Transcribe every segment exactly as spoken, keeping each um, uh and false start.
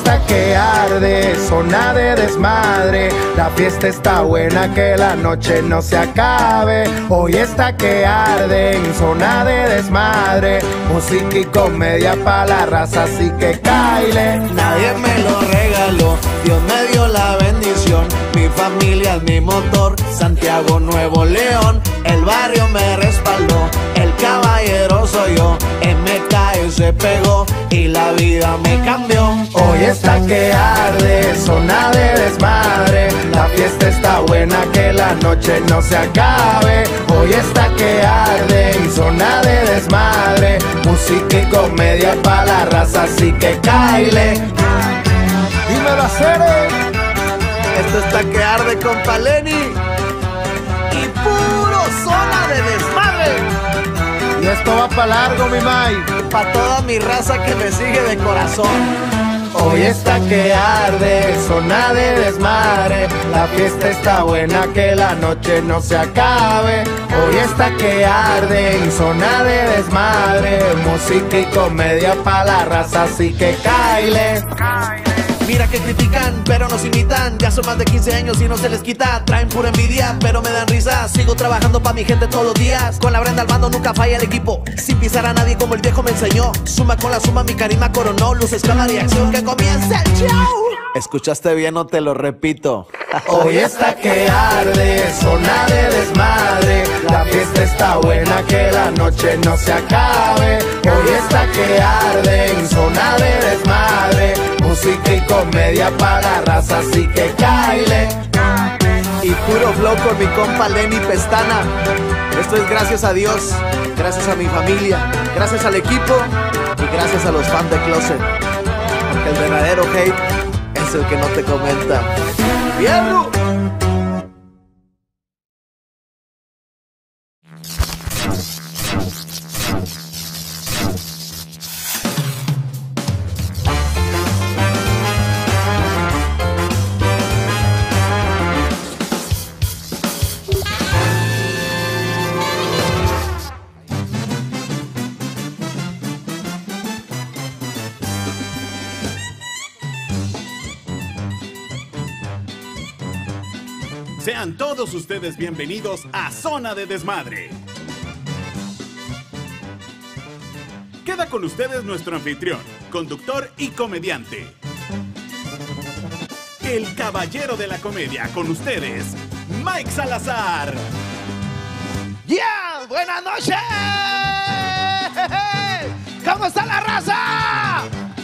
está que arde, zona de desmadre. La fiesta está buena, que la noche no se acabe. Hoy está que arde, en zona de desmadre. Música y comedia pa' la raza, así que caile. Nadie me lo regaló, Dios me dio la bendición. Mi familia es mi motor, Santiago, Nuevo León. El barrio me respaldó, el caballero soy yo. M K se pegó y la vida me cambió. Hoy está que arde, zona de desmadre. La fiesta está buena, que la noche no se acabe. Hoy está que arde, en zona de desmadre. Música y comedia pa' la raza, así que caile. Dímelo, Cere. Esto está que arde, compa Lenny. Y puro zona de desmadre. Y esto va pa' largo, mi May. Pa' toda mi raza que me sigue de corazón. Hoy está que arde, zona de desmadre. La fiesta está buena, que la noche no se acabe. Hoy está que arde, en zona de desmadre. Música y comedia pa' la raza, así que caile. Mira que critican, pero nos imitan. Ya son más de quince años y no se les quita. Traen pura envidia, pero me dan risa. Sigo trabajando pa' mi gente todos los días. Con la Brenda al mando nunca falla el equipo. Sin pisar a nadie como el viejo me enseñó. Suma con la suma, mi carisma coronó. Luces, cámara y acción, que comience el show. ¿Escuchaste bien o te lo repito? Hoy está que arde, zona de desmadre. La fiesta está buena, que la noche no se acabe. Hoy está que arde, en zona de desmadre. Música y comedia pa' la raza, así que caile. Y puro flow con mi compa Lenny Pestana. Esto es gracias a Dios, gracias a mi familia, gracias al equipo y gracias a los fans de Closet. Porque el verdadero hate es el que no te comenta. ¡Fierro! Sean todos ustedes bienvenidos a Zona de Desmadre. Queda con ustedes nuestro anfitrión, conductor y comediante, el caballero de la comedia. Con ustedes, Mike Salazar. ¡Yeah! ¡Buenas noches! ¿Cómo está la raza?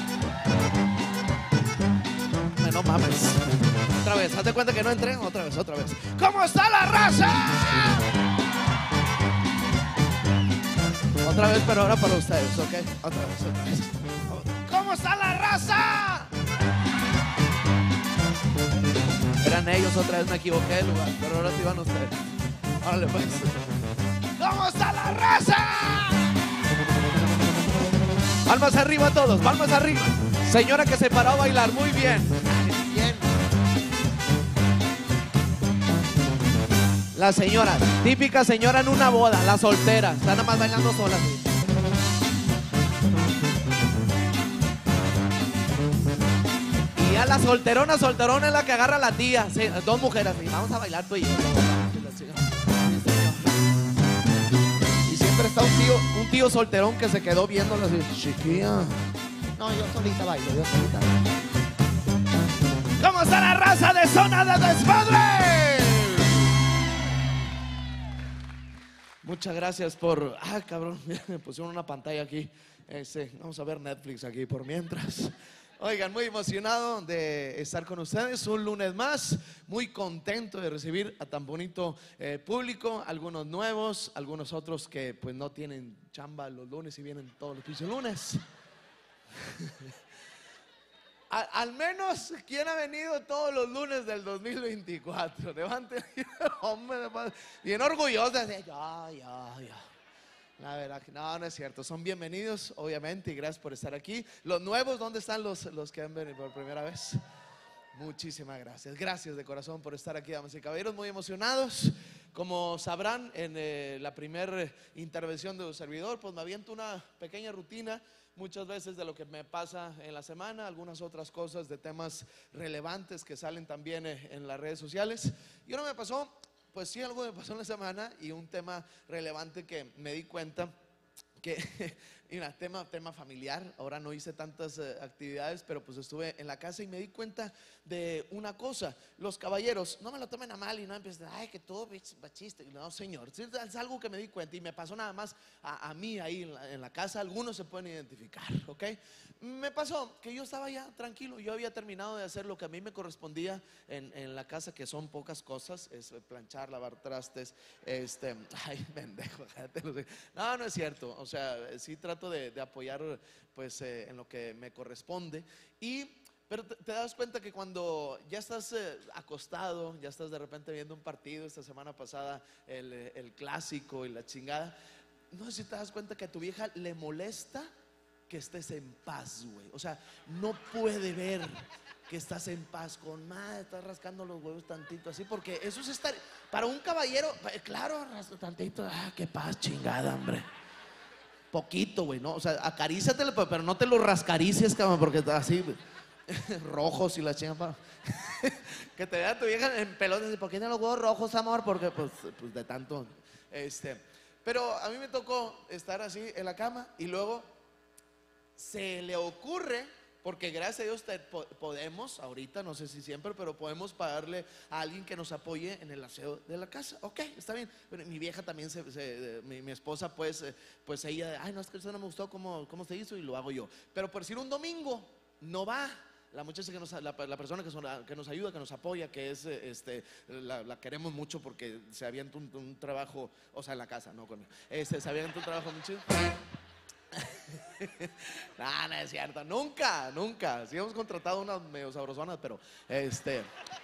No mames. Otra vez, hazte cuenta que no entré. Otra vez, otra vez. ¿Cómo está la raza? Otra vez, pero ahora para ustedes, ¿ok? Otra vez, otra vez. ¿Cómo está la raza? Eran ellos, otra vez me equivoqué de lugar, pero ahora sí van ustedes. Órale, pues. ¿Cómo está la raza? Palmas arriba todos, palmas arriba. Señora que se paró a bailar, muy bien. Bien. La señora, típica señora en una boda, la soltera, está nada más bailando sola. Y a la solterona, solterona es la que agarra a la tía. Sí, dos mujeres, y vamos a bailar tú y yo. Y siempre está un tío, un tío solterón que se quedó viéndolo así. Chiquilla. No, yo solita bailo, yo solita bailo. ¿Cómo está la raza de Zona de Desmadre? Muchas gracias por... Ah, cabrón, me pusieron una pantalla aquí. Este, vamos a ver Netflix aquí por mientras. Oigan, muy emocionado de estar con ustedes un lunes más. Muy contento de recibir a tan bonito eh, público. Algunos nuevos, algunos otros que pues no tienen chamba los lunes y vienen todos los pinches lunes. Al, al menos, ¿quién ha venido todos los lunes del dos mil veinticuatro? Levanten, hombre, bien orgullosos de decir, ya, ya, ya. La verdad que no, no es cierto. Son bienvenidos, obviamente, y gracias por estar aquí. Los nuevos, ¿dónde están los, los que han venido por primera vez? Muchísimas gracias. Gracias de corazón por estar aquí, damas y caballeros. Muy emocionados. Como sabrán, en eh, la primera intervención de un servidor, pues me aviento una pequeña rutina muchas veces de lo que me pasa en la semana, algunas otras cosas de temas relevantes que salen también en las redes sociales. Y ahora me pasó, pues sí, algo me pasó en la semana y un tema relevante que me di cuenta que, mira, tema, tema familiar. Ahora no hice tantas eh, actividades, pero pues estuve en la casa y me di cuenta de una cosa. Los caballeros, no me lo tomen a mal y no empiecen, ay, que todo chiste. No, señor, es algo que me di cuenta y me pasó nada más a, a mí ahí en la, en la casa. Algunos se pueden identificar, ¿ok? Me pasó que yo estaba ya tranquilo. Yo había terminado de hacer lo que a mí me correspondía en, en la casa, que son pocas cosas. Es planchar, lavar trastes, este, ay, pendejo, no, no es cierto. O sea, sí trato de, de apoyar pues eh, en lo que me corresponde. Y pero te, te das cuenta que cuando ya estás eh, acostado, ya estás de repente viendo un partido, esta semana pasada el, el clásico y la chingada, no sé si te das cuenta que a tu vieja le molesta que estés en paz, güey. O sea, no puede ver que estás en paz. Con madre, estás rascando los huevos tantito así, porque eso es estar, para un caballero, claro, tantito, ah, qué paz, chingada, hombre. Poquito, güey, ¿no? O sea, acaríciatelo, pero no te lo rascaricies, cabrón, porque así rojos y la chingada. Que te vea tu vieja en pelotas y ¿por qué tiene los huevos rojos, amor? Porque pues, pues de tanto este, pero a mí me tocó estar así en la cama y luego se le ocurre, porque gracias a Dios te, podemos, ahorita no sé si siempre, pero podemos pagarle a alguien que nos apoye en el aseo de la casa. Ok, está bien. Pero mi vieja también, se, se, mi, mi esposa, pues, pues ella, ay, no, es que eso no me gustó cómo, cómo se hizo y lo hago yo. Pero por decir un domingo, no va. La muchacha que nos, la, la persona que, son, que nos ayuda, que nos apoya, que es, este, la, la queremos mucho porque se avienta un, un trabajo, o sea, en la casa, no con este, se avienta un trabajo muy chido. No, no es cierto, nunca, nunca. Sí hemos contratado unas medio sabrosonas, pero este.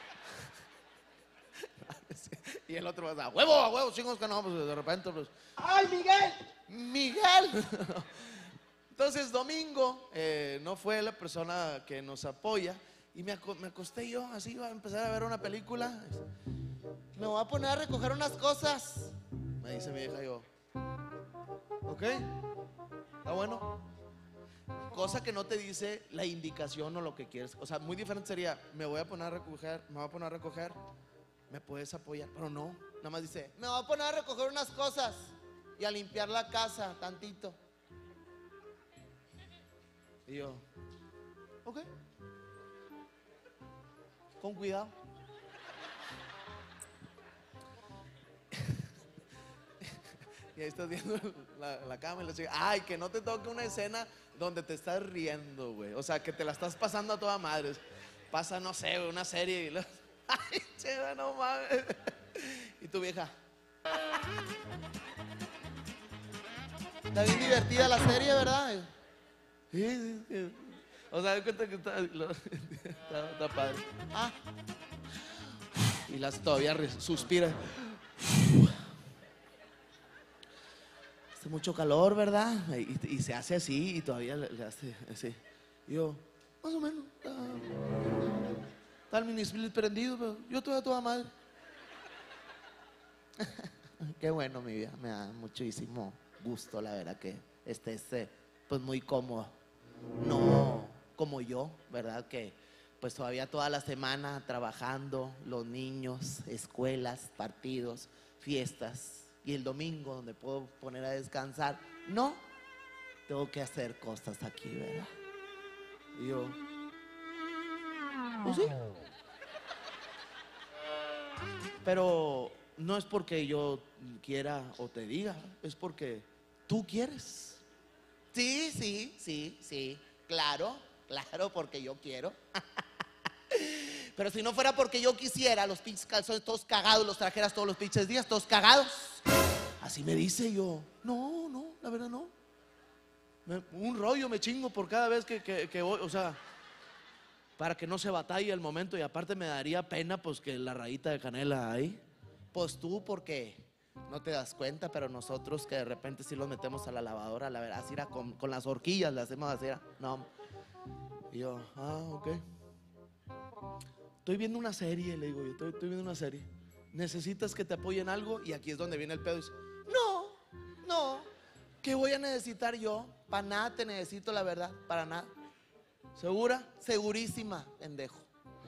Y el otro va a dar, huevo, a huevo, chingos que no, pues de repente, pues. ¡Ay, Miguel! ¡Miguel! Entonces, domingo, eh, no fue la persona que nos apoya. Y me, aco me acosté yo, así iba a empezar a ver una película. Me voy a poner a recoger unas cosas, me dice mi hija. Yo, ok, está bueno. Cosa que no te dice la indicación o lo que quieres. O sea, muy diferente sería, me voy a poner a recoger, me voy a poner a recoger, me puedes apoyar, pero no, nada más dice, me voy a poner a recoger unas cosas y a limpiar la casa tantito. Y yo, ok, con cuidado. Y ahí estás viendo la, la cama y la chica, ay, que no te toque una escena donde te estás riendo, güey. O sea, que te la estás pasando a toda madre. Pasa, no sé, una serie y lo, ay, chica, no mames. Y tu vieja, está bien divertida la serie, ¿verdad? Sí, sí, sí. O sea, de cuenta que está, lo, está, está padre. Ah. Y las todavía suspira. Hace mucho calor, ¿verdad? Y, y se hace así y todavía le, le hace así. Y yo, más o menos, está, está el mini split prendido, pero yo estoy a toda madre. Qué bueno, mi vida, me da muchísimo gusto, la verdad, que estés pues muy cómodo. No como yo, ¿verdad? Que pues todavía toda la semana trabajando, los niños, escuelas, partidos, fiestas. Y el domingo donde puedo poner a descansar, no, tengo que hacer cosas aquí, ¿verdad? Y yo, pues sí. Pero no es porque yo quiera o te diga, es porque tú quieres. Sí, sí, sí, sí, claro, claro, porque yo quiero. Pero si no fuera porque yo quisiera, los pinches calzones todos cagados, los trajeras todos los pinches días, todos cagados. Así me dice. Yo, no, no, la verdad no. Me, un rollo me chingo por cada vez que, que, que voy, o sea, para que no se batalle el momento. Y aparte me daría pena pues que la rayita de canela ahí. Pues tú porque no te das cuenta, pero nosotros que de repente sí los metemos a la lavadora, la verdad, así era con, con las horquillas, le hacemos así, era, no. Y yo, ah, ok. Estoy viendo una serie, le digo yo, estoy, estoy viendo una serie. ¿Necesitas que te apoyen algo? Y aquí es donde viene el pedo. Dice, no, no, ¿Qué voy a necesitar yo? Para nada te necesito, la verdad, para nada. ¿Segura? Segurísima, pendejo.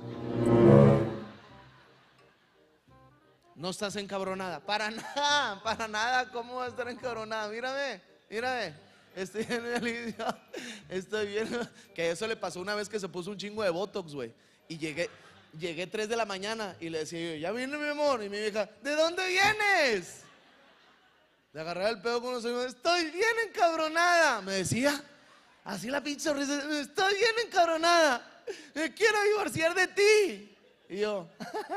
No estás encabronada. Para nada, para nada. ¿Cómo vas a estar encabronada? Mírame, mírame. Estoy en el Estoy bien. Que eso le pasó una vez que se puso un chingo de botox, güey. Y llegué, llegué tres de la mañana y le decía yo, ya viene mi amor. Y mi vieja, ¿de dónde vienes? Le agarraba el pedo con los amigos. Estoy bien encabronada. Me decía, así la pinche sonrisa. Estoy bien encabronada. Me quiero divorciar de ti. Y yo,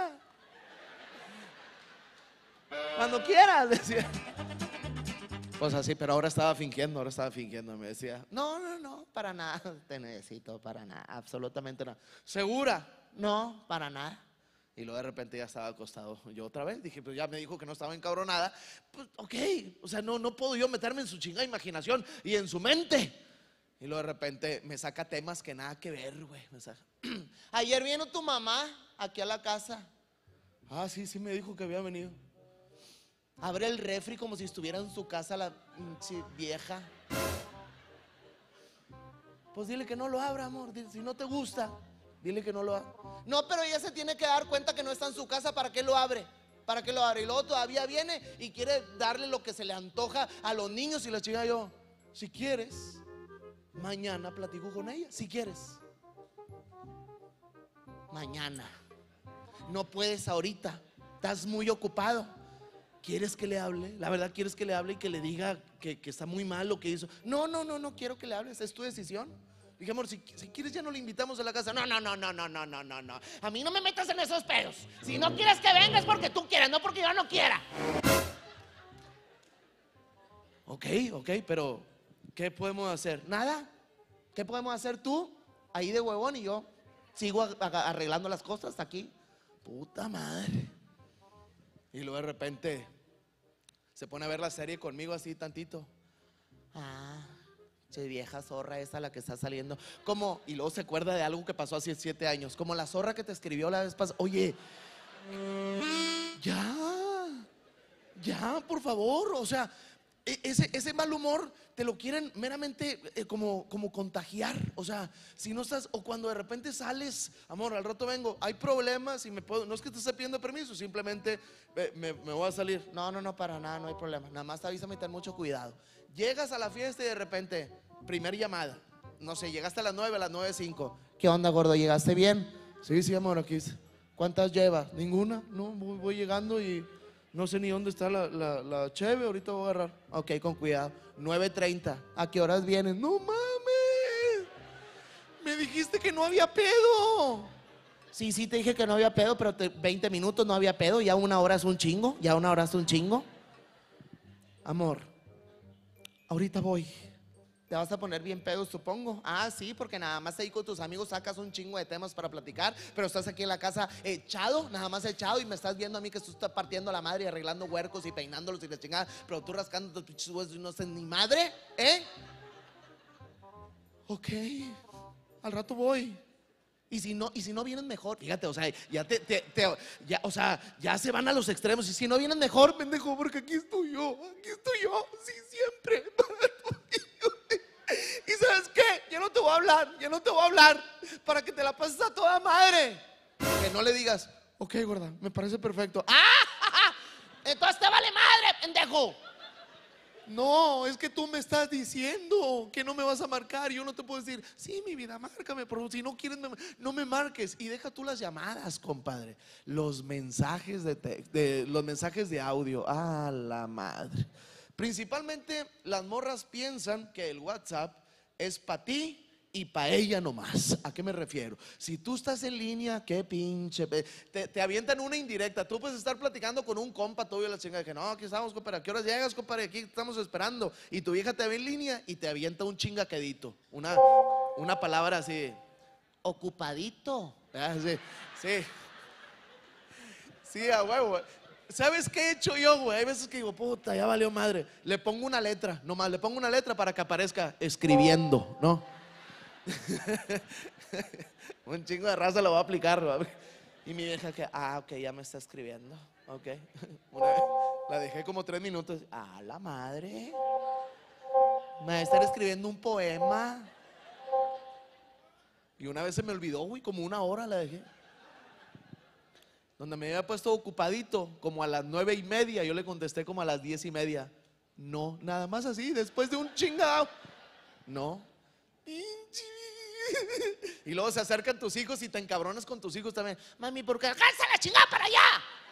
cuando quieras, decía. Pues así, pero ahora estaba fingiendo, ahora estaba fingiendo. Me decía, no, no, no, para nada te necesito, para nada, absolutamente nada. ¿Segura? No, para nada. Y luego de repente ya estaba acostado yo otra vez. Dije, pues ya me dijo que no estaba encabronada. Pues ok, o sea, no, no puedo yo meterme en su chingada imaginación y en su mente. Y luego de repente me saca temas que nada que ver, güey. Me saca. Ayer vino tu mamá aquí a la casa. Ah, sí, sí me dijo que había venido. Abre el refri como si estuviera en su casa la sí, vieja. Pues dile que no lo abra, amor. Si no te gusta, dile que no lo abra. No, pero ella se tiene que dar cuenta que no está en su casa. ¿Para qué lo abre? ¿Para qué lo abre? Y luego todavía viene y quiere darle lo que se le antoja a los niños. Y la chica yo, si quieres, mañana platico con ella. Si quieres, mañana. No puedes ahorita, estás muy ocupado. ¿Quieres que le hable? La verdad, ¿quieres que le hable y que le diga que, que está muy mal lo que hizo? No, no, no, no quiero que le hables, es tu decisión. Dije, amor, si, si quieres ya no le invitamos a la casa. No, no, no, no, no, no, no, no, no. A mí no me metas en esos pedos. Si no quieres que venga es porque tú quieras, no porque yo no quiera. Ok, ok, pero ¿qué podemos hacer? Nada. ¿Qué podemos hacer tú? Ahí de huevón y yo sigo arreglando las cosas aquí. Puta madre. Y luego de repente se pone a ver la serie conmigo así tantito. Ah, che vieja zorra esa la que está saliendo. Como, y luego se acuerda de algo que pasó hace siete años. Como la zorra que te escribió la vez pasada. Oye, ya, ya, por favor. O sea, ese, ese mal humor te lo quieren meramente eh, como, como contagiar. O sea, si no estás, o cuando de repente sales, amor, al rato vengo, hay problemas y me puedo, no es que te esté pidiendo permiso, simplemente me, me, me voy a salir. No, no, no, para nada, no hay problema. Nada más avísame y ten mucho cuidado. Llegas a la fiesta y de repente, primer llamada, no sé, llegaste a las nueve, a las nueve cinco. ¿Qué onda, gordo? ¿Llegaste bien? Sí, sí, amor, aquí. ¿Cuántas llevas? Ninguna, no, voy, voy llegando y no sé ni dónde está la, la, la cheve, ahorita voy a agarrar. Ok, con cuidado. nueve treinta. ¿A qué horas vienes? No mames. Me dijiste que no había pedo. Sí, sí te dije que no había pedo, pero te, veinte minutos no había pedo. Ya una hora es un chingo. Ya una hora es un chingo. Amor, ahorita voy. Te vas a poner bien pedo, supongo. Ah, sí, porque nada más ahí con tus amigos sacas un chingo de temas para platicar. Pero estás aquí en la casa echado, nada más echado. Y me estás viendo a mí que tú estás partiendo la madre y arreglando huercos y peinándolos y la chingada. Pero tú rascando tus pinches huesos y no sé ni madre, ¿eh? Ok, al rato voy. Y si no, y si no vienen mejor, fíjate, o sea, ya te, te, te ya, o sea, ya se van a los extremos. Y si no vienen mejor, pendejo, porque aquí estoy yo, aquí estoy yo, sí, siempre. ¿Y sabes qué? Ya no te voy a hablar, ya no te voy a hablar para que te la pases a toda madre. Que no le digas, ok, gorda, me parece perfecto. ¡Ah! Entonces te vale madre, pendejo. No, es que tú me estás diciendo que no me vas a marcar. Yo no te puedo decir, sí, mi vida, márcame, pero si no quieres, no me marques. Y deja tú las llamadas, compadre. Los mensajes de, de, los mensajes de audio. ¡Ah, la madre! Principalmente las morras piensan que el WhatsApp es para ti y para ella nomás. ¿A qué me refiero? Si tú estás en línea, qué pinche te, te avientan una indirecta. Tú puedes estar platicando con un compa tuyo y la chingada que no, aquí estamos, compadre, ¿a qué horas llegas, compadre? Aquí estamos esperando. Y tu vieja te ve en línea y te avienta un chingaquedito. Una, una palabra así, ocupadito. Ah, sí, sí. Sí, a huevo. ¿Sabes qué he hecho yo, güey? Hay veces que digo, puta, ya valió madre. Le pongo una letra, nomás le pongo una letra para que aparezca escribiendo, ¿no? Un chingo de raza lo voy a aplicar, ¿no? Y mi vieja que, ah, ok, ya me está escribiendo. Ok. Una, la dejé como tres minutos. Ah, la madre. Me voy a estar escribiendo un poema. Y una vez se me olvidó, güey, como una hora la dejé. Donde me había puesto ocupadito, como a las nueve y media, yo le contesté como a las diez y media. No, nada más así, después de un chingado. No. Y luego se acercan tus hijos y te encabronas con tus hijos también. Mami, ¿por qué? ¡Alcanza la chingada para allá!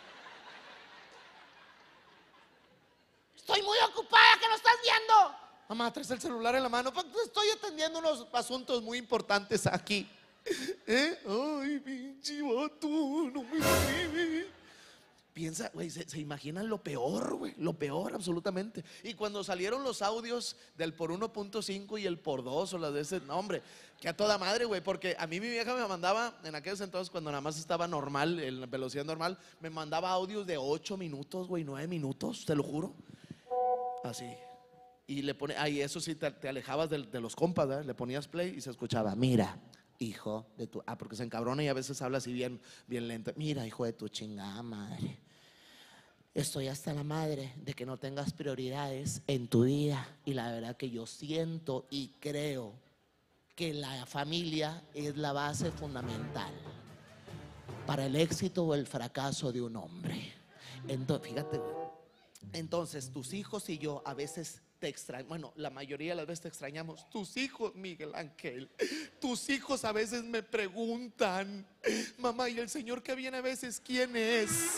Estoy muy ocupada, ¿qué no estás viendo? Mamá, traes el celular en la mano. Estoy atendiendo unos asuntos muy importantes aquí. ¿Eh? Ay, pinche vato, no me escribe. Piensa, güey, se, se imaginan lo peor, güey, lo peor absolutamente. Y cuando salieron los audios del por uno punto cinco y el por dos o las de ese, no, hombre, que a toda madre, güey, porque a mí mi vieja me mandaba, en aquellos entonces cuando nada más estaba normal, en la velocidad normal, me mandaba audios de ocho minutos, güey, nueve minutos, te lo juro. Así. Y le pone, ahí eso sí, te, te alejabas de, de los compas, ¿verdad? Le ponías play y se escuchaba, mira, hijo de tu, ah, porque se encabrona y a veces habla así bien, bien lento. Mira, hijo de tu chingada madre, estoy hasta la madre de que no tengas prioridades en tu vida. Y la verdad que yo siento y creo que la familia es la base fundamental para el éxito o el fracaso de un hombre. Entonces, fíjate, güey. Entonces, tus hijos y yo a veces te extrañamos, bueno, la mayoría de las veces te extrañamos. Tus hijos, Miguel Ángel, tus hijos a veces me preguntan, mamá, ¿y el señor que viene a veces quién es?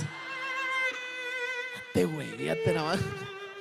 Te güey, fíjate nada más.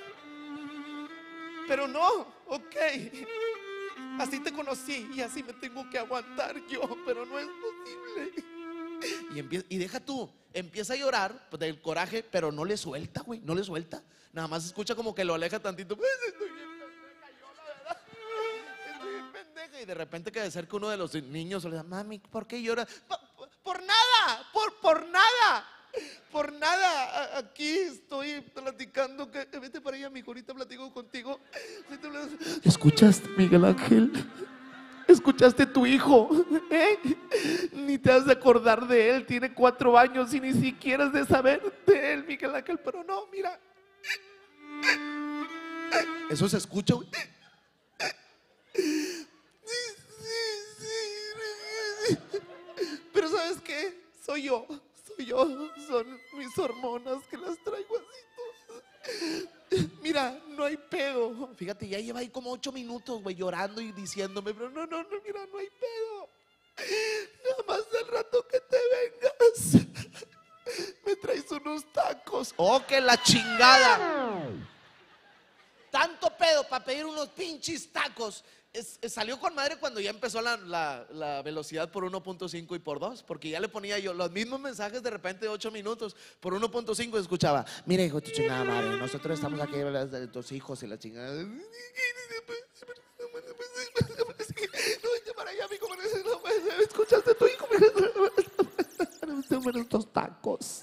Pero no, ok, así te conocí y así me tengo que aguantar yo, pero no es posible. Y, empieza, y deja tú, empieza a llorar del coraje, pero no le suelta, güey, no le suelta. Nada más escucha como que lo aleja tantito. Pues estoy bien pendeja, yo la verdad. Estoy bien pendeja. Y de repente que de cerca uno de los niños le dice, mami, ¿por qué lloras? Por, por, por nada, por, por nada. Por nada, aquí estoy platicando. Que, vete para allá, mijo, ahorita platico contigo. ¿Escuchaste, Miguel Ángel? ¿Escuchaste tu hijo? ¿Eh? Ni te has de acordar de él. Tiene cuatro años y ni siquiera has de saber de él, Miguel Ángel. Pero no, mira. Eso se escucha. Pero ¿sabes qué? Soy yo. Soy yo. Son mis hormonas que las traigo así. Mira, no hay pedo. Fíjate, ya lleva ahí como ocho minutos, güey, llorando y diciéndome, pero no, no, no, mira, no hay pedo. Nada más del rato que te vengas, me traes unos tacos. ¡Oh, que la chingada! Tanto pedo para pedir unos pinches tacos. Es, es, salió con madre cuando ya empezó la, la, la velocidad por uno punto cinco y por dos, porque ya le ponía yo los mismos mensajes de repente de ocho minutos por uno punto cinco y escuchaba, mira, hijo de tu chingada madre, nosotros estamos aquí de tus hijos y la chingada. No, vete para allá, amigo, escuchaste a tu hijo, estos tacos.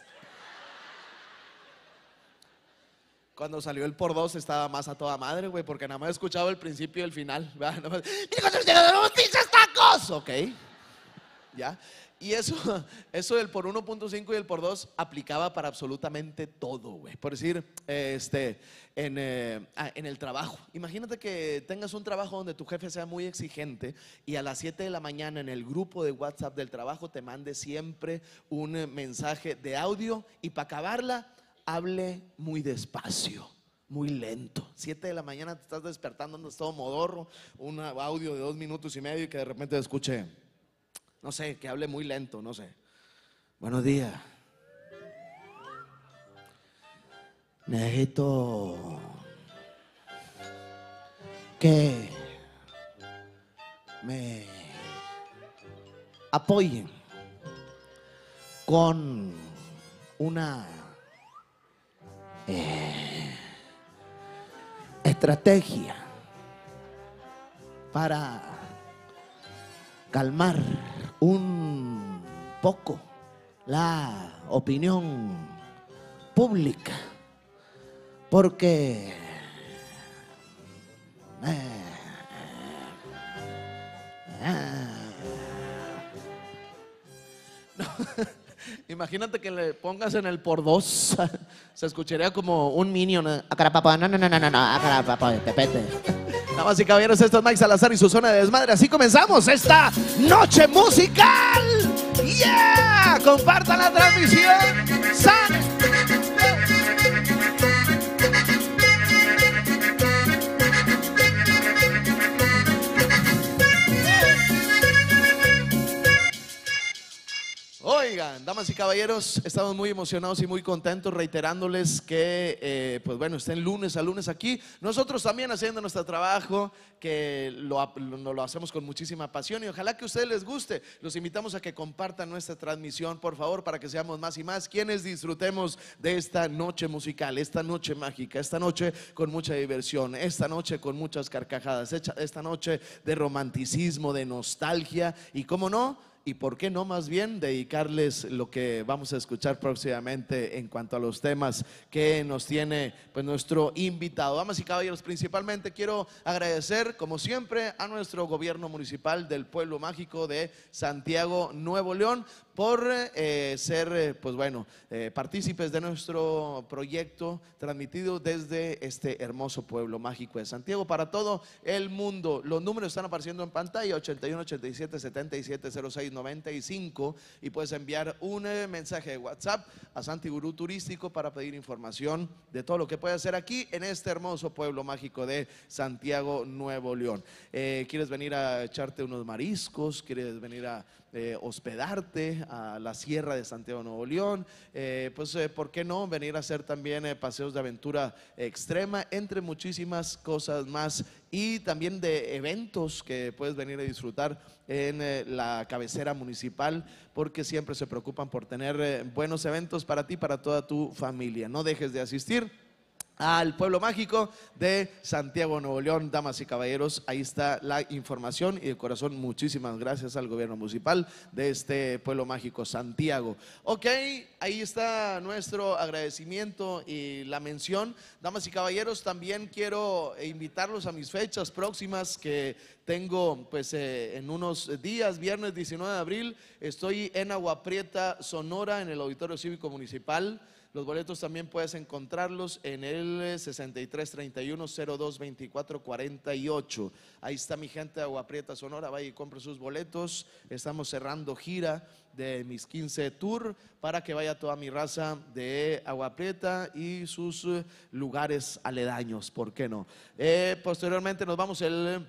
Cuando salió el por dos estaba más a toda madre, güey, porque nada más escuchaba el principio y el final. Nada más, ¡los pinches tacos! Ok, ya. Y eso, eso del por uno punto cinco y el por dos aplicaba para absolutamente todo, güey. Por decir, este, en, eh, en el trabajo. Imagínate que tengas un trabajo donde tu jefe sea muy exigente y a las siete de la mañana en el grupo de WhatsApp del trabajo te mande siempre un mensaje de audio y para acabarla, hable muy despacio, muy lento. Siete de la mañana te estás despertando, andas todo modorro, un audio de dos minutos y medio y que de repente escuche, no sé, que hable muy lento, no sé. Buenos días. Necesito que me apoyen con una Eh, estrategia para calmar un poco la opinión pública, porque eh, eh, no. Imagínate que le pongas en el por dos, se escucharía como un minion. No, no, no, no, no, no, pepete. Damas y caballeros, esto es Mike Salazar y su zona de desmadre. Así comenzamos esta noche musical. ¡Yeah! Compartan la transmisión. ¡San! Oigan, damas y caballeros, estamos muy emocionados y muy contentos, reiterándoles que, eh, pues bueno, estén lunes a lunes aquí. Nosotros también haciendo nuestro trabajo, que lo, lo, lo hacemos con muchísima pasión y ojalá que a ustedes les guste. Los invitamos a que compartan nuestra transmisión, por favor, para que seamos más y más quienes disfrutemos de esta noche musical, esta noche mágica, esta noche con mucha diversión, esta noche con muchas carcajadas, esta noche de romanticismo, de nostalgia y, cómo no, y por qué no más bien dedicarles lo que vamos a escuchar próximamente en cuanto a los temas que nos tiene pues nuestro invitado. Damas y caballeros, principalmente quiero agradecer como siempre a nuestro gobierno municipal del pueblo mágico de Santiago, Nuevo León, por eh, ser eh, pues bueno eh, partícipes de nuestro proyecto transmitido desde este hermoso pueblo mágico de Santiago para todo el mundo. Los números están apareciendo en pantalla: ochenta y uno, ochenta y siete, setenta y siete, cero seis, noventa y cinco, y puedes enviar un eh, mensaje de WhatsApp a Santi Gurú Turístico para pedir información de todo lo que puedes hacer aquí en este hermoso pueblo mágico de Santiago, Nuevo León. Eh, ¿Quieres venir a echarte unos mariscos? ¿Quieres venir a Eh, hospedarte a la Sierra de Santiago, Nuevo León? Eh, pues, eh, ¿por qué no venir a hacer también eh, paseos de aventura extrema, entre muchísimas cosas más? Y también de eventos que puedes venir a disfrutar en eh, la cabecera municipal, porque siempre se preocupan por tener eh, buenos eventos para ti, para toda tu familia. No dejes de asistir al pueblo mágico de Santiago, Nuevo León. Damas y caballeros, ahí está la información y de corazón muchísimas gracias al gobierno municipal de este pueblo mágico, Santiago. Ok, ahí está nuestro agradecimiento y la mención. Damas y caballeros, también quiero invitarlos a mis fechas próximas que tengo pues eh, en unos días. Viernes diecinueve de abril estoy en Agua Prieta, Sonora, en el Auditorio Cívico Municipal. Los boletos también puedes encontrarlos en el sesenta y tres, treinta y uno, cero dos, veinticuatro, cuarenta y ocho. Ahí está mi gente de Agua Prieta, Sonora. Vaya y compre sus boletos. Estamos cerrando gira de mis quince Tour para que vaya toda mi raza de Agua Prieta y sus lugares aledaños, ¿por qué no? Eh, posteriormente nos vamos el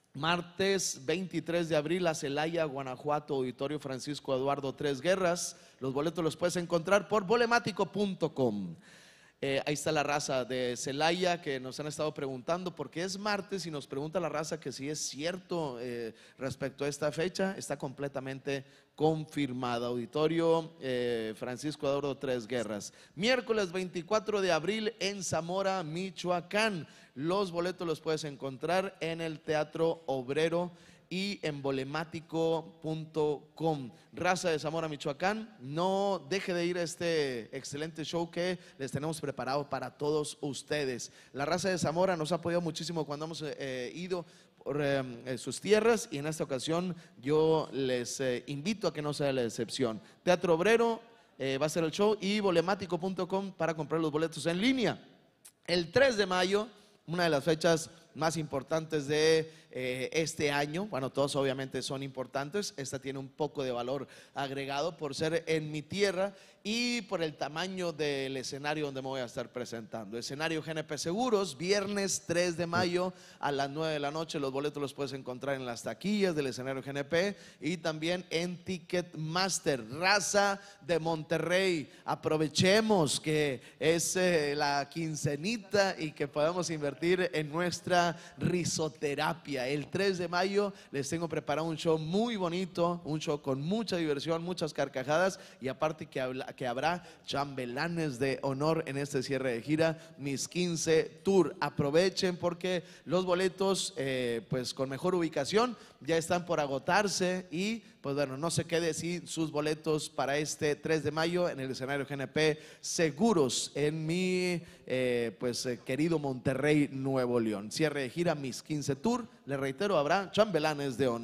martes veintitrés de abril a Celaya, Guanajuato, Auditorio Francisco Eduardo Tres Guerras. Los boletos los puedes encontrar por bolemático punto com. Eh, ahí está la raza de Celaya que nos han estado preguntando porque es martes y nos pregunta la raza que si es cierto eh, respecto a esta fecha. Está completamente confirmada. Auditorio eh, Francisco Eduardo Tres Guerras. Miércoles veinticuatro de abril en Zamora, Michoacán. Los boletos los puedes encontrar en el Teatro Obrero y en bolemático punto com. Raza de Zamora, Michoacán, no deje de ir a este excelente show que les tenemos preparado para todos ustedes. La raza de Zamora nos ha apoyado muchísimo cuando hemos eh, ido por eh, sus tierras y en esta ocasión yo les eh, invito a que no sea la excepción. Teatro Obrero eh, va a ser el show y bolemático punto com para comprar los boletos en línea. El tres de mayo, una de las fechas más importantes de eh, este año. Bueno, todos obviamente son importantes. Esta tiene un poco de valor agregado por ser en mi tierra y por el tamaño del escenario donde me voy a estar presentando. Escenario G N P Seguros, viernes tres de mayo a las nueve de la noche. Los boletos los puedes encontrar en las taquillas del escenario G N P y también en Ticketmaster. Raza de Monterrey, aprovechemos que es eh, la quincenita y que podemos invertir en nuestra risoterapia. El tres de mayo les tengo preparado un show muy bonito, un show con mucha diversión, muchas carcajadas y aparte que, habla, que habrá chambelanes de honor en este cierre de gira, mis quince Tour. Aprovechen porque los boletos eh, pues con mejor ubicación ya están por agotarse y pues bueno, no se quede sin sus boletos para este tres de mayo en el escenario G N P Seguros en mi eh, pues eh, querido Monterrey, Nuevo León. Cierre de gira, mis quince Tour. Le reitero, habrá chambelanes de honor.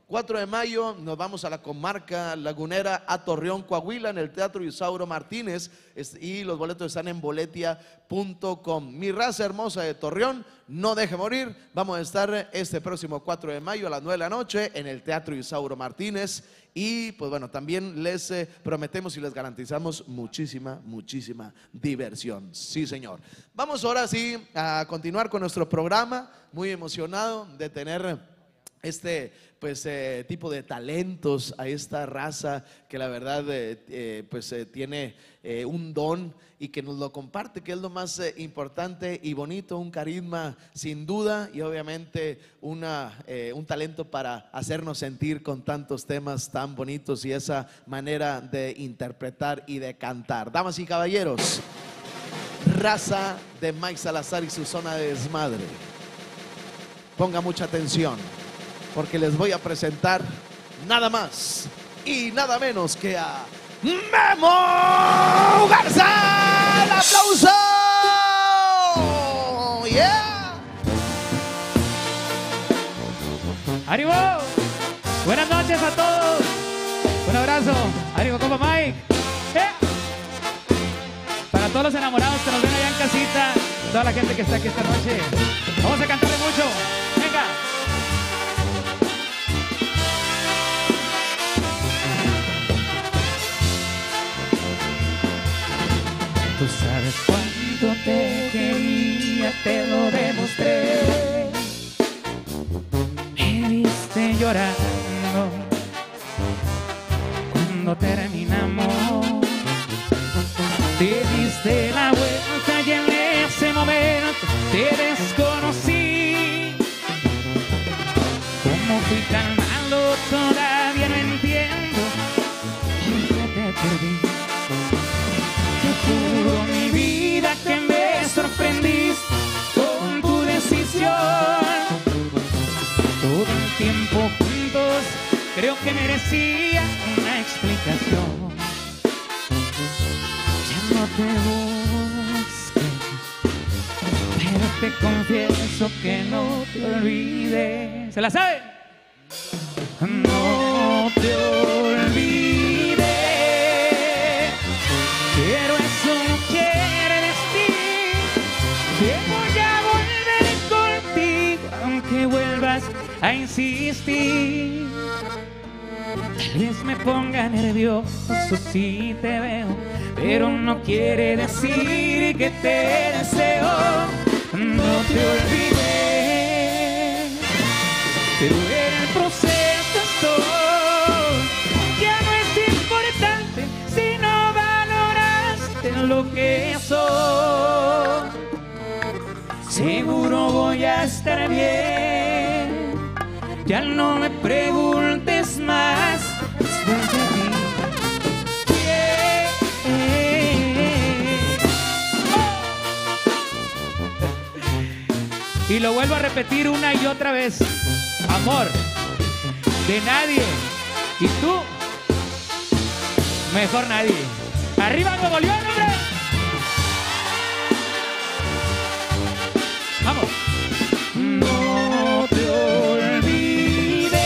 cuatro de mayo nos vamos a la comarca lagunera, a Torreón, Coahuila, en el Teatro Isauro Martínez, y los boletos están en boletia punto com. Mi raza hermosa de Torreón, no deje morir. Vamos a estar este próximo cuatro de mayo a las nueve de la noche en el Teatro Isauro Martínez. Y pues bueno, también les eh, prometemos y les garantizamos muchísima, muchísima diversión. Sí, señor. Vamos ahora sí a continuar con nuestro programa. Muy emocionado de tener este pues eh, tipo de talentos a esta raza que la verdad eh, eh, pues eh, tiene eh, un don y que nos lo comparte, que es lo más eh, importante y bonito, un carisma sin duda y obviamente una, eh, un talento para hacernos sentir con tantos temas tan bonitos y esa manera de interpretar y de cantar. Damas y caballeros, raza de Mike Salazar y su zona de desmadre, ponga mucha atención, porque les voy a presentar nada más y nada menos que a Memo Garza. ¡El aplauso! ¡Yeah! ¡Arribo! Buenas noches a todos. Un abrazo. ¡Arribo, compa Mike! ¡Eh! Para todos los enamorados que nos ven allá en casita, toda la gente que está aquí esta noche, vamos a cantarle mucho. ¡Venga! Tú sabes cuánto te quería, te lo demostré. Me viste llorando cuando terminamos. Te diste la vuelta y en ese momento te desconocí. ¿Cómo fui tan malo? Todavía no entiendo por qué te perdí. Juro mi vida que me sorprendiste con tu decisión. Todo el tiempo juntos creo que merecía una explicación. Ya no te busqué, pero te confieso que no te olvidé. ¿Se la sabe? No te olvidé, pero eso no quiere decir que voy a volver contigo, aunque vuelvas a insistir. Tal vez me ponga nervioso si te veo, pero no quiere decir que te deseo. No te olvidé, pero en el proceso estoy. Ya no es importante si no valoraste lo que soy. Seguro voy a estar bien. Ya no me preguntes más después de mí. Y lo vuelvo a repetir una y otra vez. Amor de nadie. Y tú, mejor nadie. ¡Arriba Nuevo León, hombre! ¡Vamos! No te olvidé,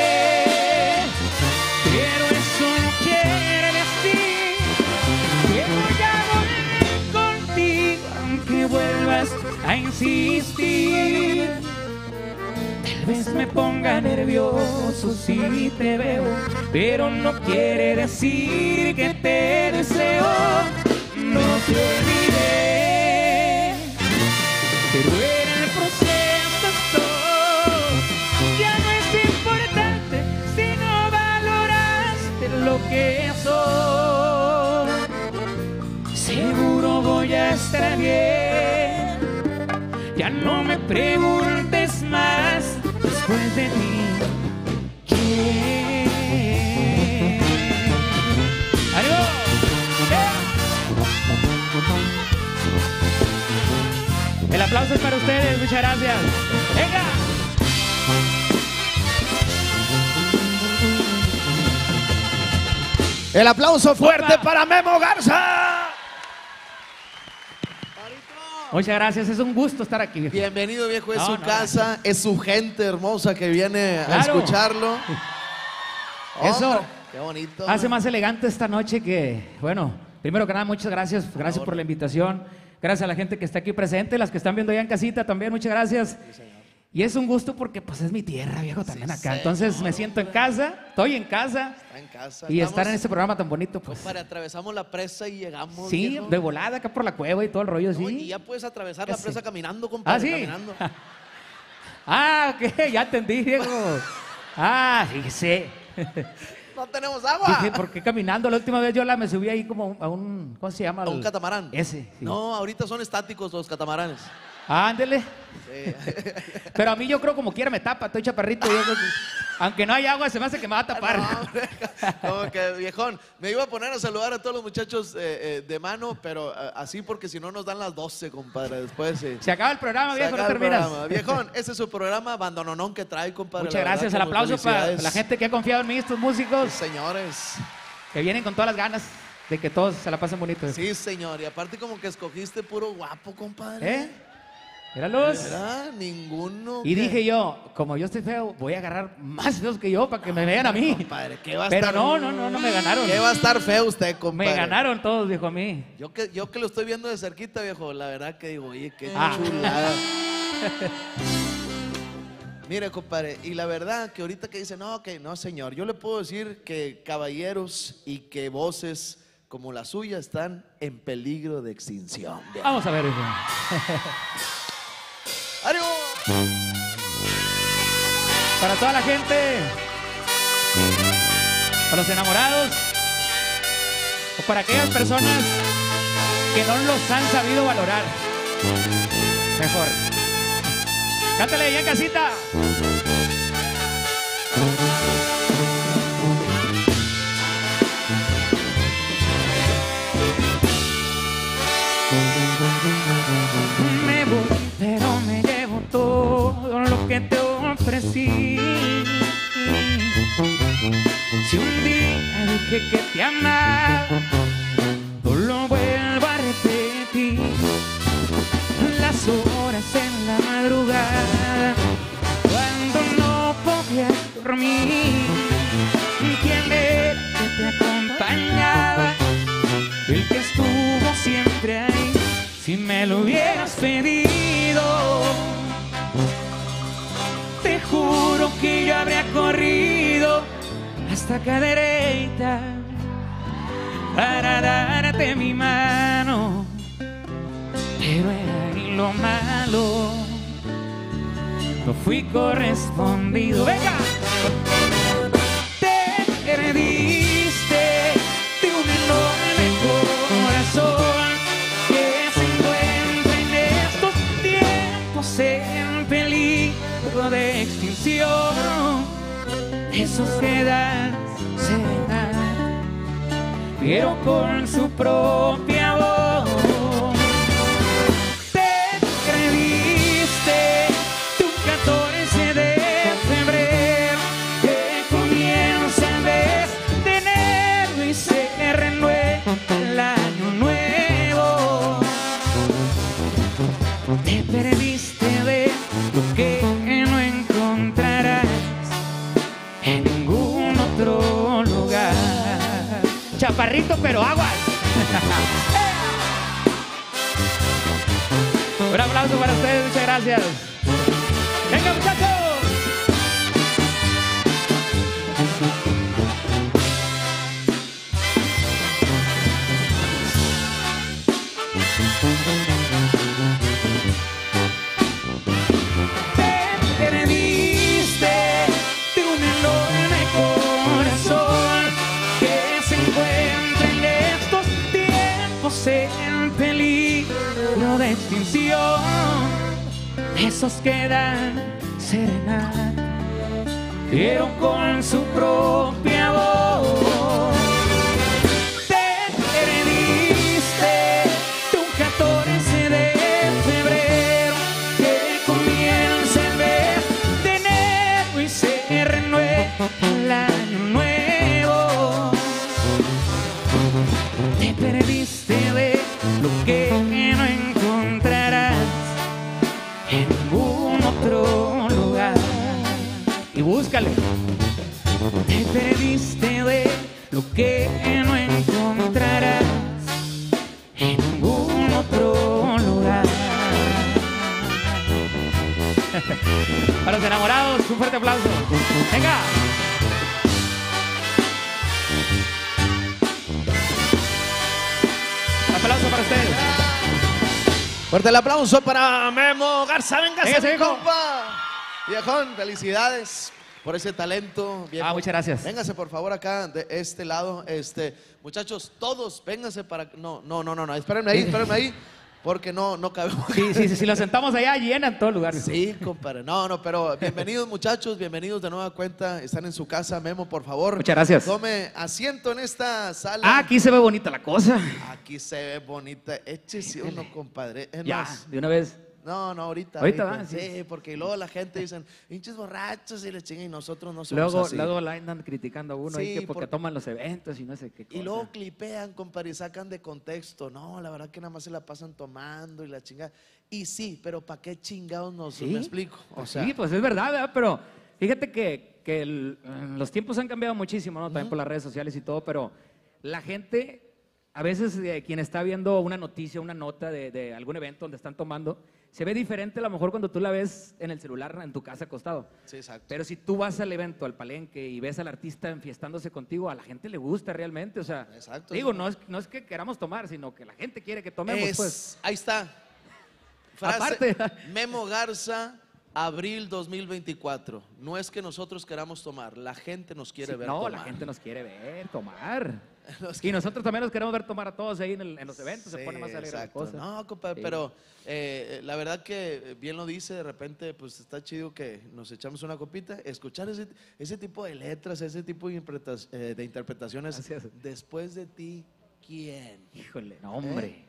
pero eso no quiere decir que voy a volver contigo, aunque vuelvas a insistir. Tal vez me ponga nervioso si te veo, pero no quiere decir que te deseo. No te olvidé, pero en el proceso estoy. Ya no es importante si no valoraste lo que soy. Seguro voy a estar bien. Ya no me preguntes más después de ti. ¿Qué? ¡Arriba! El aplauso es para ustedes, muchas gracias. ¡Venga! El aplauso fuerte ¡Opa! para Memo Garza. Muchas gracias, es un gusto estar aquí, viejo. Bienvenido, viejo, es No, su no, casa, gracias. Es su gente hermosa que viene a Claro. escucharlo. Eso Hombre, qué bonito. hace man. más elegante esta noche que, bueno, primero que nada, muchas gracias. Gracias por la invitación. Gracias a la gente que está aquí presente, las que están viendo allá en casita también, muchas gracias. Y es un gusto porque pues es mi tierra, viejo, también Sí, acá. señor, Entonces me siento en casa, estoy en casa. Está en casa. Y Estamos- estar en este programa tan bonito, pues. Compadre, atravesamos la presa y llegamos. Sí, viejo. de volada acá por la cueva y todo el rollo, No, y sí. ya puedes atravesar Ya la sé. presa caminando, compadre. Ah, sí. Caminando. Ah, ok, ya entendí, Diego. Ah, fíjese. No tenemos agua. Dije, ¿por qué caminando? La última vez yo la me subí ahí como a un, ¿cómo se llama? A un El- catamarán. Ese, sí. No, ahorita son estáticos los catamaranes. Ándele. Sí. Pero a mí yo creo como quiera me tapa, estoy chaparrito. Yo creo que- aunque no hay agua, se me hace que me va a tapar. No, hombre, como que viejón, me iba a poner a saludar a todos los muchachos eh, eh, de mano, pero eh, así porque si no nos dan las doce, compadre. Después eh, Se acaba el programa, se viejo, no acaba el terminas. programa. Viejón, ese es su programa abandononón que trae, compadre. Muchas La verdad gracias, que el muy aplauso para felicidades. la gente que ha confiado en mí, estos músicos Señores. que vienen con todas las ganas de que todos se la pasen bonito. Sí, señor. Y aparte como que escogiste puro guapo, compadre. ¿Eh? Mira luz. ¿Verdad? Ninguno. Y que- dije yo, como yo estoy feo, voy a agarrar más feos que yo para que me vean a mí. Compadre, ¿qué va a Pero estar? no, no, no, no me ganaron. ¿Qué va a estar feo usted, compadre? Me ganaron todos, dijo a mí. Yo que, yo que lo estoy viendo de cerquita, viejo, la verdad que digo, oye, qué Ah. chulada. Mire, compadre, y la verdad que ahorita que dice, no, que no, señor, yo le puedo decir que caballeros y que voces como la suya están en peligro de extinción. viejo. Vamos a ver, hijo. ¡Ánimo! Para toda la gente, para los enamorados, o para aquellas personas que no los han sabido valorar. Mejor. Cántale ya en casita. Me voy, pero me llevo todo lo que te ofrecí. Si un día dije que te amaba, no lo vuelvo a repetir. Las horas en la madrugada, cuando no podía dormir, ¿quién era que te acompañaba? El que estuvo siempre ahí. Si me lo hubieras pedido, te juro que yo habría corrido hasta Cadereyta para darte mi mano. Pero era ahí lo malo, no fui correspondido. ¡Venga! Te perdiste de un enorme corazón que se encuentra en estos tiempos en peligro de extinción. Esos que dan serenata, pero con su propia voz. Te creíste tu catorce de febrero, que comienza el mes de enero y se renueva el año nuevo. Te perdiste de lo que no encontrarás en ningún otro lugar. Chaparrito, pero aguas. Un aplauso para ustedes, muchas gracias. Venga, muchachos. Te perdiste de un enorme corazón que se encuentra en estos tiempos en peligro de extinción. Esos que dan serenata, pero con su propia voz. Te perdiste de un catorce de febrero, que comienza el mes de enero y se renueva el año nuevo. Te perdiste de lo que no encontrarás en ningún otro lugar. Y búscale. Te perdiste Para los enamorados, un fuerte aplauso. Venga. Un aplauso para ustedes. Fuerte el aplauso para Memo Garza. Venga, Véngase, mi viejo. compa. Viejón, felicidades por ese talento. Viejo. Ah, muchas gracias. Véngase por favor acá de este lado. Este, muchachos, todos, vénganse para. No, no, no, no, no. Espérenme ahí, espérenme ahí. Porque no, no cabemos. Sí, sí, sí, si lo sentamos allá, llenan todo el lugar. Sí, compadre. No, no, pero bienvenidos muchachos, bienvenidos de nueva cuenta. Están en su casa. Memo, por favor. Muchas gracias. Tome asiento en esta sala. Ah, aquí se ve bonita la cosa. Aquí se ve bonita. Échese uno, compadre. Es Ya, más, de una vez. no, no, ahorita. Ahorita va, sí. sí. Porque luego la gente dicen, hinches borrachos y le chingan y nosotros no somos Luego, así. luego la andan criticando a uno ahí Sí, que porque porque- toman los eventos y no sé qué cosa. Y luego clipean, compadre, y sacan de contexto. No, la verdad que nada más se la pasan tomando y la chingada. Y sí, pero ¿para qué chingados nos ¿Sí? me explico? O sea, Sí, pues es verdad, ¿verdad? Pero fíjate que, que el- los tiempos han cambiado muchísimo, ¿no? También por las redes sociales y todo, pero la gente, a veces eh, quien está viendo una noticia, una nota de, de algún evento donde están tomando, se ve diferente a lo mejor cuando tú la ves en el celular en tu casa acostado. sí, exacto. Pero si tú vas al evento, al palenque, y ves al artista enfiestándose contigo, a la gente le gusta realmente. O sea, Exacto. digo, no es, no es que queramos tomar, sino que la gente quiere que tomemos, Es- pues. Ahí está. Frase, Aparte. Memo Garza, abril dos mil veinticuatro. No es que nosotros queramos tomar, la gente nos quiere Sí, ver no, tomar. la gente nos quiere ver tomar. Los Y nosotros también nos queremos ver tomar a todos ahí en, el- en los eventos, se Sí, pone más alegre la exacto. cosa. No, compadre, Sí. pero eh, la verdad que bien lo dice, de repente pues está chido que nos echamos una copita, escuchar ese, ese tipo de letras, ese tipo de, interpretas- eh, de interpretaciones. Así es. Después de ti, ¿quién? Híjole, no, hombre. ¿Eh?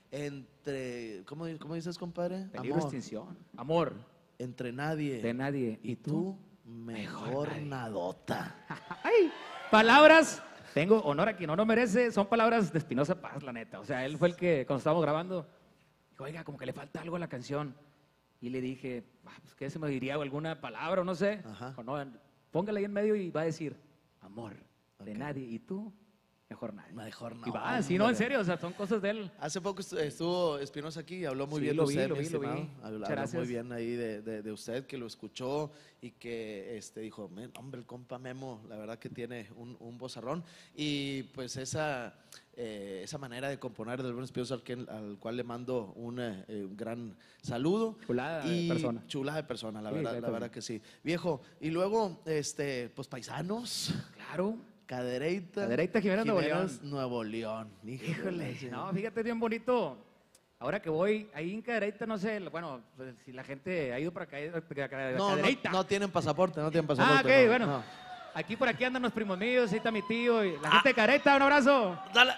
Entre, ¿cómo, cómo dices, compadre? Peligro de Amor, extinción. Amor entre nadie. de nadie. Y tú, mejor nadie. nadota. Ay, palabras. Tengo honor a quien no lo merece. Son palabras de Espinosa Paz, la neta. O sea, él fue el que, cuando estábamos grabando, dijo, oiga, como que le falta algo a la canción. Y le dije, ah, pues, ¿qué se me diría? ¿Alguna palabra o no sé? Ajá. Dijo, no, póngale ahí en medio y va a decir, amor de Ok. nadie. Y tú, mejor nadie. Mejor Y va, sí, no, en serio, o sea, son cosas de él. Hace poco estu- estuvo Espinosa aquí y habló muy Sí, bien lo de vi, usted, lo mi vi, lo vi. estimado. Muchas Habló, habló gracias. muy bien ahí de, de- de usted, que lo escuchó y que este, dijo, "Men, hombre, el compa Memo, la verdad que tiene un, un vozarrón". Y pues esa, eh, esa manera de componer del buen Espinosa, al, que- al cual le mando un eh, eh, un gran saludo. Chulada de y persona. Chulada de persona, la Sí, verdad, la la neta, verdad que sí. Viejo, y luego, este, pues paisanos, Claro. Cadereita. Cadereyta, Jiménez, Nuevo Jiménez, León. Nuevo León. Híjole, sí. no, fíjate bien bonito. Ahora que voy ahí en Cadereyta, no sé, bueno, pues, si la gente ha ido para acá, No, no, Cadereyta. no tienen pasaporte, no tienen Ah, pasaporte. ok, no, bueno. no. Aquí por aquí andan los primos míos, ahí está mi tío y la Ah. gente de Cadereyta, un abrazo. Dale.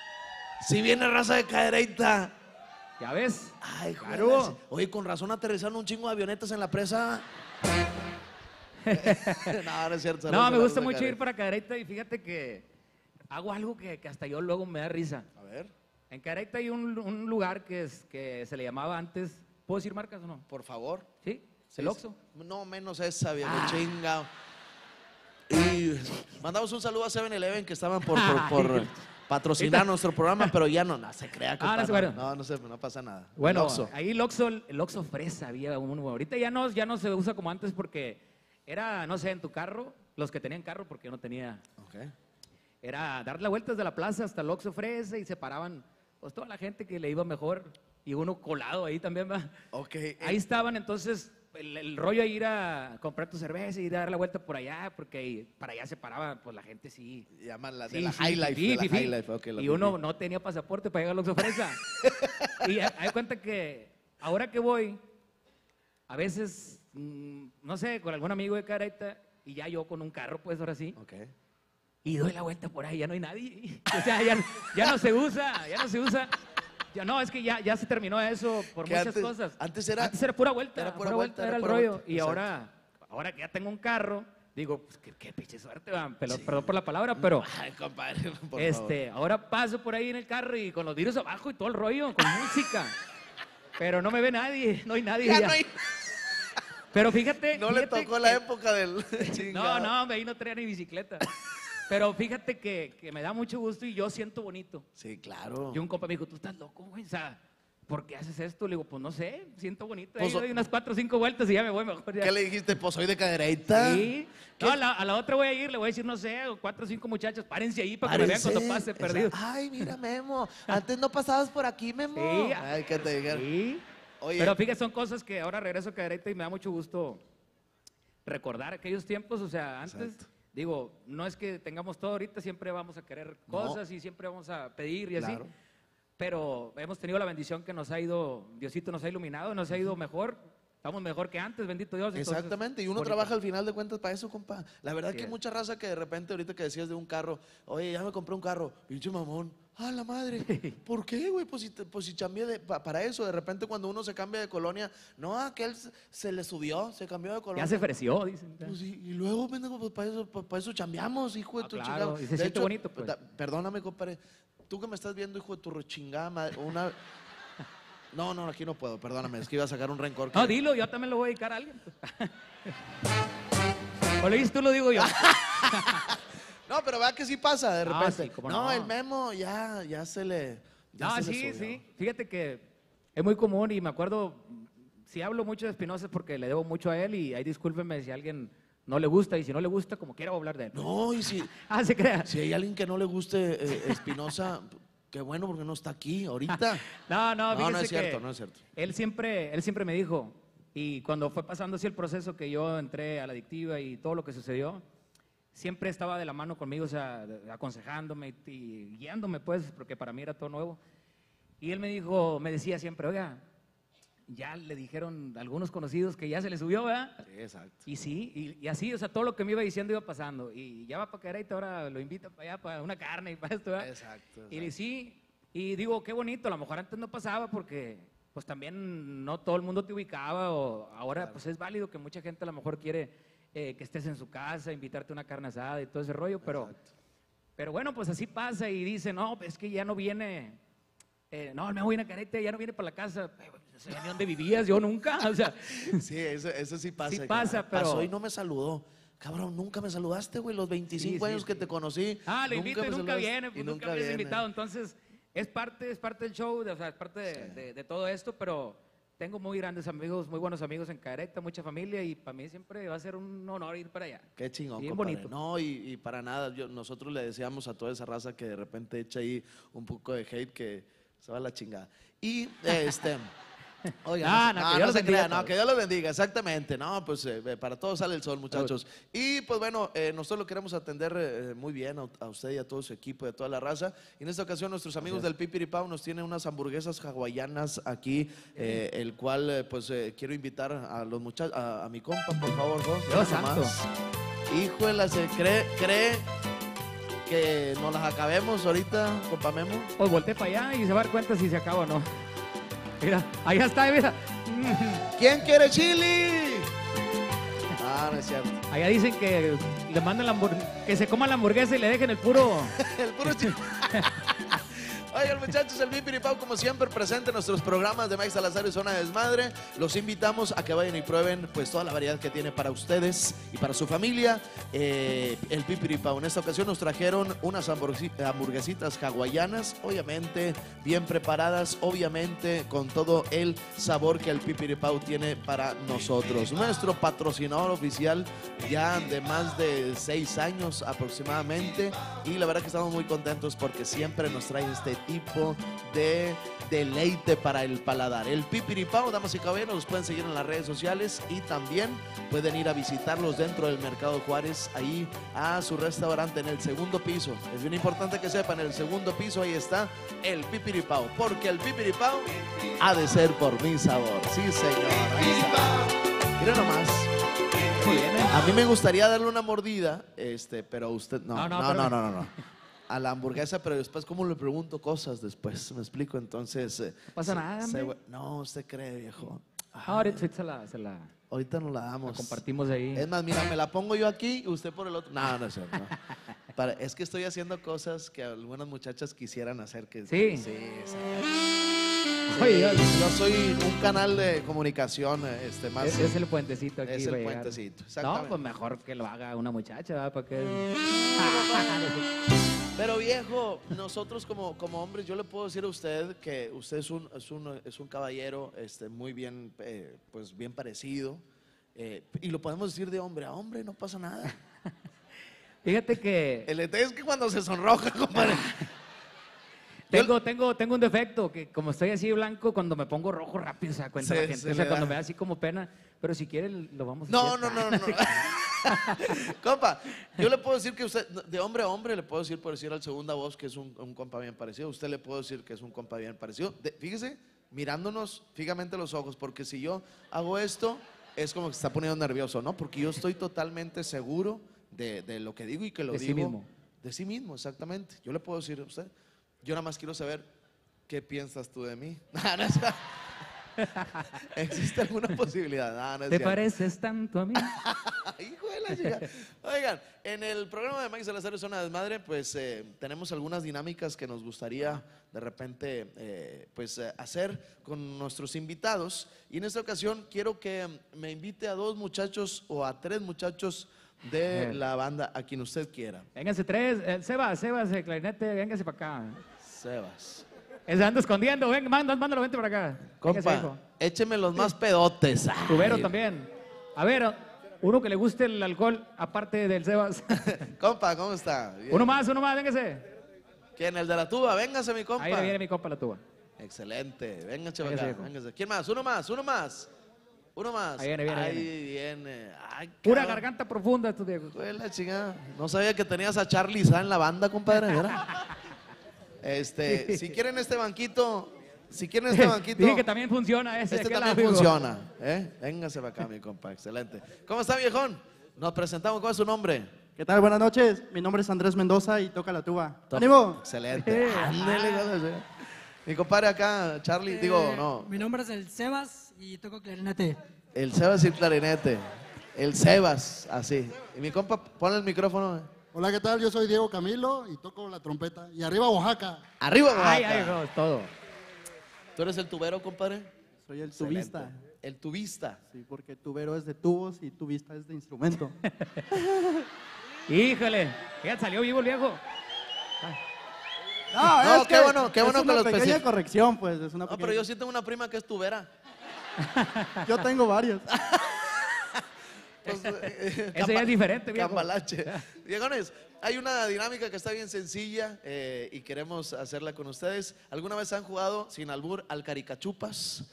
Si viene raza de Cadereita. ¿Ya ves? Ay, Claro. joder. Oye, con razón aterrizaron un chingo de avionetas en la presa. no, no es cierto. saludos No, a me la gusta raza de mucho ir Cadereyta. para Cadereyta y fíjate que hago algo que, que hasta yo luego me da risa. A ver, En Cadereyta hay un, un lugar que, es, que se le llamaba antes, ¿puedo decir marcas o no? por favor. ¿Sí? Sí, ¿El Oxxo? sí. No, menos esa, viejo Ah. chinga. Y mandamos un saludo a seven eleven que estaban por, por, por patrocinar nuestro programa, pero ya no, no se crea. Ah, no se compadre. bueno. no, no, se- no pasa nada. Bueno, El Oxxo. ahí el Oxxo, el Oxxo fresa había uno. Ahorita ya no, ya no se usa como antes porque era, no sé, en tu carro, los que tenían carro porque yo no tenía, Ok. era dar la vuelta desde la plaza hasta el Oxxo fresa y se paraban pues toda la gente que le iba mejor y uno colado ahí también va. Ok. Ahí estaban entonces el, el rollo de ir a comprar tu cerveza y dar la vuelta por allá porque ahí- para allá se paraba pues la gente sí. Llaman la de Sí, la sí, High Life. fifí, de la fifí. High Life, ok, la y uno fifí. no tenía pasaporte para llegar al Oxxo Fresa. y ha- hay cuenta que ahora que voy, a veces, mm, no sé, con algún amigo de Cadereyta y ya yo con un carro, pues ahora sí, Ok. y doy la vuelta por ahí, ya no hay nadie. O sea, ya, ya no se usa, ya no se usa. Ya, no, es que ya, ya se terminó eso por Que muchas antes- cosas. antes era- antes era pura vuelta, era pura pura vuelta, vuelta, era era el pura rollo. vuelta, Y exacto. ahora, ahora que ya tengo un carro, digo, pues qué, qué pinche suerte, va, pero- perdón por la palabra, pero Ay, compadre, por favor. este, ahora paso por ahí en el carro y con los vidrios abajo y todo el rollo, con música. Pero no me ve nadie, no hay nadie. Ya ya. no hay- Pero fíjate. No le fíjate tocó que- la época del No, chingado. no, hombre, ahí no traía ni bicicleta. Pero fíjate que, que me da mucho gusto y yo siento bonito. Sí, claro. Y un compa me dijo, tú estás loco, güey. O sea, ¿por qué haces esto? Le digo, pues no sé, siento bonito. Pues, Ahí doy unas cuatro o cinco vueltas y ya me voy mejor. Ya. ¿Qué le dijiste? Pues soy de cadereita. Sí. No, a la, a la otra voy a ir, le voy a decir, no sé, cuatro o cinco muchachos, párense ahí para que me vean Párense. cuando pase perdido. Ay, mira, Memo. Antes no pasabas por aquí, Memo. Sí. Ay, ¿qué te dijeron? Sí. Oye. Pero fíjate, son cosas que ahora regreso a Cadereyta y me da mucho gusto recordar aquellos tiempos. O sea, antes, Exacto. digo, no es que tengamos todo ahorita, siempre vamos a querer No. cosas y siempre vamos a pedir y así. Claro. Pero hemos tenido la bendición que nos ha ido, Diosito nos ha iluminado, nos ha ido mejor. Estamos mejor que antes, bendito Dios. Entonces, Exactamente, y uno bonito. trabaja al final de cuentas para eso, compa. La verdad Así que hay es. mucha raza que de repente, ahorita que decías de un carro, oye, ya me compré un carro, pinche mamón. Ah, la madre. ¿Por qué, güey? Pues si, te- pues si cambié de, pa- para eso. De repente cuando uno se cambia de colonia, no, aquel se, se le subió, se cambió de colonia. Ya se ofreció, dicen. Pues sí, y luego, pendejo, pues para eso, pa- para eso chambeamos, hijo de Ah, tu claro, chingada. y se De siente hecho, bonito, pues. da- Perdóname, compadre. Tú que me estás viendo, hijo de tu chingada madre, una... No, no, aquí no puedo, perdóname, es que iba a sacar un rencor. que- No, dilo, yo también lo voy a dedicar a alguien. pues. O lo dices tú, lo digo yo. No, pero vea que sí pasa de No, repente. sí, cómo no, no. el Memo ya, ya se le. Ya No, se le sí, subió. sí. Fíjate que es muy común y me acuerdo, si hablo mucho de Espinosa es porque le debo mucho a él y ahí discúlpenme si a alguien no le gusta y si no le gusta, como quiera voy a hablar de él. No, y si, Ah, se crea. si hay alguien que no le guste eh, Espinosa, qué bueno porque no está aquí ahorita. No, no, No, fíjese no es cierto, que no es cierto. Él siempre, él siempre me dijo, y cuando fue pasando así el proceso que yo entré a la adictiva y todo lo que sucedió, siempre estaba de la mano conmigo, o sea, de- aconsejándome y, y guiándome, pues, porque para mí era todo nuevo. Y él me dijo, me decía siempre, oiga, ya le dijeron a algunos conocidos que ya se le subió, ¿verdad? Sí, exacto. Y sí, y, y así, o sea, todo lo que me iba diciendo iba pasando. Y ya va para Cadereyta, ahora lo invita para allá, para una carne y para esto, ¿verdad? Exacto. Y exacto. sí, y digo, qué bonito, a lo mejor antes no pasaba porque pues también no todo el mundo te ubicaba o ahora Claro. pues es válido que mucha gente a lo mejor quiere eh, que estés en su casa, invitarte a una carne asada y todo ese rollo, pero, Exacto. pero bueno, pues así pasa y dice, no, es que ya no viene, eh, no, me voy a Cadereyta, ya no viene para la casa. Eh, no sé ni dónde vivías, yo nunca, o sea, Sí, eso, eso sí pasa. Sí que, pasa, ah, pero- Pasó y no me saludó. Cabrón, nunca me saludaste, güey, los veinticinco Sí, sí, años que sí. te conocí. ah, lo invito y me nunca saludaste, viene, pues y nunca me habías viene. invitado, entonces es parte, es parte del show, de- o sea, es parte de, Sí. de- de todo esto, pero tengo muy grandes amigos, muy buenos amigos en Cadereyta, mucha familia y para mí siempre va a ser un honor ir para allá. Qué chingón, Bien compadre. bonito. No, y, y para nada, yo- nosotros le decíamos a toda esa raza que de repente echa ahí un poco de hate que se va a la chingada. Y este. Oiga, No, no, no, que no, Dios no los se bendiga crea, a no, todos. que Dios los bendiga, exactamente. No, pues eh, para todos sale el sol, muchachos. Y pues bueno, eh, nosotros lo queremos atender eh, muy bien a, a usted y a todo su equipo y a toda la raza. Y en esta ocasión nuestros amigos del Pipiripao nos tienen unas hamburguesas hawaianas aquí, eh, el cual eh, pues eh, quiero invitar a los muchachos, a, a mi compa, por favor, dos. Dios nada santo. más. Híjole, se cree, cree que nos las acabemos ahorita, compa Memo. Pues volteé para allá y se va a dar cuenta si se acaba o no. Mira, allá está, mira. ¿Quién quiere chili? Ah, no es cierto. Allá dicen que le mandan la hamburg- que se coma la hamburguesa y le dejen el puro. El puro chili. Oigan, muchachos, el Pipiripao, como siempre, presente en nuestros programas de Mike Salazar y Zona de Desmadre. Los invitamos a que vayan y prueben pues toda la variedad que tiene para ustedes y para su familia. Eh, el Pipiripao. En esta ocasión nos trajeron unas hamburguesi- hamburguesitas hawaianas, obviamente bien preparadas, obviamente con todo el sabor que el Pipiripao tiene para nosotros. Nuestro patrocinador oficial ya de más de seis años aproximadamente. Y la verdad que estamos muy contentos porque siempre nos trae este tipo de deleite para el paladar. El Pipiripao, damas y caballeros, los pueden seguir en las redes sociales y también pueden ir a visitarlos dentro del Mercado Juárez, ahí a su restaurante en el segundo piso. Es bien importante que sepan, en el segundo piso ahí está el Pipiripao, porque el Pipiripao ha de ser por mi sabor. Sí, señor. Ahí está. Miren nomás. A mí me gustaría darle una mordida, este, pero usted no. No, No, no, no, pero- no, no, no. A la hamburguesa, pero después, ¿cómo le pregunto cosas después? ¿Me explico? Entonces. eh, No pasa se- nada, se- hombre. no, usted cree, viejo. Ah, ahorita se la, se la, Ahorita nos la la damos. compartimos ahí. Es más, mira, me la pongo yo aquí y usted por el otro. No, no es cierto. no. Para- es que estoy haciendo cosas que algunas muchachas quisieran hacer. Que, Sí. sí, sí. Ay, Dios. Yo soy un canal de comunicación este, más. Es, es el puentecito aquí. Es el para llegar. puentecito, No, exactamente. pues mejor que lo haga una muchacha, ¿verdad? Para que... Pero viejo, nosotros como, como hombres, yo le puedo decir a usted que usted es un, es un, es un caballero este, muy bien, eh, pues bien parecido. Eh, y lo podemos decir de hombre a hombre, no pasa nada. Fíjate que El detalle es que cuando se sonroja, compadre. tengo, tengo, tengo un defecto, que como estoy así blanco, cuando me pongo rojo rápido se da cuenta Se- la gente. se O sea, le cuando da. me da así como pena. Pero si quiere, lo vamos a No, hacer. no, no, no. no. Compa, yo le puedo decir que usted, de hombre a hombre, le puedo decir, por decir al segunda voz que es un, un compa bien parecido. Usted le puedo decir que es un compa bien parecido. De- fíjese, mirándonos fijamente los ojos, porque si yo hago esto, es como que se está poniendo nervioso, ¿no? Porque yo estoy totalmente seguro de, de lo que digo y que lo De sí digo. mismo. De sí mismo, exactamente. Yo le puedo decir a usted, yo nada más quiero saber qué piensas tú de mí. No, no es- ¿Existe alguna posibilidad? No, no es ¿Te cierto. pareces tanto a mí? Hijo de la chica. Oigan, en el programa de Mike Salazar es una desmadre, pues eh, tenemos algunas dinámicas que nos gustaría de repente eh, pues eh, hacer con nuestros invitados. Y en esta ocasión quiero que me invite a dos muchachos o a tres muchachos de Eh. la banda, a quien usted quiera. Vénganse tres. Eh, Sebas, Sebas, el clarinete, véngase para acá. Sebas. Él se anda escondiendo. Venga, mándalo, mándalo, vente para acá. Véngase, Compa, hijo. écheme los más pedotes. Tubero Ay. también. A ver, uno que le guste el alcohol, aparte del Sebas. Compa, ¿cómo está? Bien. Uno más, uno más, véngase. ¿Quién? El de la tuba, véngase mi compa. Ahí le viene mi compa la tuba. Excelente, véngase Véngase, acá, viejo. véngase. ¿Quién más? Uno más, uno más. Uno más. Ahí viene, viene, Ahí viene. Ay, Pura cabrón. garganta profunda, estos viejos. Fue la chingada. No sabía que tenías a Charlie Sa en la banda, compadre. ¿verdad? Este, si quieren este banquito, si quieren este banquito, Dije que también funciona ese. este aquel también amigo. funciona. ¿eh? Véngase para acá, mi compa. Excelente. ¿Cómo está, viejón? Nos presentamos. ¿Cuál es su nombre? ¿Qué tal? Buenas noches. Mi nombre es Andrés Mendoza y toca la tuba. Top. ¡Ánimo! Excelente. Ándele, güey. Mi compadre acá, Charlie, digo, Eh, no. Mi nombre es el Sebas y toco clarinete. El Sebas y el clarinete. El Sebas, así. Y mi compa, pon el micrófono. Hola, ¿qué tal? Yo soy Diego Camilo y toco la trompeta. Y arriba Oaxaca. Arriba, Ay, Oaxaca. ay, no, todo. ¿Tú eres el tubero, compadre? Soy el Excelente. tubista. El tubista. Sí, porque tubero es de tubos y tubista es de instrumento. Híjole, ya salió vivo el viejo. No, No, es qué que bueno, qué es bueno que una lo pequeña especific- corrección, pues. Es una No, pequeña... pero yo sí tengo una prima que es tubera. Yo tengo varios. Pues, eh, Eso ya es diferente, viejo. Cambalache. Viejones, hay una dinámica que está bien sencilla eh, y queremos hacerla con ustedes. ¿Alguna vez han jugado sin albur al caricachupas?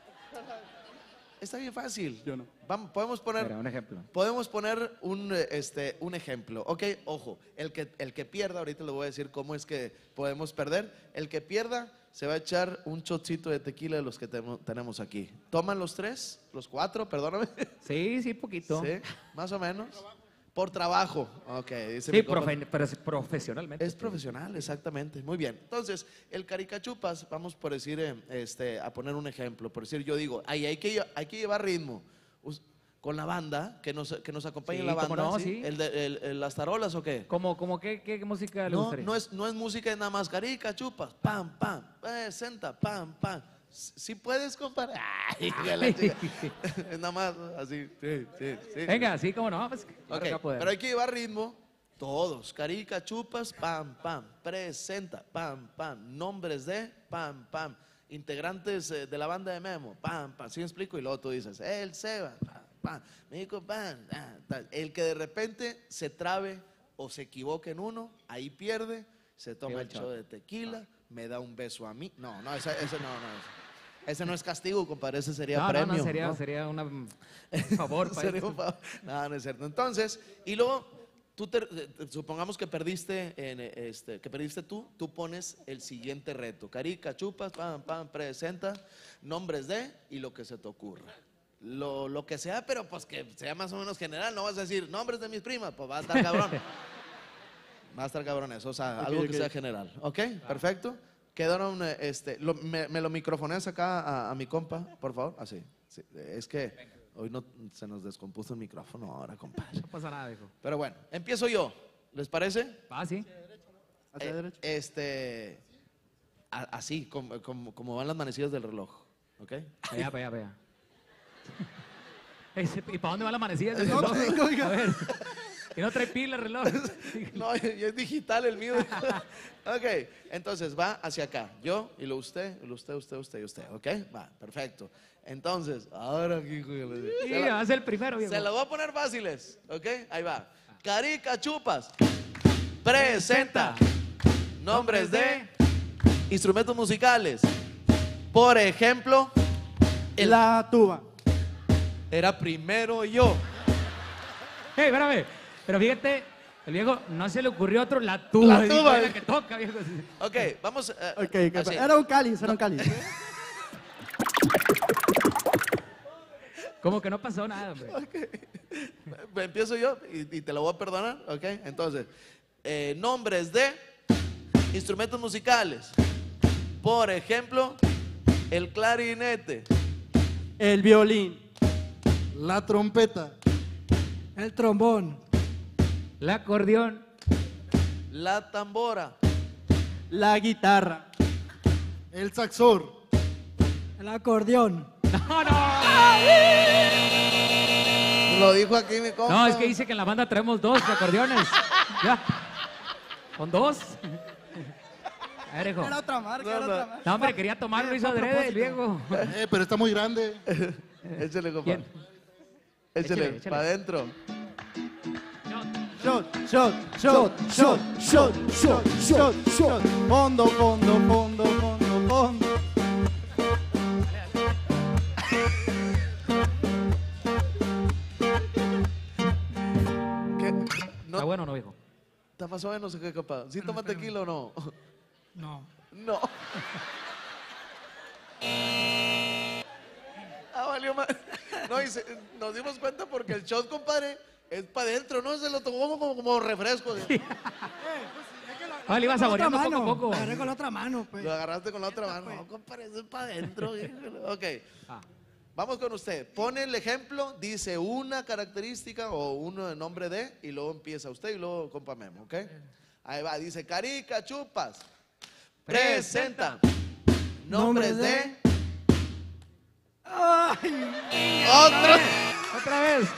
Está bien fácil. Yo no. Vamos, podemos poner, Mira, un ejemplo. podemos poner un, eh, este, un ejemplo. Ok, ojo, el que, el que pierda, ahorita les voy a decir cómo es que podemos perder. El que pierda se va a echar un shotcito de tequila de los que temo- tenemos aquí. ¿Toman los tres? ¿Los cuatro? Perdóname. Sí, sí, poquito. Sí, más o menos. Por trabajo. Ok, dice Sí, mi compa. profe- pero es profesionalmente. Es profesional, exactamente. Muy bien. Entonces, el caricachupas, vamos por decir, eh, este, a poner un ejemplo. Por decir, yo digo, ahí hay que, lle- hay que llevar ritmo. Us- Con la banda, que nos, que nos acompañe Sí, la cómo banda. no, ¿sí? sí. El de, el- el- ¿Las tarolas o qué? ¿Cómo, cómo qué, qué música le No, gustaría? no es, no es música, es nada más caricachupas. Pam, pam. Eh, senta, pam, pam. Si puedes, compadre. Ay, hija de la chica. Es nada más así. Sí, sí, sí. Venga, sí, cómo no. Pues, claro Ok, que va a poder. pero hay que llevar ritmo. Todos. Carica, chupas, pam, pam. Presenta, pam, pam. Nombres de, pam, pam. Integrantes eh, de la banda de Memo, pam, pam. ¿Sí me explico? Y luego tú dices, el Seba, pam, pam. Mico, pam, ah, tal. El que de repente se trabe o se equivoque en uno, ahí pierde, se toma Lleva el el show shot. de tequila, me da un beso a mí. No, no, ese, ese no, no. Ese, ese no es castigo, compadre, ese sería no, no, premio. no, sería, ¿no? sería una, un favor para Sería esto. un favor. No, no es cierto. Entonces, y luego, tú te- te- supongamos que perdiste, en, eh, este, que perdiste tú, tú pones el siguiente reto. Carica, chupas, pam, pam, presenta, nombres de y lo que se te ocurra. Lo, lo que sea, pero pues que sea más o menos general. No vas a decir nombres de mis primas, pues va a estar cabrón. Va a estar cabrón eso, o sea, Ok, algo que ok. sea general. ¿Ok? Perfecto. Quedaron, eh, este, lo- me, me lo microfoneas acá a, a mi compa, por favor. Así. Sí, es que hoy no se nos descompuso el micrófono ahora, compadre. No pasa nada, hijo. Pero bueno, empiezo yo. ¿Les parece? Ah, sí. Hacia Eh, derecha. Este, A- así, como, como, como van las manecillas del reloj. ¿Ok? Vaya, vaya, vaya. Ese- ¿Y para dónde va la manecilla del No reloj? tengo, oiga. A ver. Y no trae pila el reloj. No, ya es digital el mío. Ok, entonces va hacia acá. Yo y lo usted, y lo usted, usted, usted y usted. ¿Ok? Va, perfecto. Entonces, ahora aquí. hijo de la- Sí, se la- va a ser el primero, viejo. Se las voy a poner fáciles. ¿Ok? Ahí va. Carica Chupas presenta nombres de instrumentos musicales. Por ejemplo, el La tuba. era primero yo. Hey, espérame. Pero fíjate, el viejo no se le ocurrió otro, la tuba. La dijo, tuba. es la que toca, viejo. Ok, vamos. eh, Ok, ¿qué así. pa- era un cáliz, era un cáliz. Como que no pasó nada, hombre. Empiezo yo y, y te lo voy a perdonar. Ok, entonces, eh, nombres de instrumentos musicales. Por ejemplo, el clarinete, El violín. La trompeta. El trombón. El acordeón. la tambora, La guitarra. El saxor. El acordeón. No, no. lo dijo aquí mi compa. No, es que dice que en la banda traemos dos acordeones. Ya. ¿Con dos? A ver, hijo. Era otra marca, No, era no. otra marca. No, hombre, quería tomarlo, hizo adrede el viejo. Eh, pero está muy grande. Échale, compa. ¿Quién? Échale, Échale, échale. para adentro. Shot, shot, shot, shot, shot, shot, shot, shot. Fondo, fondo, fondo, fondo, fondo. ¿Qué? ¿Está No, bueno o no, viejo? está más o menos, ¿qué, compa? ¿Sí toma tequila o no? No. No. Ah, valió más. No, y se- nos dimos cuenta porque el shot, compadre, es para adentro, ¿no? Se lo tomó como, como refresco. Ah, le iba Con la otra saboreando poco a mano. poco. Lo agarré con la otra mano, pues. Lo agarraste con la otra mano. No, compadre, eso es para adentro. híjole. Ok. Ah. Vamos con usted. Pone el ejemplo, dice una característica o uno de nombre de, y luego empieza usted y luego compa Memo, ¿ok? Ahí va, dice Carica Chupas. Presenta nombres de Ay, otro. Otra vez.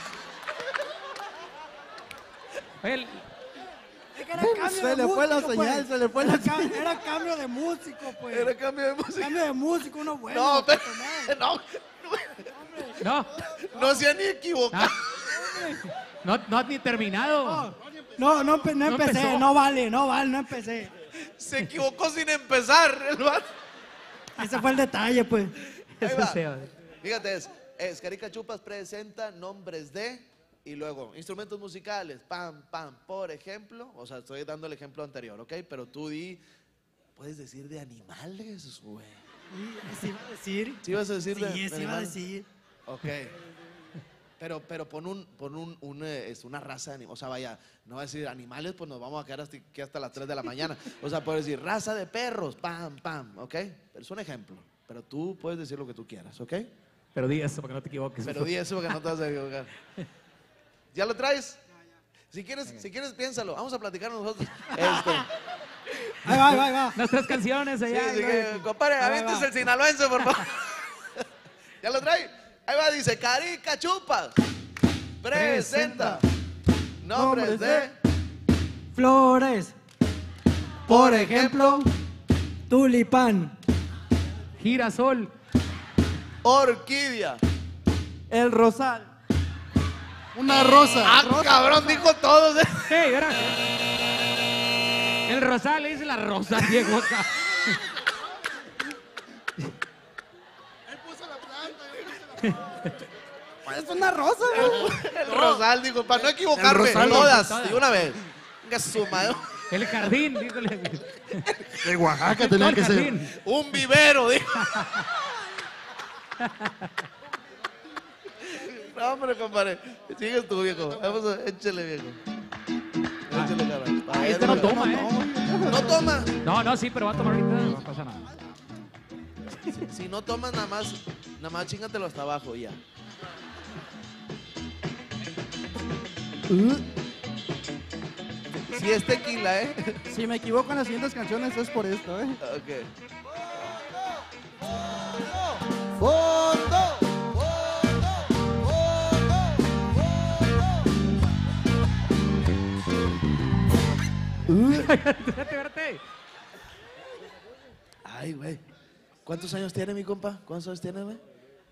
Oye, el- es que era cambio Se de le fue la músico, señal, pues. se le fue la Era ca- Era cambio de músico, pues. Era cambio de música. Cambio de músico, uno bueno. No, para pero, tomar. no, no, no se han ni equivocado. no, no has ni terminado. No, no, empe- no No empecé, empezó. no vale, no vale, no empecé. Se equivocó sin empezar. El vato. Ese fue el detalle, pues. Ahí Eso va. sí, va. Fíjate, es, es Carica Chupas presenta nombres de y luego instrumentos musicales, pam, pam, por ejemplo, o sea, estoy dando el ejemplo anterior, ¿ok? Pero tú di, puedes decir de animales, güey. Sí, iba a decir. ¿Sí vas a decir de, Sí, de sí iba a animales? decir. Ok. Pero, pero pon un, pon un, un, eh, es una raza de animales, o sea, vaya, no va a decir animales, pues nos vamos a quedar hasta, aquí hasta las tres de la mañana. O sea, puedes decir raza de perros, pam, pam, ¿ok? Pero es un ejemplo, pero tú puedes decir lo que tú quieras, ¿ok? Pero di eso para que no te equivoques. Pero di eso porque no te vas a equivocar. ¿Ya lo traes? Si quieres, si quieres, piénsalo. Vamos a platicar nosotros. Este, Ahí va, ahí va, ahí va. Nuestras canciones sí, allá. así ¿no? que, compadre, Ahí va, avientes ahí va. el sinaloense, por favor. ¿Ya lo trae? Ahí va, dice, Carica Chupas. Presenta. Nombres de, Flores. por ejemplo, Tulipán. Girasol. orquídea. El rosal. Una rosa. Ah, cabrón, dijo todos. eh. Hey, verá. El rosal es la rosa, viejo acá. Es una rosa, güey. El rosal, dijo, para no equivocarme. El rosal. Todas, Todas. de una vez. Venga, su madre. El jardín, dígale. De Oaxaca Todo tenía el que ser. jardín. Un vivero, dijo. No, hombre, compadre. Sigues tú, viejo. Vamos a, échale, viejo. Échale, cabrón. Pa' Este ver, no güey. toma, ¿eh? No toma. No, no, sí, pero va a tomar ahorita. No pasa nada. Si no tomas, nada más, nada más chingatelo hasta abajo y ya. Si es tequila, ¿eh? Si me equivoco en las siguientes canciones es por esto, ¿eh? Ok. fondo, Espérate, espérate. Ay, güey. ¿Cuántos años tiene mi compa? ¿Cuántos años tiene, güey?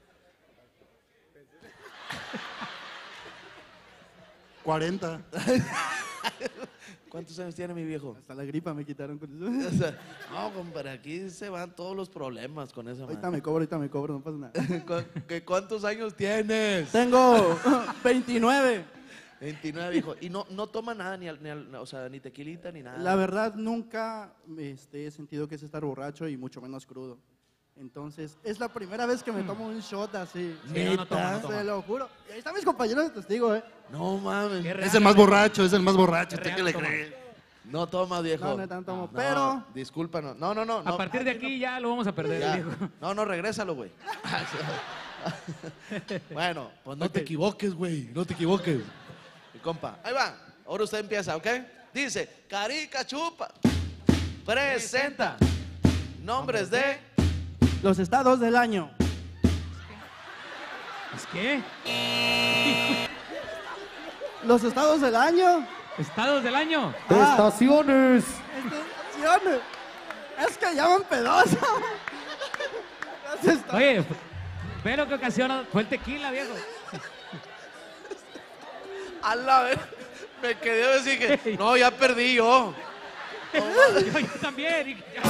cuarenta. ¿Cuántos años tiene mi viejo? Hasta la gripa me quitaron con O eso. sea, no, compadre, aquí se van todos los problemas con esa Ahorita madre. me cobro, ahorita me cobro, no pasa nada. ¿Cu- qué- ¿Cuántos años tienes? Tengo veintinueve. veintinueve, viejo. Y no, no toma nada, ni, al- ni al- o sea, ni tequilita, ni nada. La verdad, nunca este, he sentido que es estar borracho y mucho menos crudo. Entonces, es la primera vez que me tomo un shot así. Sí, no, no toma, no toma. Se lo juro. Y ahí están mis compañeros de testigo, ¿eh? No mames. Qué Es el más borracho, es el más borracho. Es ¿Usted real, qué le toma. cree? No toma, viejo. No, neta, no tomo, No, pero- Discúlpanos. No, no, no. no. A partir de aquí ya lo vamos a perder, Ya. viejo. No, no, regrésalo, güey. Bueno, pues no te equivoques, güey. No te equivoques. Mi compa, ahí va. Ahora usted empieza, ¿ok? Dice, Carica Chupa presenta nombres de... Los estados del año. ¿Es qué? Los estados del año. Estados del año. Ah, Estaciones. estaciones. Es que llaman pedoso. Los esta- Oye, pero que ocasiona fue el tequila, viejo. A la vez, me quedé a decir que, no, ya perdí yo. Yo, yo también. dije, ya.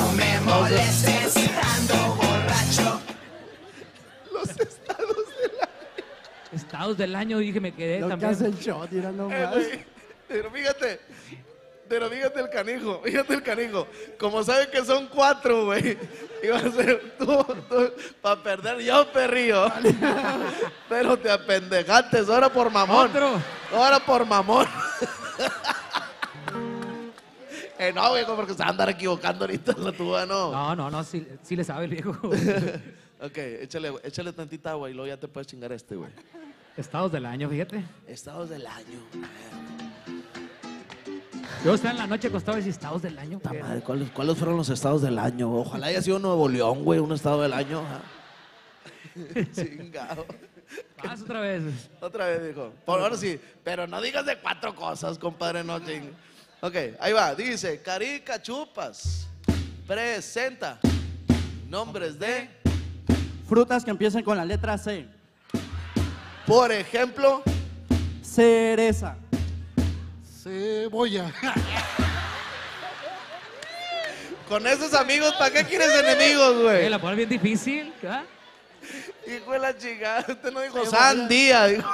Los estados de la... Estados del año, dije, me quedé Lo que también. hace el shot, mira Eh, nomás. güey, pero fíjate, pero fíjate el canijo, fíjate el canijo. Como sabe que son cuatro, güey, iba a ser tú, tú para perder yo, perrillo. Pero te apendejaste, ahora por mamón. Otro. Ahora por mamón. Eh, no, viejo, porque se va a andar equivocando ahorita la tuba, no. No, no, no, sí, sí le sabe el viejo. Ok, échale, échale tantita agua y luego ya te puedes chingar este, güey. Estados del año, fíjate. Estados del año. Yo estaba en la noche acostado y decía, estados del año. Puta ¿qué? madre, ¿cuáles, ¿Cuáles fueron los estados del año? Ojalá haya sido Nuevo León, güey, un estado del año. ajá. Chingado. Vas otra vez. Otra vez, dijo. Por ahora sí, pero no digas de cuatro cosas, compadre, no ching. Ok, ahí va. Dice, Carica Chupas presenta nombres de, Frutas que empiecen con la letra C. por ejemplo, Cereza. Cebolla. con esos amigos, ¿para qué quieres enemigos, Eh, güey? la pones bien difícil. ¿ah? Hijo de la chingada, usted no dijo Cebolla. sandía, dijo.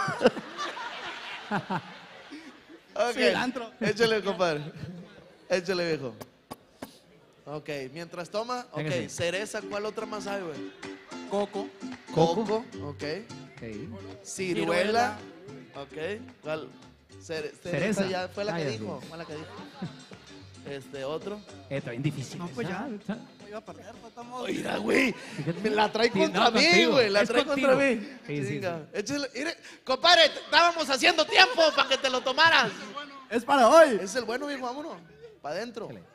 Ok, Cilantro. échale, compadre. Échale, viejo. Ok, mientras toma, ok, Véngase. cereza, ¿cuál otra más hay, güey? Coco. Coco, ok. Ok. Ciruela, ok. ¿Cuál? Cere- cereza, Cereza. ya fue la Ah, que ya, dijo, fue la que dijo. Este, otro. Eh, está bien difícil. No, pues ya. ¿sabes? No iba a perder, pues estamos. Oiga, güey, me la trae Sí, contra no, mí, contigo, güey, la es trae contigo. contra mí. Sí, sí, Chinga. Échale, mire, compadre, te- estábamos haciendo tiempo para que te lo tomaras. Es para hoy. Es el bueno, viejo, vámonos. Para adentro. Échale.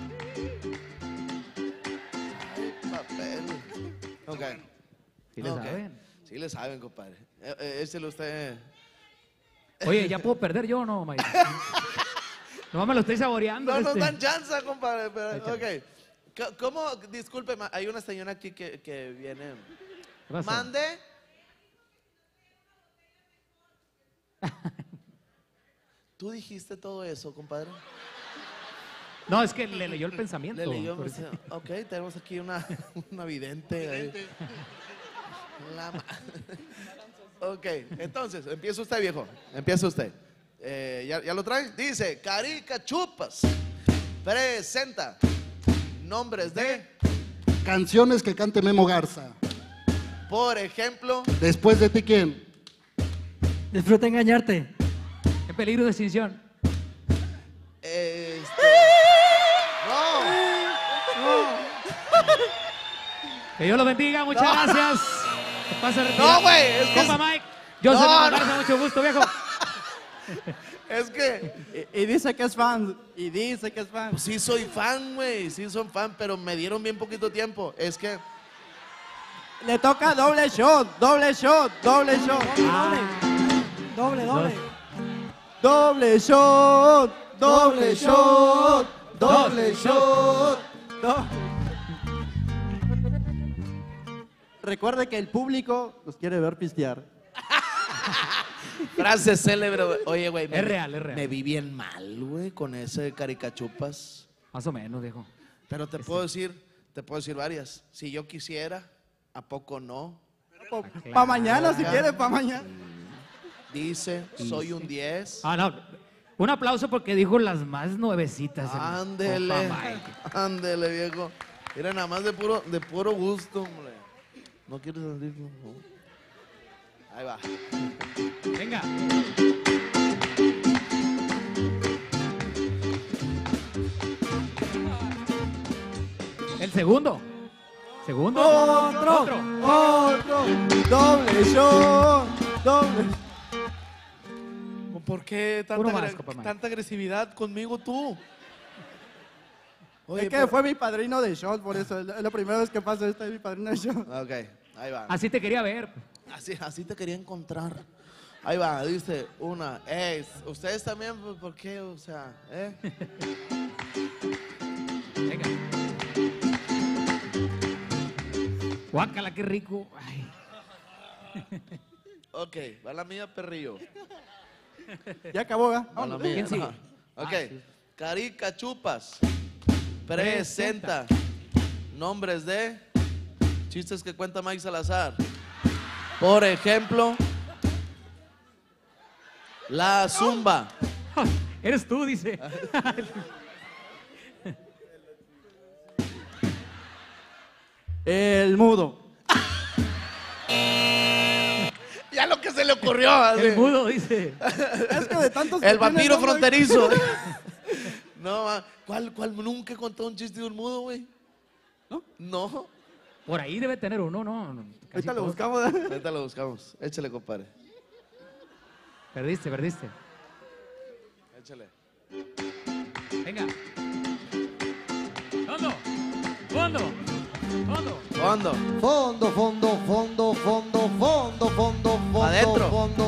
Ay, papel. Ok. Sí le Ok. saben. Sí le saben, compadre. Eh, eh, échale usted. Oye, ¿ya puedo perder yo o no, Mike? No me lo estoy saboreando. No nos este. dan chance, compadre. Pero, Échale. ok. C- ¿Cómo? Disculpe, ma- hay una señora aquí que, que viene. ¿Qué pasó? Mande. ¿Tú dijiste todo eso, compadre? No, es que le leyó el pensamiento. Le leyó, Por eso. ok, tenemos aquí una, una vidente. ahí. La ma- ok, entonces, empieza usted, viejo. Empieza usted. Eh, ¿ya, ¿Ya lo trae? Dice, Carica Chupas presenta nombres de, Canciones que cante Memo Garza. por ejemplo, Después de ti, ¿quién? Disfruta engañarte. En peligro de extinción. este, no, Que Dios los bendiga, muchas No. gracias. Que pase no, güey, es que, Compa Mike. Yo No, soy Memo no. Garza, mucho gusto, viejo. es que Y, y dice que es fan. Y dice que es fan. sí soy fan, güey, sí soy fan, pero me dieron bien poquito tiempo. Es que Le toca doble shot, doble shot, doble shot. Doble, doble. Doble shot, doble shot, doble shot. do- Recuerde que el público nos quiere ver pistear. Frase célebre, güey. Oye, güey. me Es vi- real, es real. Me vi bien mal, güey, con ese caricachupas. Más o menos, viejo. Pero te puedo decir, te puedo decir varias. Si yo quisiera, ¿a poco no? Para mañana, si quiere, para mañana. Dice, soy un diez. Ah, no. Un aplauso porque dijo las más nuevecitas. el Ándele, compa Mike. ándele, viejo. Mira, nada más de puro, de puro gusto, hombre. ¿No quieres salir? No. Ahí va. Venga. El segundo. Segundo. Otro, otro, doble shot, doble. ¿Por qué Uno tanta, más, agre- compa Mike. tanta agresividad conmigo tú? Oye, Es que pero- fue mi padrino de shot, por eso. Es la primera vez que pasa esto, es mi padrino de shot. Ok, ahí va. Así te quería ver. Así, así te quería encontrar. Ahí va, dice una. Eh, ustedes también, pues, ¿por qué? O sea, ¿eh? Venga. Guácala, qué rico. Ay. Ok, va la mía, perrillo. Ya acabó, ¿verdad? Va la Vámonos. mía. ¿Quién sigue? Ajá. Ok, Ah, sí. Carica Chupas presenta nombres de chistes que cuenta Mike Salazar. Por ejemplo, la zumba. Eres tú, dice. El mudo. Ya lo que se le ocurrió. así. El mudo, dice. Es que de tantos que El tiene, vampiro no, no- fronterizo. No, ma, ¿cuál, cuál nunca he contado un chiste de un mudo, güey? ¿No? No. Por ahí debe tener uno, ¿no? Casi Ahorita lo todos. buscamos. ¿eh? Ahorita lo buscamos. Échale, compadre. Perdiste, perdiste. Échale. Venga. Fondo. Fondo. Fondo. Fondo. Fondo, fondo, fondo, fondo, fondo, fondo, fondo, Adentro. fondo.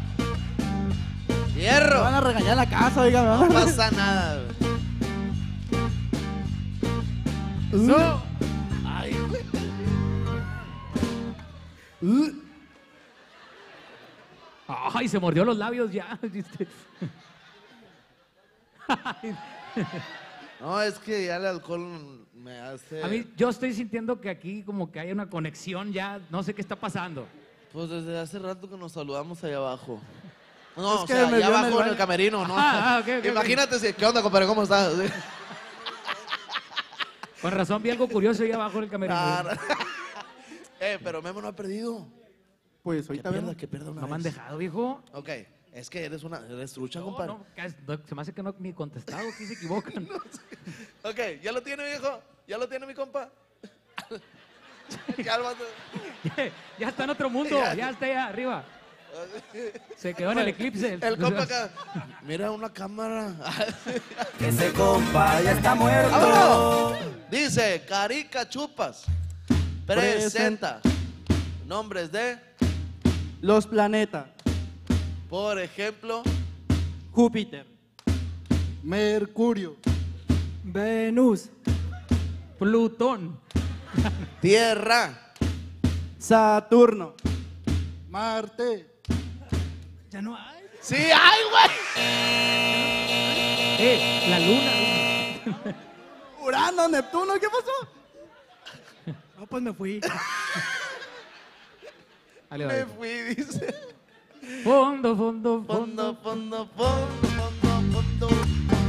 Me Hierro. van a regañar la casa, oiga. me No van a- pasa nada, güey. Eso. Ay, güey. Ay, se mordió los labios ya. ¿viste? Ay, No, es que ya el alcohol me hace. a mí, yo estoy sintiendo que aquí como que hay una conexión ya. No sé qué está pasando. Pues desde hace rato que nos saludamos allá abajo. No, Es o que sea, me allá vio en abajo el en el baño. camerino, ¿no? Ah, ah, ok, ok, ok. Imagínate si, ¿qué onda, compadre? ¿Cómo estás? Sí. Con razón vi algo curioso ahí abajo en el camerino. Ah, no. Eh, pero Memo no ha perdido. Pues Que ahorita pierda, vemos. que pierda una No me han vez. dejado, viejo. Ok, es que eres una, eres trucha, No, compadre. no, que es- no, se me hace que no ni contestado, aquí se equivocan. Ok, ¿ya lo tiene, viejo? ¿Ya lo tiene mi compa? Ya lo va a- Ya está en otro mundo, Ya. ya está allá arriba. Se quedó en el eclipse. El compa acá. Mira una cámara. Ese compa ya está muerto. ¡Vámonos! Dice Carica Chupas presenta nombres de, Los planetas. por ejemplo, Júpiter. Mercurio. Venus. Plutón. Tierra, Saturno. Marte. Ya no hay. sí, ay, güey. Eh, la luna. Urano, Neptuno, ¿qué pasó? No, pues me fui. Dale, va, Me viejo. fui, dice. Fondo, fondo, Fondo, fondo. fondo, fondo, fondo, fondo.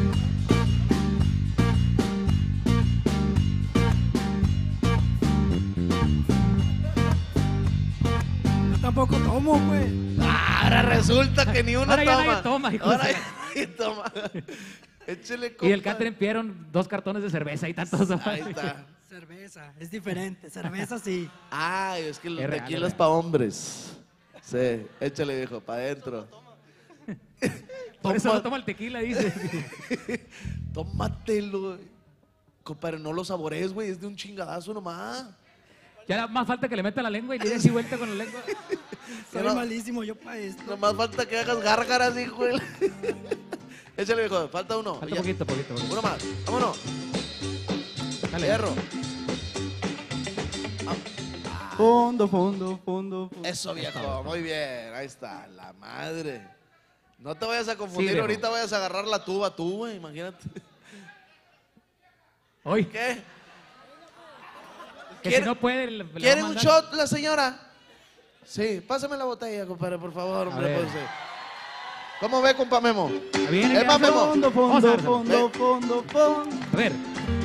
Yo tampoco tomo, pues. Ah, ahora resulta que ni uno Ahora ya toma. nadie toma, hijo Ahora de- ya nadie toma. Échele, Y el compa. catering pidieron dos cartones de cerveza y tantos. Ahí está. Cerveza, es diferente. Cerveza sí. Ay, es que el Es real, tequila es es real. para hombres. Sí, échale, viejo, para adentro. Por eso Toma- no toma el tequila, dice. Tómatelo. Compadre, no lo saborees, güey, es de un chingadazo nomás. Ya más falta que le meta la lengua y le dé así vuelta con la lengua. Soy no. malísimo yo para esto. Nomás falta que hagas gárgaras, hijo. Échale, viejo. Falta uno. Falta Ya. poquito, poquito, poquito. Uno más. Vámonos. Dale. Hierro. Fondo, fondo, fondo, fondo. Eso, viejo. Muy bien. Ahí está. La madre. No te vayas a confundir. Sí, viejo. Ahorita vayas a agarrar la tuba tú, güey. Imagínate. Hoy, ¿Qué? que si ¿Quiere, no puede, le, le va a ¿quiere un mandar. shot la señora? Sí. Pásame la botella, compadre, por favor. A hombre, ver. pues, sí. ¿Cómo ve, compa Memo? Está bien, Es ya. más, Memo. Fondo, Vamos a fondo, dárselo. fondo, fondo, fondo. A ver.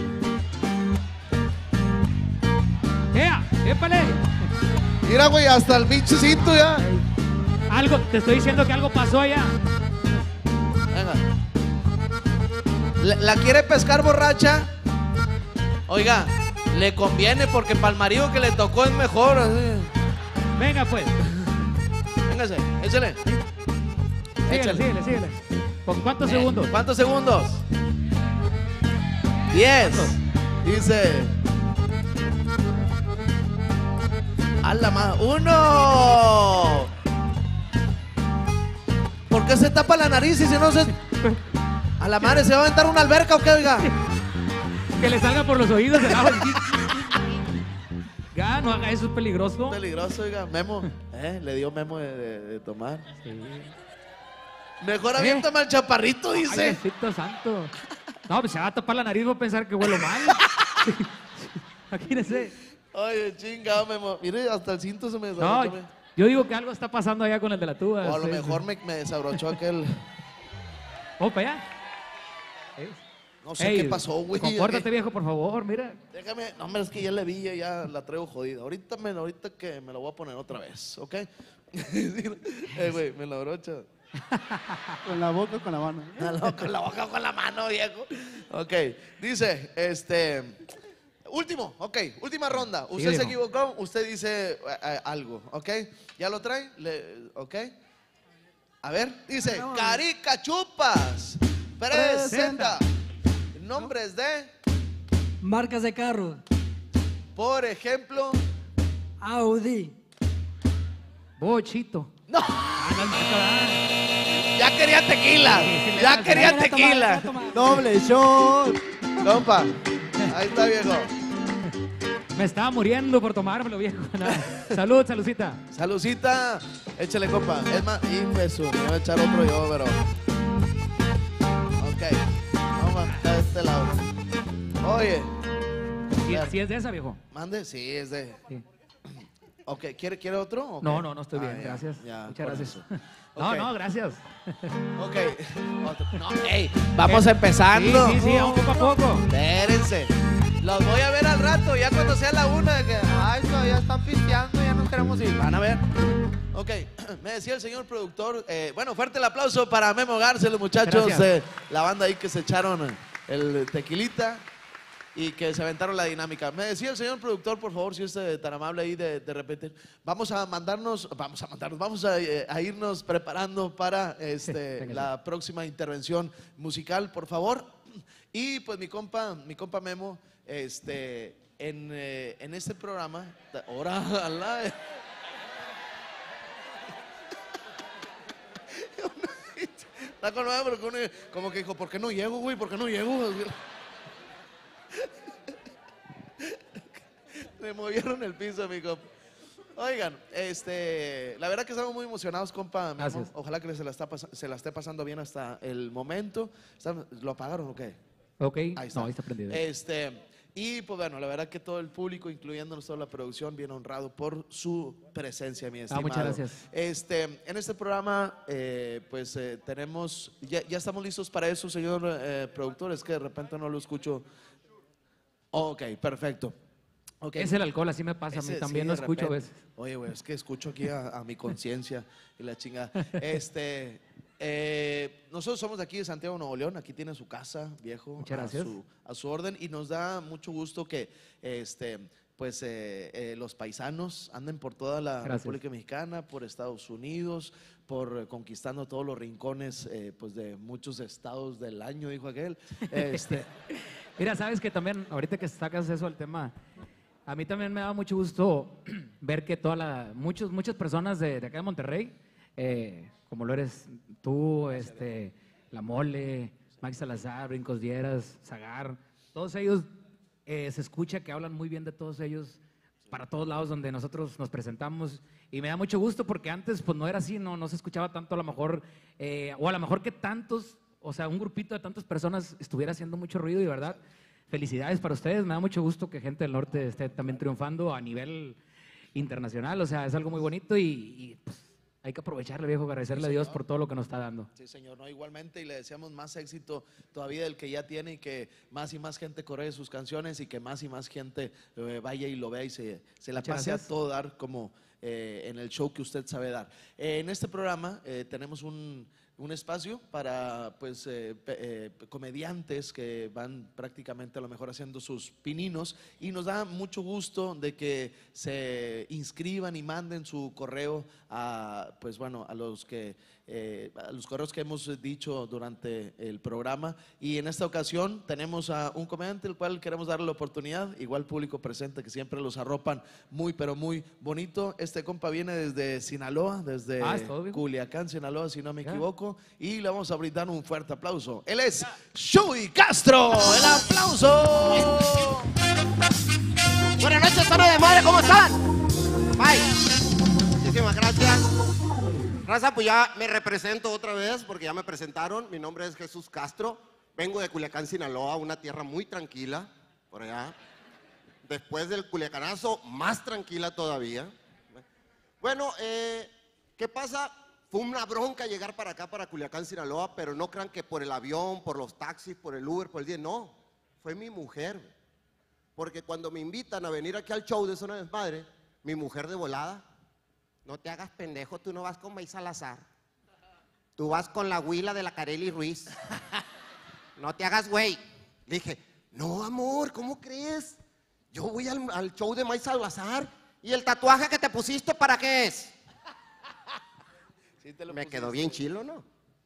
¡Ea! ¡Épale! Mira, güey, hasta el pinche cinto ya. Algo, te estoy diciendo que algo pasó allá. Venga. ¿La, la quiere pescar borracha? Oiga, le conviene porque para el marido que le tocó es mejor. Así. Venga, pues. Véngase, échale. Síguele, Échale. síguele, síguele. ¿Con cuántos Eh, segundos? ¿Cuántos segundos? Diez. Dice. A la ma- ¡Uno! ¿Por qué se tapa la nariz y si no se... A la madre, ¿se va a aventar una alberca o qué, oiga? Que le salga por los oídos el agua. Ya, no haga eso, es peligroso. Peligroso, oiga. Memo. ¿Eh? Le dio Memo de, de- de tomar. Sí. Mejor aviéntame al chaparrito, Ay, dice. Diosito santo. No, pues se va a tapar la nariz, va a pensar que huelo mal. Imagínese. Oye, chingado, Memo. Mire, hasta el cinto se me No, desabrochó. yo digo que algo está pasando allá con el de la tuba. O a lo sí, mejor sí. me, me desabrochó aquel... Oh, para allá. Ey. No sé Ey, qué pasó, güey. Compórtate, viejo, por favor, mira. Déjame, no, hombre, es que ya le vi, ya, ya la traigo jodida. Ahorita, me, ahorita que me la voy a poner otra vez, ¿ok? eh, güey, me la brocha. Con la boca o con la mano. No, con la boca o con la mano, viejo. Ok, dice, este... Último, ok, última ronda. Usted Sí, se viejo. equivocó, usted dice eh, eh, algo, ¿ok? ¿Ya lo trae? Le- ¿Ok? A ver, dice, Carica Chupas presenta nombres de, Marcas de carro. por ejemplo... Audi. Bochito. ¡No! Ah, no, no, no. Ya quería tequila, ya quería Voy a tomar, voy tequila. a tomar. Doble shot. Compa, ahí está, viejo. Me estaba muriendo por tomármelo, viejo. Nada. Salud, saludcita. Salucita, échale, compa. Es más, hijo de su, me voy a echar otro yo, pero... Ok, vamos a de este lado. Oye, Sí, sí es de esa, viejo. mande, sí, es de... Sí. Ok, ¿quiere, ¿quiere otro? o qué? No, no, no estoy bien, Ah, ya, gracias. ya, Muchas con gracias. eso. No, Ok. no, gracias. Ok, otro. No, ey, vamos empezando. Sí, sí, sí, vamos poco a poco. Espérense. Los voy a ver al rato, ya cuando sea la una, de que, ay, todavía están pisteando, ya nos queremos ir. Van a ver. Ok, me decía el señor productor, eh, bueno, fuerte el aplauso para Memo Garza, los muchachos Gracias. de la banda ahí que se echaron el tequilita y que se aventaron la dinámica. Me decía el señor productor, por favor, si es eh, tan amable ahí de, de repente, vamos a mandarnos, vamos a mandarnos, vamos a, eh, a irnos preparando para este, Venga, la próxima intervención musical, por favor. Y pues mi compa, mi compa Memo, este, en, eh, en este programa, ahora, ala, está con nueve, pero con uno- como que dijo, ¿por qué no llego, güey? ¿Por qué no llego? Le movieron el piso, mi compa. Oigan, este, la verdad que estamos muy emocionados, compa Memo. Gracias. Ojalá que se la, está, pas- se la esté pasando bien hasta el momento. ¿Están- ¿Lo apagaron o qué? Ok. Ahí está. No, ahí está prendido. Este, y pues bueno, la verdad que todo el público, incluyéndonos toda la producción, bien honrado por su presencia, mi estimado. Ah, muchas gracias. Este, en este programa, eh, pues eh, tenemos, ya, ya estamos listos para eso, señor eh, productor, es que de repente no lo escucho. Ok, perfecto. Okay. Es el alcohol, así me pasa. A Ese, mí también sí, lo de escucho a repente. veces. Oye, güey, es que escucho aquí a, a mi conciencia y la chingada. Este, eh, nosotros somos de aquí de Santiago, Nuevo León. Aquí tiene su casa, viejo. Muchas a gracias. su, a su orden. Y nos da mucho gusto que, este, pues, eh, eh, los paisanos anden por toda la Gracias. República Mexicana, por Estados Unidos, por eh, conquistando todos los rincones, eh, pues, de muchos estados del año, dijo aquel. Este, Mira, sabes que también, ahorita que sacas eso al tema, A mí también me da mucho gusto ver que toda la, muchos, muchas personas de, de acá de Monterrey, eh, como lo eres tú, este, La Mole, Max Salazar, Brincos Dieras, Zagar, todos ellos, eh, se escucha que hablan muy bien de todos ellos para todos lados donde nosotros nos presentamos. Y me da mucho gusto porque antes pues no era así, no, no se escuchaba tanto a lo mejor, eh, o a lo mejor que tantos, o sea, un grupito de tantas personas estuviera haciendo mucho ruido y verdad. Felicidades para ustedes, me da mucho gusto que gente del norte esté también triunfando a nivel internacional, o sea, es algo muy bonito y, y pues, hay que aprovecharle, viejo, agradecerle a Dios por todo lo que nos está dando. Sí, señor, no, igualmente, y le deseamos más éxito todavía del que ya tiene y que más y más gente coree sus canciones y que más y más gente eh, vaya y lo vea y se, se la Muchas pase gracias. a todo dar como eh, en el show que usted sabe dar. Eh, en este programa eh, tenemos un, un espacio para pues eh, pe- eh, comediantes que van prácticamente a lo mejor haciendo sus pininos y nos da mucho gusto de que se inscriban y manden su correo a pues bueno a los que eh, a los correos que hemos dicho durante el programa. Y en esta ocasión tenemos a un comediante al cual queremos darle la oportunidad, igual público presente que siempre los arropan muy pero muy bonito. Este compa viene desde Sinaloa, desde Ah, ¿es todo, viejo? Culiacán, Sinaloa, si no me Ya. equivoco, y le vamos a brindar un fuerte aplauso. Él es Chuy Castro. ¡El aplauso! Buenas noches, zona de madre, ¿cómo están? Bye. Muchísimas gracias. Raza, pues ya me represento otra vez porque ya me presentaron. Mi nombre es Jesús Castro. Vengo de Culiacán, Sinaloa, una tierra muy tranquila, por allá. Después del Culiacanazo, más tranquila todavía. Bueno, eh, ¿qué pasa? Fue una bronca llegar para acá, para Culiacán, Sinaloa, pero no crean que por el avión, por los taxis, por el Uber, por el día. No, fue mi mujer. Porque cuando me invitan a venir aquí al show de Zona de Desmadre, mi mujer de volada, no te hagas pendejo, tú no vas con May Salazar. Tú vas con la huila de la Carely Ruiz. No te hagas güey. Le dije, no, amor, ¿cómo crees? Yo voy al, al show de May Salazar. ¿Y el tatuaje que te pusiste para qué es? Sí te lo Me pusiste. quedó bien chilo, ¿no?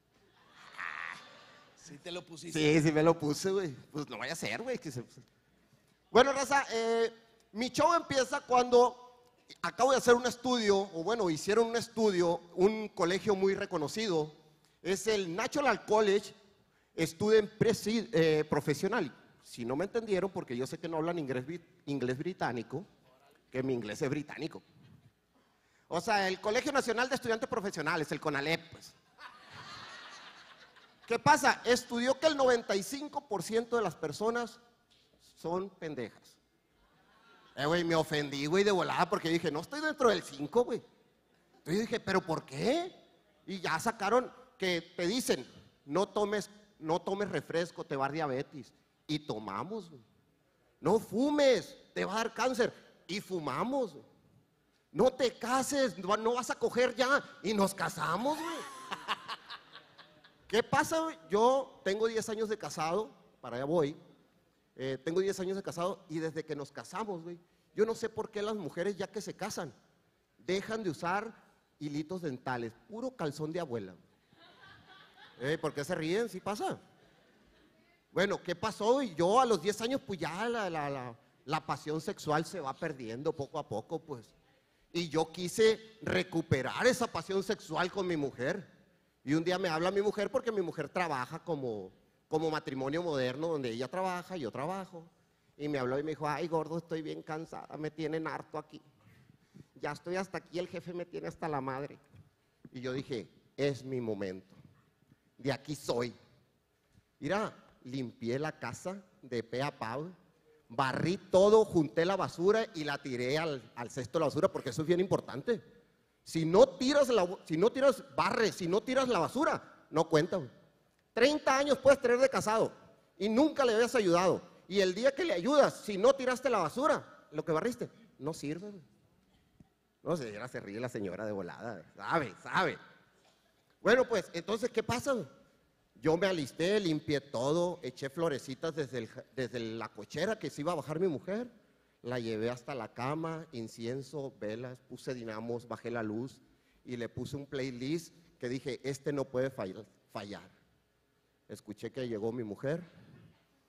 Sí te lo pusiste. Sí, sí me lo puse, güey. Pues no vaya a ser, güey. que se- Bueno, raza, eh, mi show empieza cuando acabo de hacer un estudio, o bueno, hicieron un estudio, un colegio muy reconocido. Es el National College Student Presi- eh, Professional. Si no me entendieron, porque yo sé que no hablan inglés, bri- inglés británico, que mi inglés es británico. O sea, el Colegio Nacional de Estudiantes Profesionales, el CONALEP, pues. ¿Qué pasa? Estudió que el noventa y cinco por ciento de las personas son pendejas. Eh, güey, me ofendí, güey, de volada, porque dije, no estoy dentro del cinco, güey. Entonces dije, ¿pero por qué? Y ya sacaron que te dicen, no tomes, no tomes refresco, te va a dar diabetes. Y tomamos, güey. No fumes, te va a dar cáncer. Y fumamos, güey. No te cases, no, no vas a coger ya. Y nos casamos, güey. ¿Qué pasa, güey? Yo tengo diez años de casado, para allá voy. Eh, tengo diez años de casado y desde que nos casamos, güey, yo no sé por qué las mujeres ya que se casan dejan de usar hilitos dentales, puro calzón de abuela. Eh, ¿Por qué se ríen? ¿Sí pasa? Bueno, ¿qué pasó? Y yo a los diez años, pues ya la, la, la, la pasión sexual se va perdiendo poco a poco, pues. Y yo quise recuperar esa pasión sexual con mi mujer. Y un día me habla mi mujer porque mi mujer trabaja como... como matrimonio moderno, donde ella trabaja, yo trabajo. Y me habló y me dijo, ay, gordo, estoy bien cansada, me tienen harto aquí. Ya estoy hasta aquí, el jefe me tiene hasta la madre. Y yo dije, es mi momento. De aquí soy. Mira, limpié la casa de pe a pa, barrí todo, junté la basura y la tiré al, al cesto de la basura, porque eso es bien importante. Si no tiras, la, si no tiras, barre, si no tiras la basura, no cuenta, güey. treinta años puedes tener de casado y nunca le habías ayudado. Y el día que le ayudas, si no tiraste la basura, lo que barriste, no sirve. Güey. No sé, ahora se ríe la señora de volada. Sabe, sabe. Bueno, pues, entonces, ¿qué pasa? Güey? Yo me alisté, limpié todo, eché florecitas desde, el, desde la cochera que se iba a bajar mi mujer. La llevé hasta la cama, incienso, velas, puse dinamos, bajé la luz y le puse un playlist que dije, este no puede fallar. fallar. Escuché que llegó mi mujer,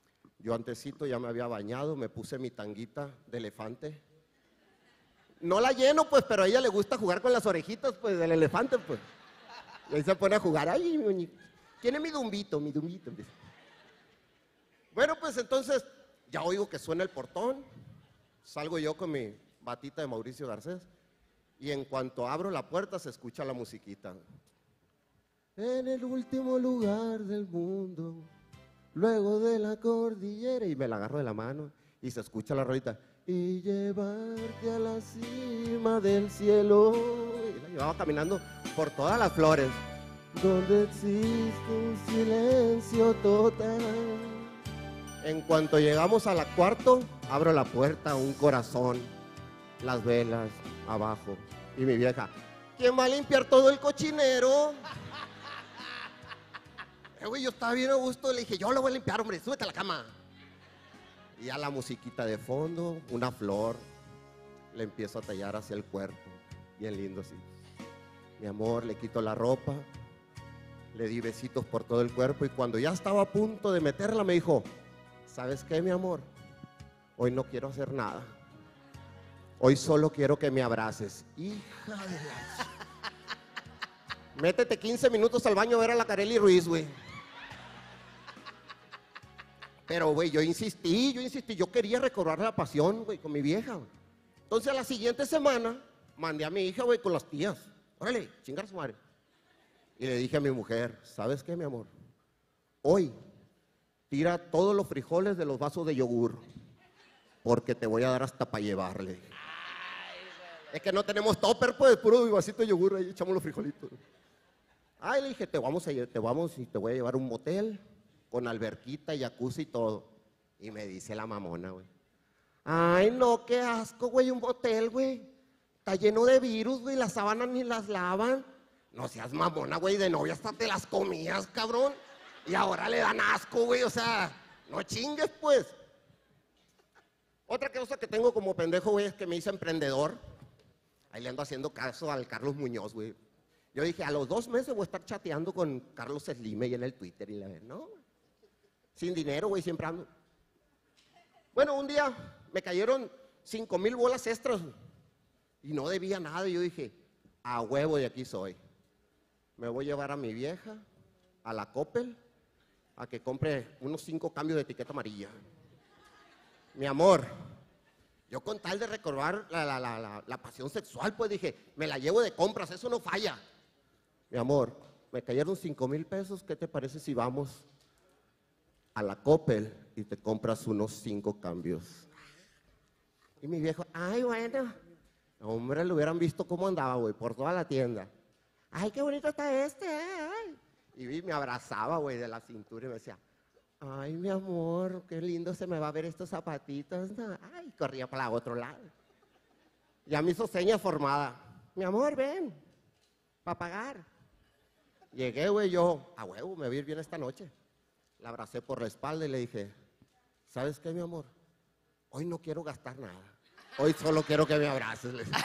Yo antesito ya me había bañado, me puse mi tanguita de elefante. No la lleno, pues, pero a ella le gusta jugar con las orejitas, pues, del elefante, pues. Y ahí se pone a jugar. Ay, mi muñeco. ¿Quién es mi dumbito? Mi dumbito. Bueno, pues, entonces, ya oigo que suena el portón. Salgo yo con mi batita de Mauricio Garcés. Y en cuanto abro la puerta, se escucha la musiquita. En el último lugar del mundo, luego de la cordillera. Y me la agarro de la mano y se escucha la rolita. Y llevarte a la cima del cielo. Y la llevaba caminando por todas las flores, donde existe un silencio total. En cuanto llegamos a la cuarto, abro la puerta, un corazón, las velas abajo. Y mi vieja, ¿quién va a limpiar todo el cochinero? Eh, güey, yo estaba bien a gusto, le dije, yo lo voy a limpiar, hombre, súbete a la cama. Y a la musiquita de fondo, una flor, le empiezo a tallar hacia el cuerpo, bien lindo así. Mi amor, le quito la ropa, le di besitos por todo el cuerpo y cuando ya estaba a punto de meterla me dijo, ¿sabes qué, mi amor? Hoy no quiero hacer nada. Hoy solo quiero que me abraces. Hija de la... Métete quince minutos al baño a ver a la Kareli Ruiz, güey. Pero, güey, yo insistí, yo insistí, yo quería recobrar la pasión, güey, con mi vieja, güey. Entonces, a la siguiente semana, mandé a mi hija, güey, con las tías. Órale, chingar su madre. Y le dije a mi mujer, ¿sabes qué, mi amor? Hoy, tira todos los frijoles de los vasos de yogur, porque te voy a dar hasta para llevarle. Es que no tenemos topper, pues, puro vasito de yogur, ahí echamos los frijolitos. Ay, le dije, te vamos a, te vamos y te voy a llevar a un motel, con alberquita, jacuzzi y todo. Y me dice la mamona, güey. Ay, no, qué asco, güey, un motel, güey. Está lleno de virus, güey, las sábanas ni las lavan. No seas mamona, güey, de novia hasta te las comías, cabrón. Y ahora le dan asco, güey, o sea, no chingues, pues. Otra cosa que tengo como pendejo, güey, es que me hice emprendedor. Ahí le ando haciendo caso al Carlos Muñoz, güey. Yo dije, a los dos meses voy a estar chateando con Carlos Slim y en el Twitter y la verdad, no. Sin dinero, güey, siempre ando. Bueno, un día me cayeron cinco mil bolas extras y no debía nada. Y yo dije, a huevo de aquí soy. Me voy a llevar a mi vieja, a la Coppel, a que compre unos cinco cambios de etiqueta amarilla. Mi amor, yo con tal de recordar la, la, la, la, la pasión sexual, pues dije, me la llevo de compras, eso no falla. Mi amor, me cayeron cinco mil pesos, ¿qué te parece si vamos a la Coppel y te compras unos cinco cambios? Y mi viejo, ay, bueno, hombre, lo hubieran visto cómo andaba, güey, por toda la tienda. Ay, qué bonito está este, ay. Y vi, me abrazaba, güey, de la cintura y me decía, ay, mi amor, qué lindo se me va a ver estos zapatitos. Ay, corría para el otro lado. Ya me hizo seña formada. Mi amor, ven, para pagar. Llegué, güey, yo, a huevo, me voy a ir bien esta noche. La abracé por la espalda y le dije, ¿sabes qué, mi amor? Hoy no quiero gastar nada. Hoy solo quiero que me abraces. Le dije.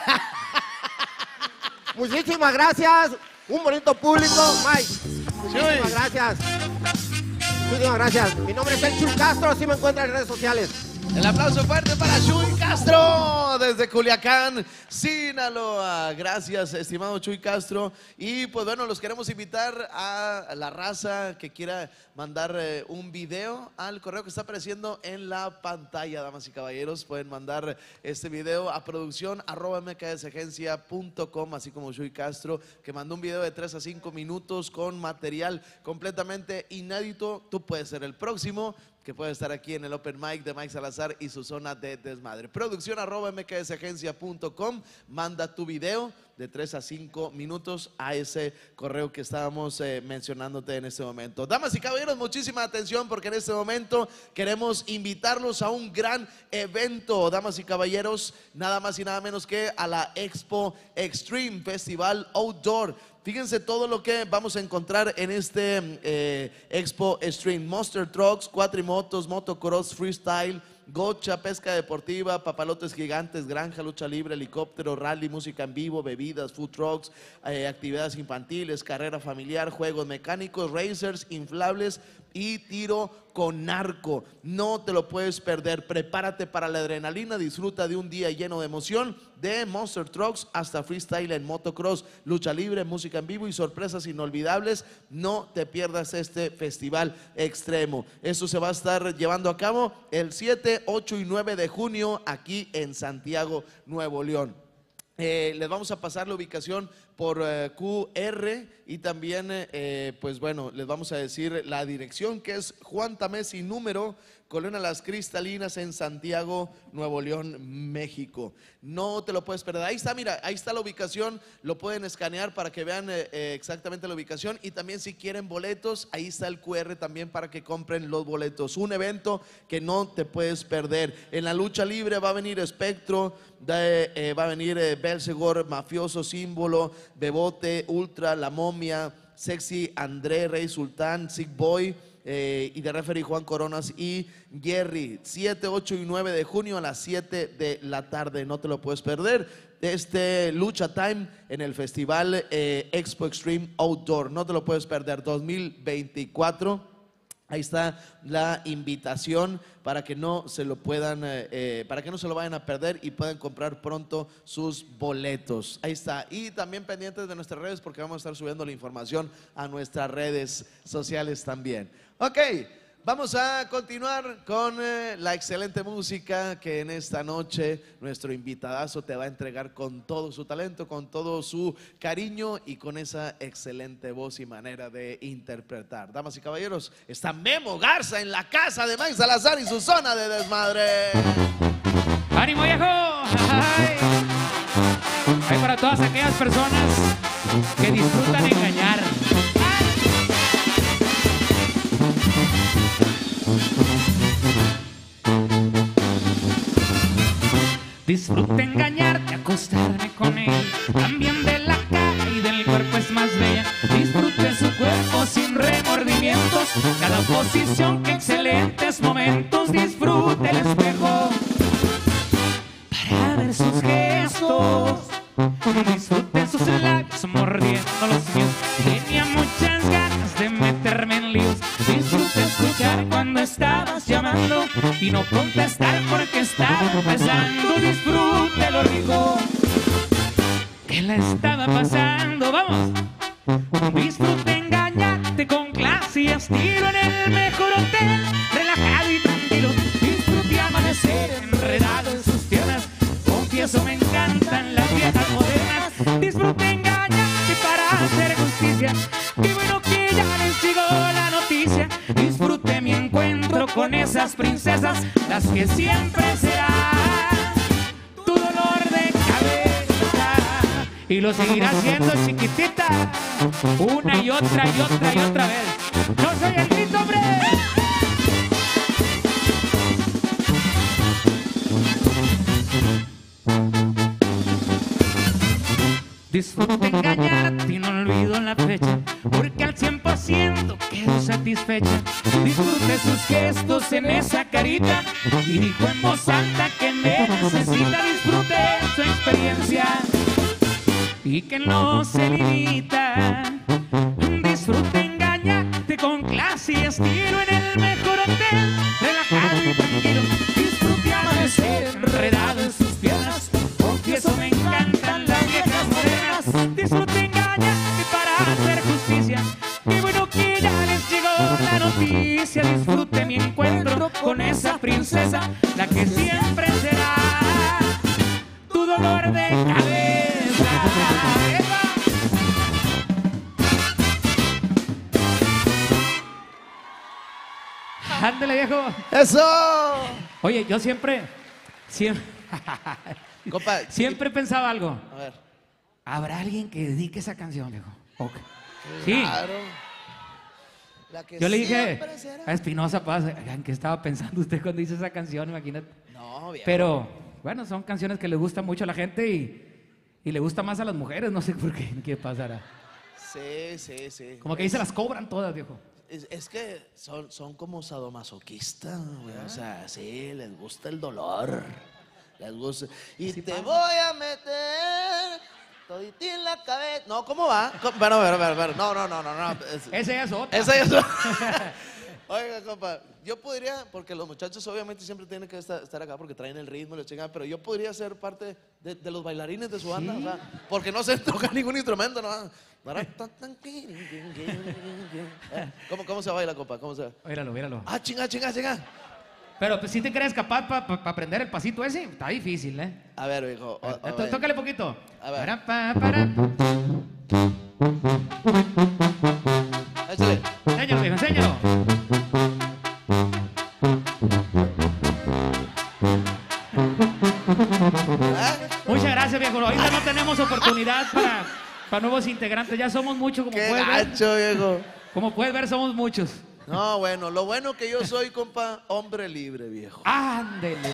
Muchísimas gracias. Un bonito público. Mike, muchísimas gracias. Muchísimas gracias. Mi nombre es el Chuy Castro, así me encuentran en redes sociales. El aplauso fuerte para Chuy Castro desde Culiacán, Sinaloa. Gracias, estimado Chuy Castro. Y pues bueno, los queremos invitar a la raza que quiera mandar eh, un video al correo que está apareciendo en la pantalla, damas y caballeros. Pueden mandar este video a producción arroba m k s agencia punto com, así como Chuy Castro, que mandó un video de tres a cinco minutos con material completamente inédito. Tú puedes ser el próximo que puede estar aquí en el Open Mic de Mike Salazar y su zona de desmadre. Producción arroba m k s agencia punto com. Manda tu video de tres a cinco minutos a ese correo que estábamos eh, mencionándote en este momento. Damas y caballeros, muchísima atención porque en este momento queremos invitarlos a un gran evento, damas y caballeros, nada más y nada menos que a la Expo Extreme Festival Outdoor. Fíjense todo lo que vamos a encontrar en este eh, Expo Extreme. Monster Trucks, cuatrimotos, motocross, freestyle, gocha, pesca deportiva, papalotes gigantes, granja, lucha libre, helicóptero, rally, música en vivo, bebidas, food trucks, eh, actividades infantiles, carrera familiar, juegos mecánicos, racers, inflables y tiro con narco. No te lo puedes perder. Prepárate para la adrenalina. Disfruta de un día lleno de emoción, de Monster Trucks hasta freestyle en motocross, lucha libre, música en vivo y sorpresas inolvidables. No te pierdas este festival extremo. Esto se va a estar llevando a cabo el siete, ocho y nueve de junio aquí en Santiago, Nuevo León. Eh, les vamos a pasar la ubicación por eh, Q R y también, eh, pues bueno, les vamos a decir la dirección, que es Juan Tamés y número, Colonia Las Cristalinas en Santiago, Nuevo León, México. No te lo puedes perder. Ahí está, mira, ahí está la ubicación. Lo pueden escanear para que vean eh, eh, exactamente la ubicación. Y también si quieren boletos, ahí está el Q R también para que compren los boletos. Un evento que no te puedes perder. En la lucha libre va a venir Espectro, de, eh, va a venir eh, Belzegor, Mafioso, Símbolo, Bebote, Ultra, La Momia, Sexy, André, Rey Sultán, Sick Boy. Eh, y de referee Juan Coronas y Jerry. Siete, ocho y nueve de junio a las siete de la tarde. No te lo puedes perder. Este Lucha Time en el festival eh, Expo Extreme Outdoor. No te lo puedes perder. dos mil veinticuatro. Ahí está la invitación para que no se lo puedan, eh, para que no se lo vayan a perder y puedan comprar pronto sus boletos. Ahí está. Y también pendientes de nuestras redes porque vamos a estar subiendo la información a nuestras redes sociales también. Ok, vamos a continuar con eh, la excelente música que en esta noche nuestro invitadazo te va a entregar con todo su talento, con todo su cariño y con esa excelente voz y manera de interpretar. Damas y caballeros, está Memo Garza en la casa de Mike Salazar y su zona de desmadre. ¡Ánimo, viejo! ¡Ay! Hay para todas aquellas personas que disfrutan engañar. Disfruto engañarte, acostarme con él. También de la cara y del cuerpo es más bella. Disfrute su cuerpo sin remordimientos. Cada posición, que excelentes momentos. Disfrute el espejo para ver sus gestos. Disfrute sus labios mordiendo los míos. Tenía muchas ganas de meterme en líos. Disfrute escuchar cuando estabas llamando y no contestar porque estaba empezando. Disfrute lo rico que la estaba pasando. Vamos. Disfrute engañarte con clase y estilo en el mejor hotel, relajado y tranquilo. Disfrute amanecer enredado en sus piernas. Confieso, me encantan las viejas modernas. Disfrute engañarte para hacer justicia. Qué bueno que ya les llegó la noticia. Disfrute mi encuentro con esas princesas, las que siempre serán tu dolor de cabeza. Y lo seguirá haciendo, chiquitita, una y otra y otra y otra vez. ¡No soy el grito, hombre! Disfruto engañarte y no olvido la fecha, porque al cien por ciento quedo satisfecha. Disfrute sus gestos en esa carita y dijo en voz alta que me necesita. Disfrute su experiencia y que no se limita. Disfrute engañarte con clase y estilo en el mejor hotel, relajado y tranquilo. Disfrute amanecer enredado en sus piernas. Confieso, me encantan las viejas modernas. Disfrute engañarte para hacer justicia. Qué bueno que ya les llegó la noticia. Disfrute mi encuentro con esa princesa, la que siempre será tu dolor de cabeza. ¡Epa! Ándale, viejo. ¡Eso! Oye, yo siempre, siempre, Compa, siempre pensaba algo. a ver. ¿Habrá alguien que dedique esa canción, viejo? Okay. Sí. Claro. La que Yo le dije siempre será. a Espinosa Paz, ¿en qué estaba pensando usted cuando hizo esa canción? Imagínate. No, viejo. Pero, bueno, son canciones que le gustan mucho a la gente y, y le gusta más a las mujeres. No sé por qué, qué pasará. Sí, sí, sí. Como que ahí se las cobran todas, viejo. Es, es que son, son como sadomasoquistas, güey. O sea, sí, les gusta el dolor. Les gusta. Y te voy a meter todití en la cabeza. No, ¿cómo va? ¿Cómo? Bueno, a ver, a ver, a ver. No, no, no, no, no. Es- Ese es otro. Esa es otra. Oiga, compa, yo podría, porque los muchachos obviamente siempre tienen que estar, estar acá porque traen el ritmo y lo chingan, pero yo podría ser parte de, de los bailarines de su banda, ¿Sí? o sea, porque no sé tocar ningún instrumento, ¿no? ¿Cómo, ¿Cómo se baila, compa? ¿Cómo se? Míralo, míralo. Ah, chinga, chinga, chinga. Pero pues, si te crees capaz para pa, pa aprender el pasito ese, está difícil, ¿eh? A ver, hijo. o- o- Tó- Tócale poquito. A ver. Para, pa, para. Échale. Enséñalo, viejo, enséñalo. ¿Eh? Muchas gracias, viejo. Ahorita no tenemos oportunidad para, para nuevos integrantes. Ya somos muchos, como Qué puedes ver. gacho, viejo. Como puedes ver, somos muchos. No, bueno, lo bueno que yo soy, compa, hombre libre, viejo. Ándele.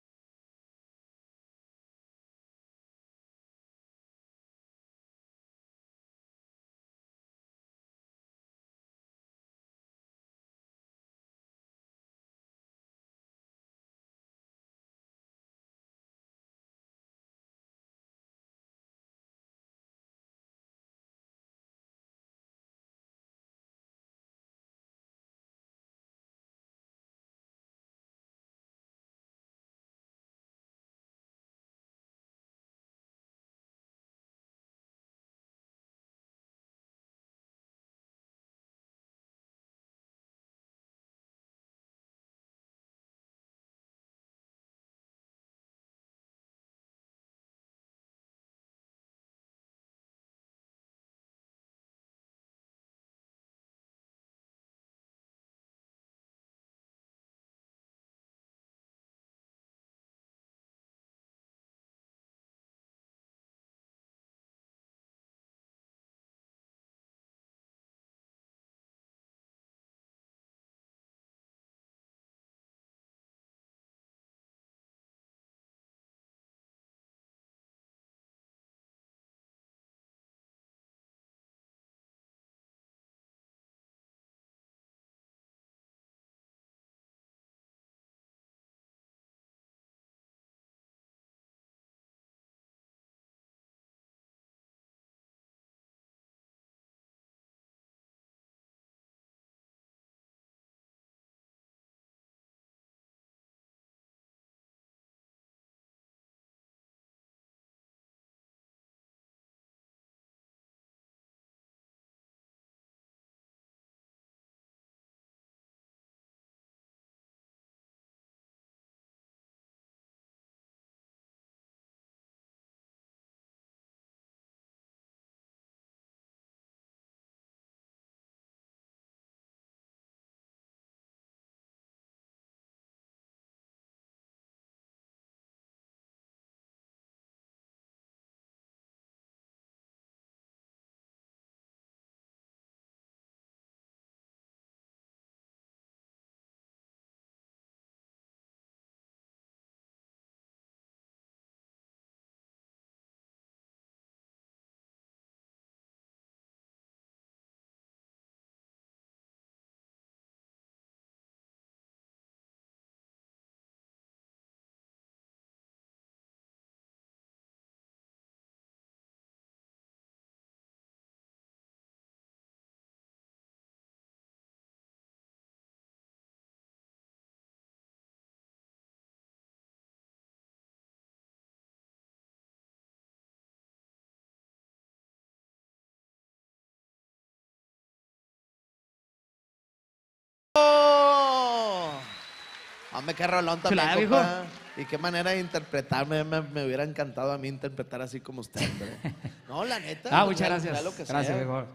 Hombre, qué rolón también, Chulada, compa. Y qué manera de interpretarme. Me, me hubiera encantado a mí interpretar así como usted. Pero... No, la neta. Ah, pues, muchas sea- gracias. sea lo que Gracias, sea. viejo.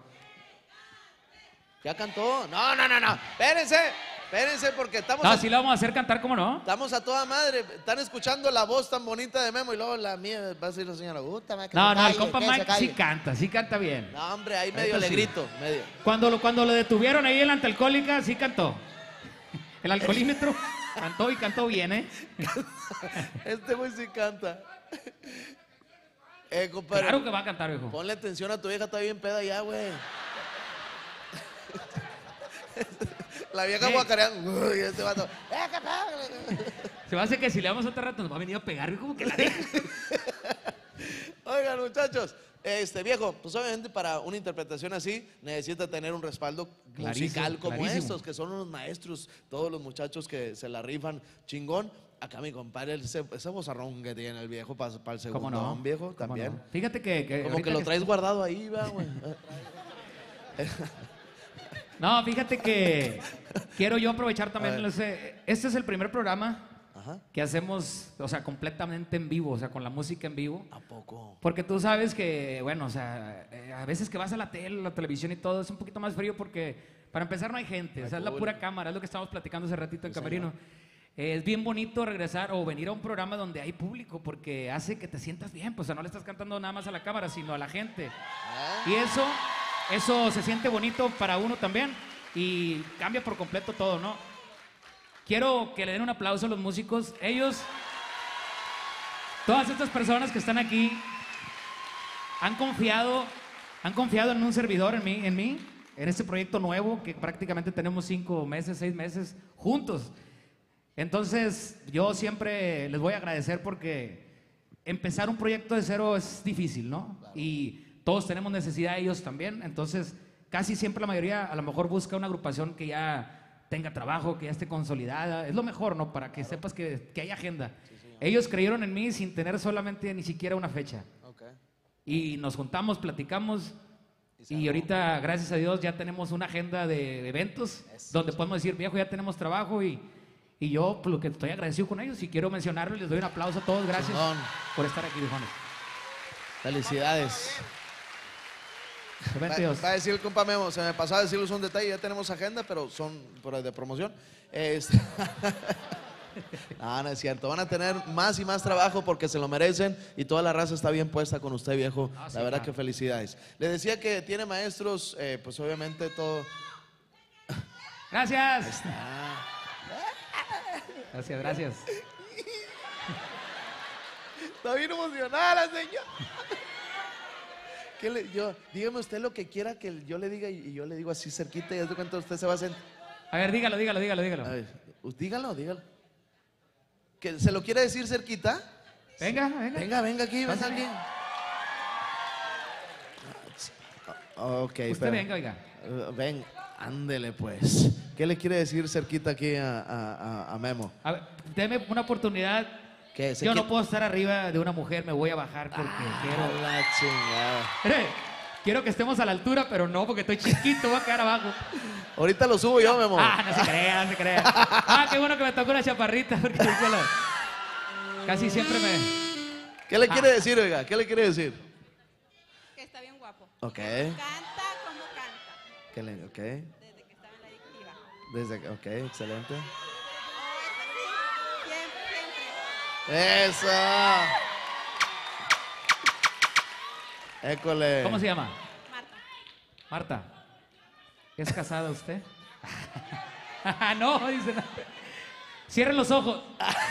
¿Ya cantó? No, no, no, no. Espérense, espérense porque estamos, No, a, sí lo vamos a hacer cantar, ¿cómo no? estamos a toda madre. Están escuchando la voz tan bonita de Memo y luego la mía va a decir la señora. Puta, ma, que No, se no, el calle, compa que se Mike calle". sí canta, sí canta bien. No, hombre, ahí medio Esto le sí. grito, medio. Cuando lo, cuando lo detuvieron ahí en la antialcohólica, sí cantó. El alcoholímetro cantó y cantó bien, ¿eh? Este güey sí canta. Eh, compadre. Claro que va a cantar, viejo. Ponle atención a tu vieja, está bien peda ya, güey. La vieja Sí. guacareando. Uy, este vato. "Eh, qué pedo". Se va a hacer que si le damos otro rato nos va a venir a pegar, como que la deja. Oigan, muchachos, este viejo, pues obviamente para una interpretación así necesita tener un respaldo Clarísimo, musical como clarísimo. estos, que son unos maestros, todos los muchachos que se la rifan chingón. Acá mi compadre, ese, ese vozarrón que tiene el viejo para, para el segundo, ¿Cómo no? viejo, ¿Cómo también. no? Fíjate que... que Como ahorita que lo traes está- guardado ahí, va, güey. No, fíjate que quiero yo aprovechar A también, ver. ese- este es el primer programa Ajá. que hacemos, o sea, completamente en vivo, o sea, con la música en vivo. ¿A poco? Porque tú sabes que, bueno, o sea, eh, a veces que vas a la tele, la televisión y todo, es un poquito más frío porque, para empezar, no hay gente, o sea, es la pura cámara, es lo que estábamos platicando hace ratito en Camerino. Eh, es bien bonito regresar o venir a un programa donde hay público porque hace que te sientas bien, pues, o sea, no le estás cantando nada más a la cámara, sino a la gente. Y eso, eso se siente bonito para uno también y cambia por completo todo, ¿no? Quiero que le den un aplauso a los músicos. Ellos, todas estas personas que están aquí, han confiado, han confiado en un servidor, en mí, en mí, en este proyecto nuevo que prácticamente tenemos cinco meses, seis meses juntos. Entonces, yo siempre les voy a agradecer porque empezar un proyecto de cero es difícil, ¿no? Y todos tenemos necesidad, ellos también. Entonces, casi siempre la mayoría a lo mejor busca una agrupación que ya tenga trabajo, que ya esté consolidada. Es lo mejor, ¿no? Para que sepas que, que hay agenda. Ellos creyeron en mí sin tener solamente ni siquiera una fecha. Ok. Y nos juntamos, platicamos. Y ahorita, gracias a Dios, ya tenemos una agenda de eventos donde podemos decir, viejo, ya tenemos trabajo y, y yo, por lo que estoy agradecido con ellos y quiero mencionarles, les doy un aplauso a todos, gracias Chingón. por estar aquí, viejones. Felicidades. Vente, Va, Dios. va a decir el compa Memo, se me pasó a decirles un detalle, ya tenemos agenda, pero son por de promoción. Este... No, no es cierto, van a tener más y más trabajo porque se lo merecen y toda la raza está bien puesta con usted, viejo. Ah, sí, la verdad claro. que felicidades. Le decía que tiene maestros, eh, pues obviamente todo. Gracias. Gracias, gracias. Está bien emocionada la señora. ¿Qué le- yo, dígame usted lo que quiera que yo le diga y y yo le digo así cerquita y de cuenta usted se va a sentir. A ver, dígalo, dígalo, dígalo, dígalo. A ver, uh, dígalo, dígalo. ¿Que se lo quiere decir cerquita? Venga, venga. Venga, venga aquí, venga Pásale. alguien. Ok, Usted espera. venga, oiga. Uh, ven, ándele pues. ¿Qué le quiere decir cerquita aquí a, a- a- a Memo? A ver, deme una oportunidad. ¿Qué? ¿Se Yo no quiere- puedo estar arriba de una mujer, me voy a bajar porque Ah, quiero... la chingada. Mire, quiero que estemos a la altura, pero no, porque estoy chiquito, voy a quedar abajo. Ahorita lo subo yo, Memo. Ah, no se crea, no se crea. Ah, qué bueno que me tocó una chaparrita, porque yo la- casi siempre me... ¿Qué le Ah. quiere decir, oiga? ¿Qué le quiere decir? Que está bien guapo. Ok. Canta como canta. ¿Qué le, ok. Desde que estaba en la adictiva. Desde que, ok, excelente. Oh, eso sí. Siempre, siempre. Eso. École. ¿Cómo se llama? Marta. Marta. ¿Es casada usted? No, dice no. Cierren los ojos.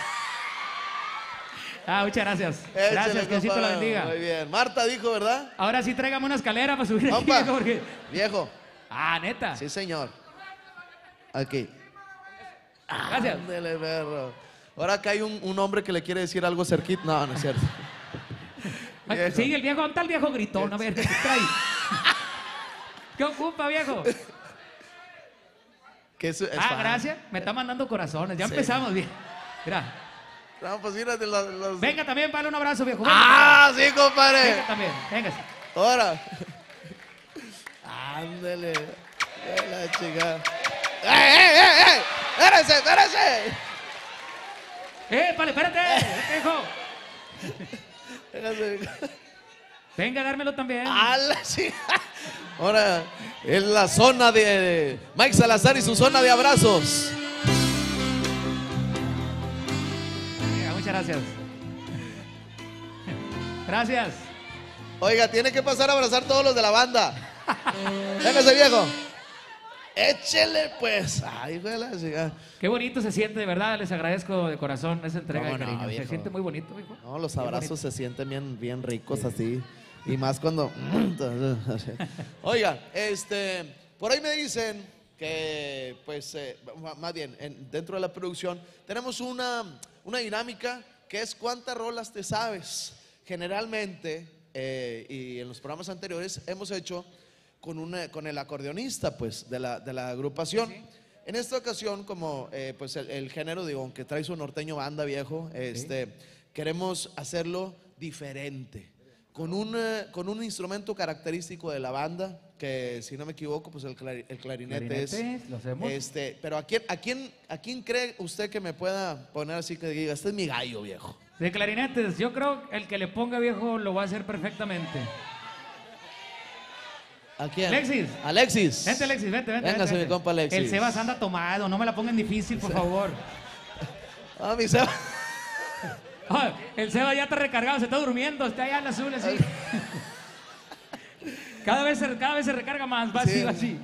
Ah, muchas gracias. Échale, Gracias, que Diosito compa. la bendiga. Muy bien. Marta dijo, ¿verdad? Ahora sí tráigame una escalera para subir aquí, Compa. viejo, porque... Viejo. Ah, neta. Sí, señor. Aquí. Gracias. Ándele, perro. Ahora acá hay un, un hombre que le quiere decir algo cerquita. No, no es cierto. Ay, Viejo. Sigue el viejo, ¿dónde está el viejo gritón? A ver, ¿qué trae? ¿Qué ocupa, viejo? Que es, es Ah, fan. gracias. Me está mandando corazones. Ya Sí. empezamos, bien. Mira. No, pues mira, de los, los- Venga también, vale un abrazo, viejo. Venga, ¡Ah, sí, compadre! venga también, venga. Ahora. Ándele. De la chica. ¡Ey, ey, ey, ey! ¡Espérese, espérese! ¡Eh, vale, espérate! Viejo. Espérese. Venga, dármelo también. ¡A la chica! Ahora, en la zona de Mike Salazar y su zona de abrazos. Venga, muchas gracias. Gracias. Oiga, tiene que pasar a abrazar todos los de la banda. Véngase, viejo. Échele, pues. Ay, hijo de la chica. Qué bonito se siente, de verdad. Les agradezco de corazón esa entrega ¿Cómo de no, cariño. viejo? Se siente muy bonito, viejo. No, los Qué abrazos bonito. se sienten bien, bien ricos así. Y más cuando. Oiga, este. Por ahí me dicen que, pues, eh, m- más bien, en- dentro de la producción, tenemos una, una dinámica que es cuántas rolas te sabes. Generalmente, eh, y en los programas anteriores hemos hecho con, una, con el acordeonista pues, de, la, de la agrupación. Sí. En esta ocasión, como eh, pues el, el género, digo, aunque trae su norteño banda viejo, este, sí. queremos hacerlo diferente, con un, con un instrumento característico de la banda, que si no me equivoco, pues el, clar, el clarinete, clarinete es. Lo hacemos. Este, pero ¿a quién, a, quién, ¿a quién cree usted que me pueda poner así que diga, este es mi gallo, viejo? De clarinetes, yo creo que el que le ponga viejo lo va a hacer perfectamente. ¿A quién? Alexis. Alexis. Vente, Alexis, vente, vente. Véngase, vente. mi compa Alexis. El Sebas anda tomado, no me la pongan difícil, por favor. Ah, mi Sebas. Oh, el Sebas ya está recargado, se está durmiendo, está allá en azul así. Cada vez, se, cada vez se recarga más, va así, va así.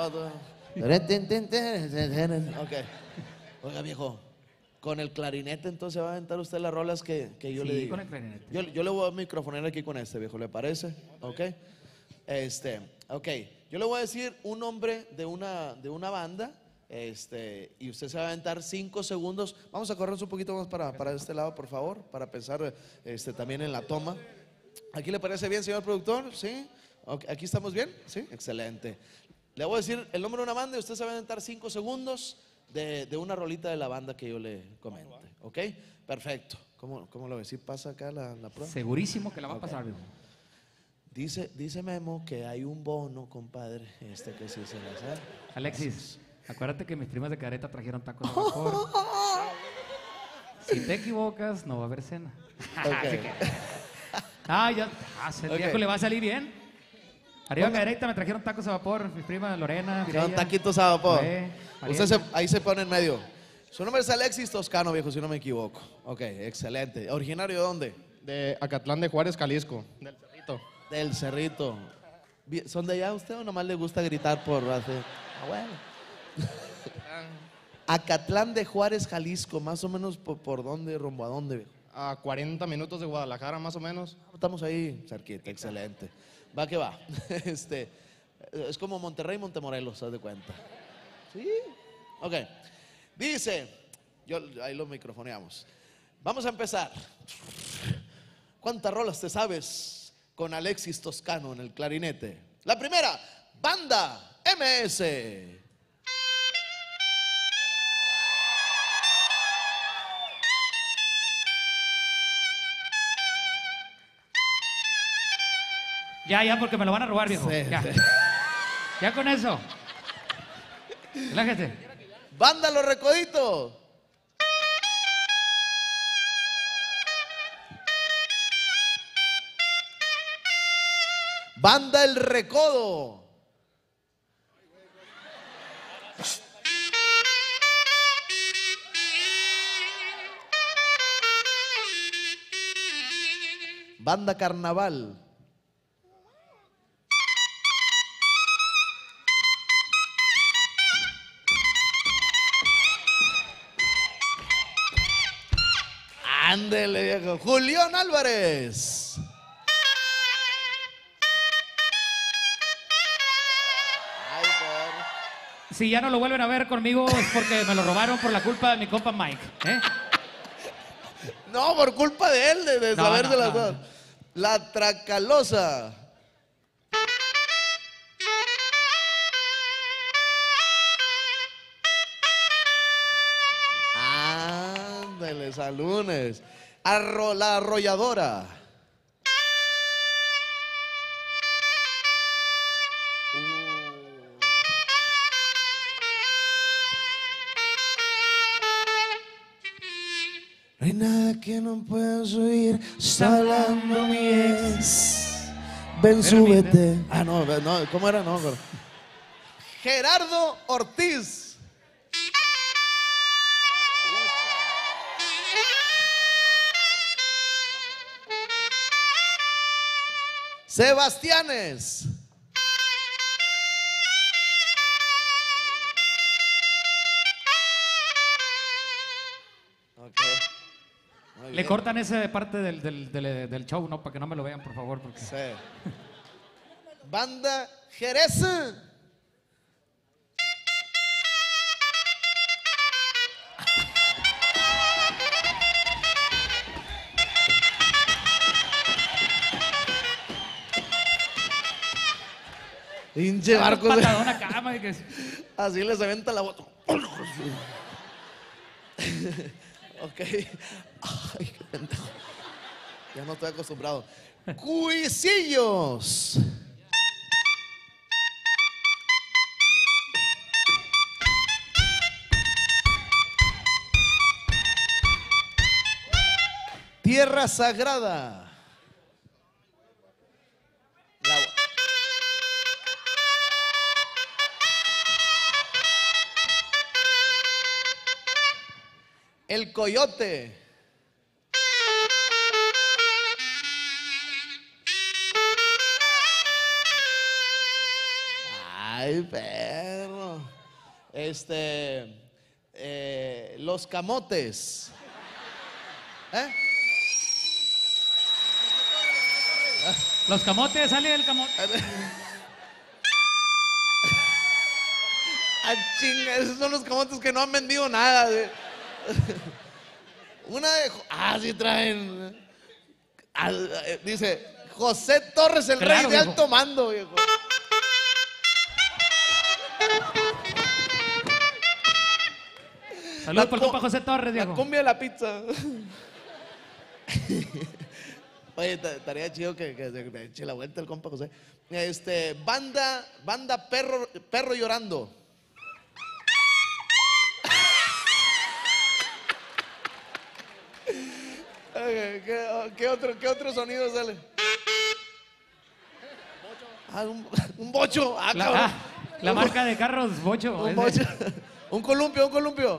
Ok. Oiga, viejo, con el clarinete entonces va a aventar usted las rolas que, que yo sí, le digo. Con el clarinete. Yo, yo le voy a microfonear aquí con este, viejo, ¿le parece? Ok. Este, ok. Yo le voy a decir un nombre de una, de una banda. Este, y usted se va a aventar cinco segundos. Vamos a correr un poquito más para, para este lado, por favor, para pensar este, también en la toma. ¿Aquí le parece bien, señor productor? ¿Sí? Okay. ¿Aquí estamos bien? Sí, excelente. Le voy a decir el nombre de una banda y usted se va a aventar cinco segundos de, de una rolita de la banda que yo le comente. ¿Ok? Perfecto. ¿Cómo, cómo lo ves? ¿Sí pasa acá la, la prueba? Segurísimo que la va okay. a pasar. Dice, dice Memo que hay un bono, compadre, este que sí se la sabe. Alexis, acuérdate que mis primas de Careta trajeron tacos de vapor. Si te equivocas, no va a haber cena. Okay. Ah, ya, ah, el okay. viejo le va a salir bien. Arriba Careta me trajeron tacos a vapor, mis primas Lorena, Son taquitos a vapor. Usted se, ahí se pone en medio. Su nombre es Alexis Toscano, viejo, si no me equivoco. Ok, excelente. ¿Originario de dónde? De Acatlán de Juárez, Jalisco, del Cerrito. Del Cerrito. ¿Son de allá usted o nomás le gusta gritar por hacer? Ah, bueno. Acatlán de Juárez, Jalisco, más o menos por, por dónde, rumbo a dónde, viejo. A cuarenta minutos de Guadalajara, más o menos. Estamos ahí cerquita, excelente. Va que va. Este, es como Monterrey, Montemorelos, ¿sabes de cuenta? Sí. Ok. Dice, yo ahí lo microfoneamos. Vamos a empezar. ¿Cuántas rolas te sabes con Alexis Toscano en el clarinete? La primera, Banda M S. Ya, ya, porque me lo van a robar, viejo. Sí, ya. Sí. Ya con eso. Relájese. Banda Los Recoditos. Banda El Recodo. Banda Carnaval. Ándele, viejo. Julián Álvarez. Ay, por... Si ya no lo vuelven a ver conmigo es porque me lo robaron por la culpa de mi compa Mike. ¿eh? No, por culpa de él, de, de no, saber no, de las dos. No. La Tracalosa. Ándeles a lunes. Arro, la Arrolladora. No hay nada que no puedas oír, está hablando mi ex. Ven, súbete. Ah, no, no, ¿cómo era? No, pero... Gerardo Ortiz. Sebastianes. Okay. Le cortan esa parte del, del, del, del show, ¿no? Para que no me lo vean, por favor. Porque... Sí. Banda Jerez. Pinche barco. Patadón acá, madre, que- Así les aventa la bota. Ok. Ay, qué pendejo. Ya no estoy acostumbrado. Cuisillos. Tierra sagrada. La- El coyote. Ay, perro. Este. eh, los camotes. ¿Eh? Los camotes, sale del camote. Ah, chinga, esos son los camotes que no han vendido nada. güey. Una de. Ah, sí traen. Ah, eh, dice José Torres, el Claro, rey de viejo. alto mando, viejo. Saludos La por el cu- compa José Torres, La viejo. cumbia de la pizza. Oye, ta- estaría chido que, que se eche la vuelta el compa José. Este, banda, banda perro, perro llorando. Ok, ¿Qué, qué otro, ¿Qué otro sonido sale? Ah, un, un bocho. Ah, La, cabrón. ah, la marca de carros Bocho. Un ese. bocho. Un columpio, un columpio.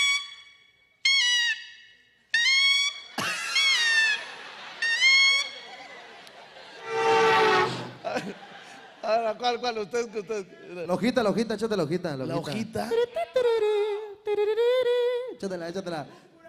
Ahora, ¿cuál, cuál? Ustedes, que ustedes. La hojita, la hojita, échate la hojita. La hojita. Échatela, échatela.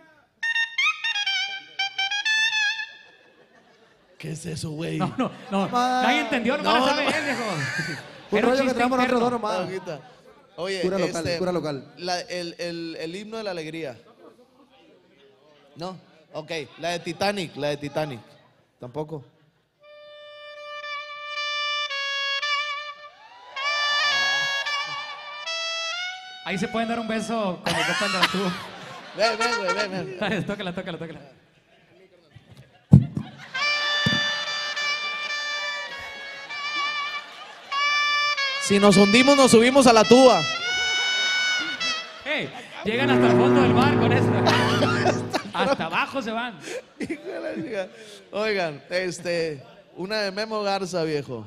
¿Qué es eso, güey? No, no, no. Nadie entendió, no, No, lo sabe no. él, viejo. Un Era un rollo que chiste traemos nosotros dos interno. La nomás. hojita. Oye, Cura local, este, cura local. la- el, el, el himno de la alegría. ¿No? Ok, la de Titanic, la de Titanic. Tampoco. Ahí se pueden dar un beso con el compa de la tuba. Ven, ven, güey, ven, ven. Dale, tócala, tócala, tócala. Si nos hundimos, nos subimos a la tuba. Hey, llegan hasta el fondo del mar con esto. Hasta abajo se van. Hijo de la chica. Oigan, este, una de Memo Garza, viejo.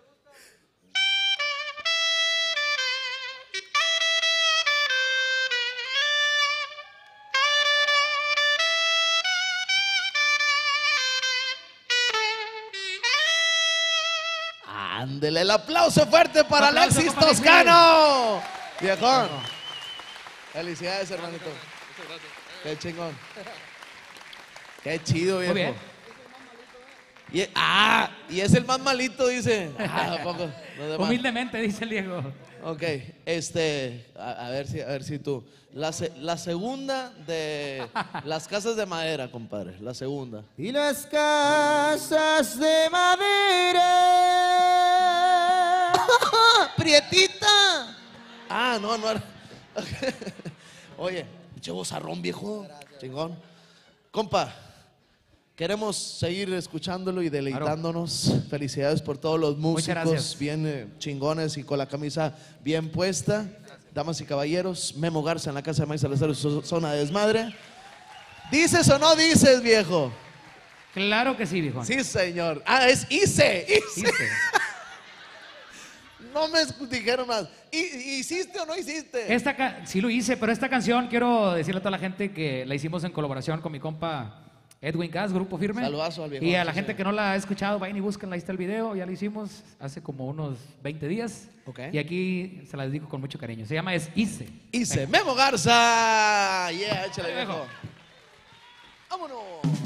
Ándele el aplauso fuerte para Un aplauso, Alexis compa Alexis. Toscano. Viejón. Felicidades, hermanito. Qué chingón. Qué chido, viejo. Muy bien. Y, ah, y es el más malito, dice. Ah, ¿a poco? Los demás. Humildemente, dice el Diego. Ok, este, a, a ver si, a ver si tú. La, se- la segunda de las casas de madera, compadre. La segunda. Y las casas de madera. ¡Prietita! Ah, no, no era. Oye, pinche vozarrón, viejo. Chingón. Compa, queremos seguir escuchándolo y deleitándonos. Felicidades por todos los Muchas músicos gracias. bien eh, chingones y con la camisa bien puesta. Damas y caballeros, Memo Garza en la Casa de Maíz Salazar, su zona de desmadre. ¿Dices o no dices, viejo? Claro que sí, viejo. Sí, señor. Ah, es hice, hice. Hice. No me dijeron más. ¿Y- ¿Hiciste o no hiciste? Esta ca- sí lo hice, pero esta canción quiero decirle a toda la gente que la hicimos en colaboración con mi compa Edwin Cass, Grupo Firme. Saludazo al viejo. Y a la Sí, gente sí. que no la ha escuchado, vayan y búsquenla, ahí está el video, ya lo hicimos hace como unos veinte días. Ok. Y aquí se la dedico con mucho cariño. Se llama Es Hice. Hice. Memo Garza. Yeah, échale, Viejo. viejo. Vámonos.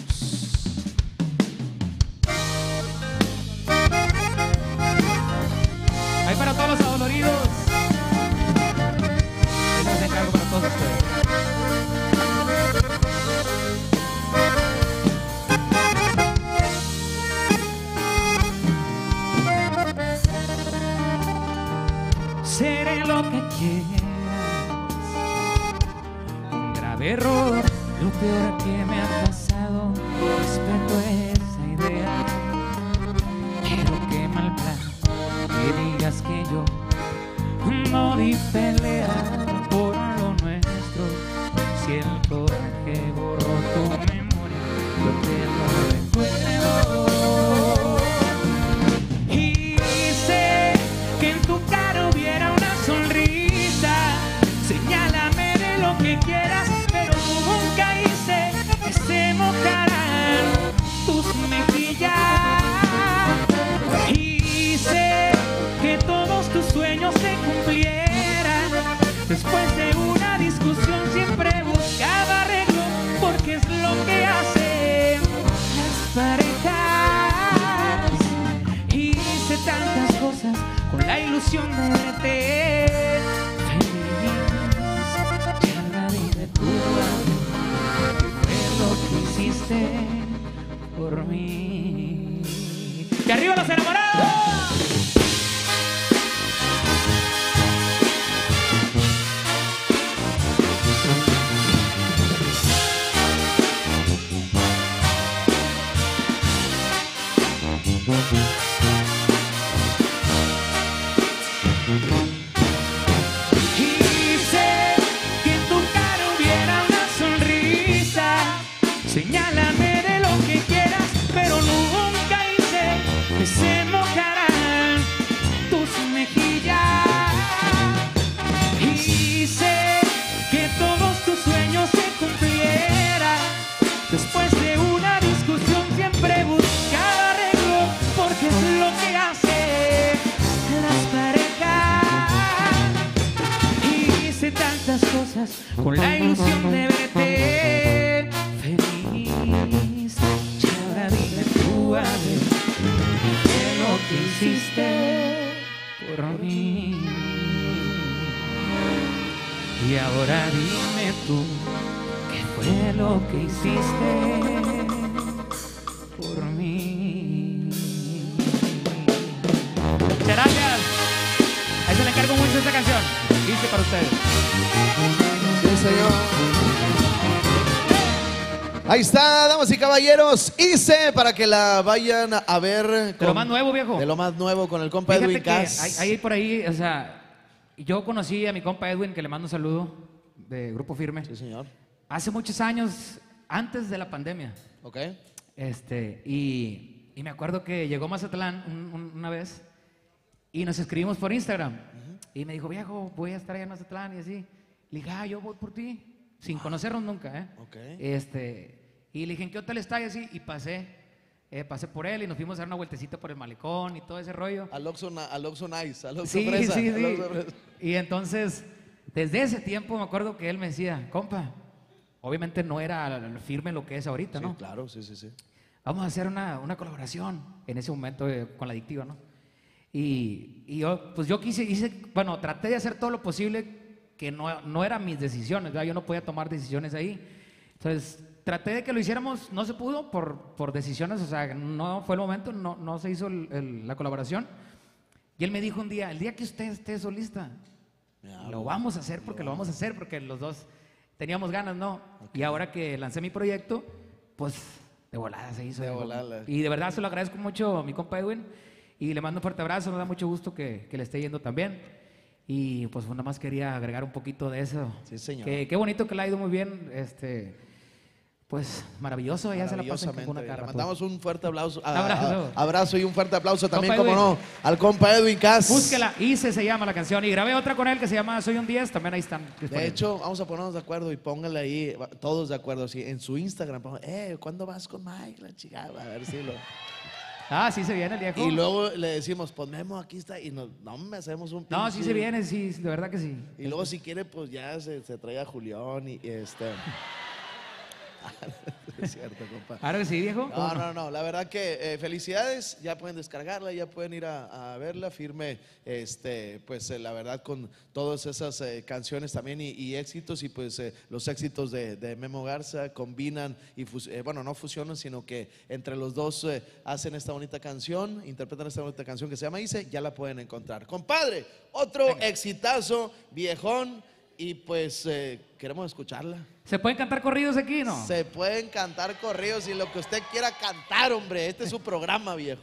Ahí para todos los adoloridos. Eso se encargo para todos ustedes. de lo que quieras. Un grave error, lo peor que me ha pasado. Respeto esa idea, pero qué mal plan que digas que yo no di pelea por lo nuestro. Si el coraje borró tu memoria, yo te lo recuerdo. Y sé que en tu cara hubiera una sonrisa. Señálame de lo que quieras, pero nunca hice que se mojaran tus mejillas. Y sé que todos tus sueños se cumplieran. Después de una discusión siempre buscaba arreglo, porque es lo que hacen las parejas. Hice tantas cosas con la ilusión de verte feliz. Ya la vida tuya fue lo que hiciste por mí. ¡Que arriba los enamorados! Y sé que en tu cara hubiera una sonrisa. Señálame de lo que quieras, pero nunca hice que se mojaran tus mejillas. Y sé que todos tus sueños se cumplieran. Después de una discusión siempre buscaba arreglo, porque es lo que hace las parejas. Hice tantas cosas con la ilusión de verte feliz. Y ahora dime tú a ver qué es lo que hiciste por mí. Y ahora dime tú qué fue lo que hiciste por mí. Muchas gracias. Ahí se le encargo mucho esta canción. Hice para ustedes. Sí, señor. Ahí está, damas y caballeros. Hice para que la vayan a ver. De con- lo más nuevo, viejo. De lo más nuevo con el compa Fíjate Edwin que Cass. hay, hay por ahí, o sea, yo conocí a mi compa Edwin, que le mando un saludo, de Grupo Firme. Sí, señor. Hace muchos años, antes de la pandemia. Ok. Este, y, y me acuerdo que llegó a Mazatlán un- un- una vez y nos escribimos por Instagram. Y me dijo, viejo, voy a estar allá en Mazatlán y así. Le dije, ah, yo voy por ti, sin conocernos nunca, ¿eh? Ok. Este, y le dije, ¿en qué hotel está? Y así, y pasé, eh, pasé por él y nos fuimos a dar una vueltecita por el malecón y todo ese rollo. Al Oxxo Na- al Oxxo Nice, al Oxxo Sí, Fresa, sí, al sí. Oxxo Fresa. Y entonces, desde ese tiempo me acuerdo que él me decía, compa, obviamente no era firme lo que es ahorita, Sí, ¿no? claro, sí, sí, sí. Vamos a hacer una, una colaboración en ese momento eh, con la adictiva, ¿no? Y, y yo, pues yo quise, hice, bueno, traté de hacer todo lo posible que no, no eran mis decisiones, ¿verdad? Yo no podía tomar decisiones ahí. Entonces, traté de que lo hiciéramos, no se pudo por, por decisiones, o sea, no fue el momento, no, no se hizo el- el- la colaboración. Y él me dijo un día, el día que usted esté solista, lo vamos a hacer porque lo vamos a hacer, porque los dos teníamos ganas, ¿no? Y ahora que lancé mi proyecto, pues de volada se hizo. De volada. Y de verdad se lo agradezco mucho a mi compa Edwin y le mando un fuerte abrazo, me da mucho gusto que, que le esté yendo también. Y pues nada más quería agregar un poquito de eso. Sí, señor. Que, qué bonito que le ha ido muy bien, este, pues maravilloso, ya se la pasa en Cancún Maravillosamente. a cada Le rato. mandamos un fuerte aplauso, a- Abrazo. a- abrazo y un fuerte aplauso también, Compa como Edwin. no, al compa Edwin Cass. Búsquela, Hice se llama la canción y grabé otra con él que se llama Soy un diez, también ahí están. De disponibles. hecho, vamos a ponernos de acuerdo y póngale ahí, va- todos de acuerdo, así, en su Instagram, pongan, eh, ¿cuándo vas con Mike? La chingada, a ver si lo... Ah, sí se viene el viejo. Y luego le decimos, pues Memo, aquí está, y nos, no me hacemos un No, sí pinche- se viene, sí, de verdad que sí. Y luego si quiere, pues ya se, se trae a Julián y, y este... Es cierto, compa. Claro que sí, viejo. No, no, no, la verdad que eh, felicidades, ya pueden descargarla, ya pueden ir a, a verla, firme, este, pues eh, la verdad con todas esas eh, canciones también y, y éxitos y pues eh, los éxitos de, de Memo Garza combinan y, fus eh, bueno, no fusionan, sino que entre los dos eh, hacen esta bonita canción, interpretan esta bonita canción que se llama Hice, ya la pueden encontrar. Compadre, otro Venga. exitazo, viejón. Y pues eh, queremos escucharla. ¿Se pueden cantar corridos aquí, no? Se pueden cantar corridos y lo que usted quiera cantar, hombre. Este es su programa, viejo.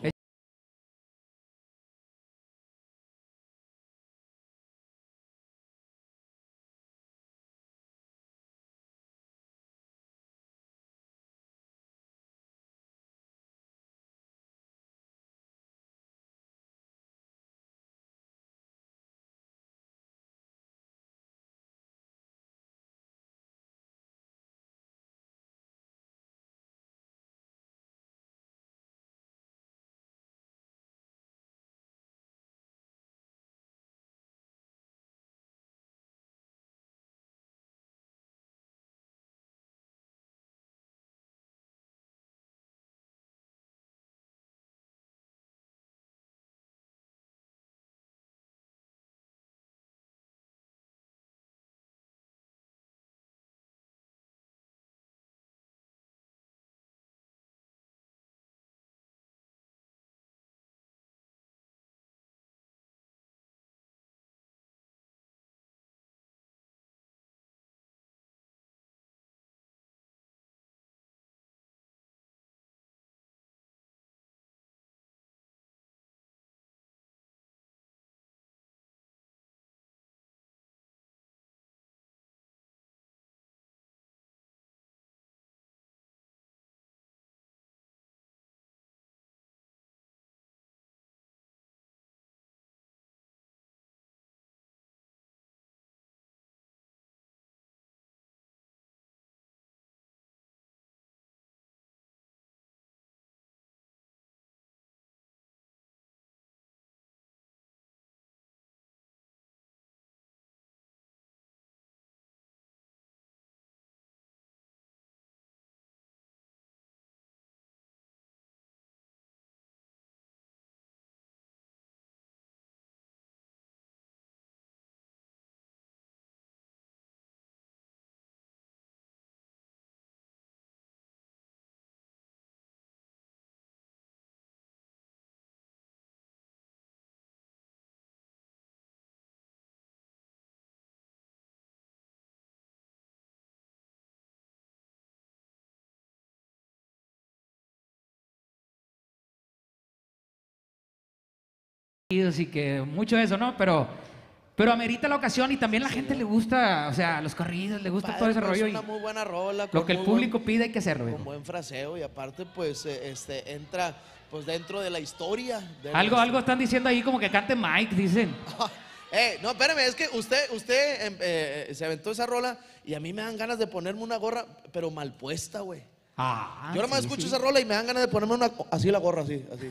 Y que mucho de eso, ¿no? Pero, pero amerita la ocasión y también la Sí, gente ¿no? le gusta, o sea, los corridos, le gusta Padre, todo ese pues, rollo. Es una Y muy buena rola. lo con que el muy público buen- pide hay que hacerlo, Con viejo. buen fraseo y aparte pues eh, este, entra pues dentro de la historia. de Algo, nuestra- algo están diciendo ahí como que cante Mike, dicen. Eh, no, espérame, es que usted, usted em, eh, se aventó esa rola y a mí me dan ganas de ponerme una gorra, pero mal puesta, güey. Ah, Yo nomás sí, escucho sí. esa rola y me dan ganas de ponerme una, así la gorra, así, así.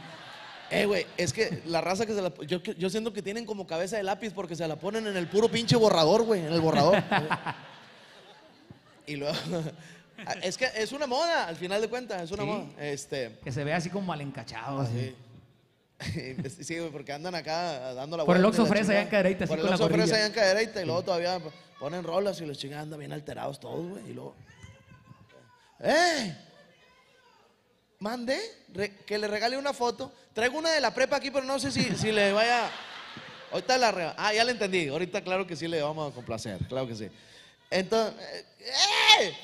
Eh, güey, es que la raza que se la... Yo, yo siento que tienen como cabeza de lápiz porque se la ponen en el puro pinche borrador, güey, en el borrador. Y luego... Es que es una moda, al final de cuentas, es una Sí. moda. Este... Que se ve así como mal encachado. así. Sí. Sí, güey, porque andan acá dando la Por el vuelta y Oxxo la Fresa chingada. allá en Cadereyta, así Por el con la Oxxo Fresa gorrilla. allá en Cadereyta y luego todavía ponen rolas y los chingados andan bien alterados todos, güey. Y luego... ¡Eh! Mande re- que le regale una foto. Traigo una de la prepa aquí, pero no sé si, si le vaya... Ahorita la... re- Ah, ya le entendí. Ahorita claro que sí le vamos a complacer. Claro que sí. Entonces... ¡Eh!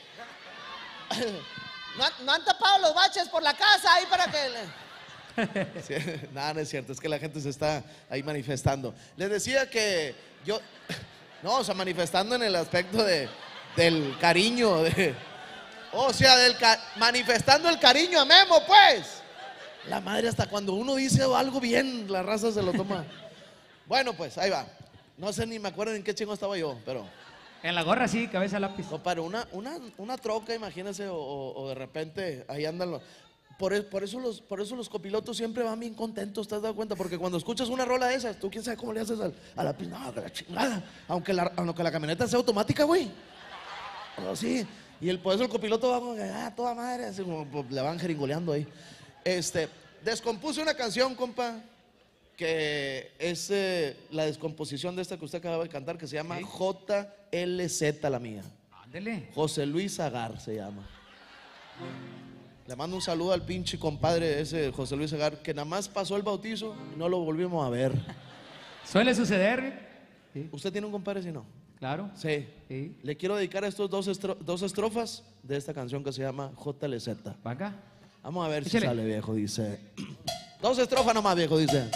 No, han- no han tapado los baches por la casa ahí para que... le- Sí, nada, no es cierto, es que la gente se está ahí manifestando. Les decía que yo, no, o sea, manifestando en el aspecto de, del cariño, de, o sea, del ca- manifestando el cariño a Memo, pues. La madre, hasta cuando uno dice algo bien, la raza se lo toma. Bueno, pues, ahí va. No sé ni me acuerdo en qué chingo estaba yo, pero... En la gorra sí, cabeza de lápiz. Compadre, una, una, una troca, imagínense, o, o- o de repente ahí andan los... Por, e- por, eso los, por eso los copilotos siempre van bien contentos, ¿te has dado cuenta? Porque cuando escuchas una rola de esas, tú quién sabe cómo le haces al- a la... No, que la chingada. Aunque la, aunque la camioneta sea automática, güey. Pero sí, Y el, por eso el copiloto va como que, ah, toda madre, así como pues, le van jeringoleando ahí. Este, descompuse una canción, compa, que es eh, la descomposición de esta que usted acaba de cantar, que se llama ¿sí? J L Z, la mía. Ándele. José Luis Agar se llama. Le mando un saludo al pinche compadre ese José Luis Agar, que nada más pasó el bautizo y no lo volvimos a ver. Suele suceder. ¿Sí? ¿Usted tiene un compadre si no? Claro. Sí. Sí. Le quiero dedicar estos dos, estro dos estrofas de esta canción que se llama J L Z. ¿Vaca? Vamos a ver Échale. si sale, viejo, dice. Dos estrofas nomás, viejo, dice.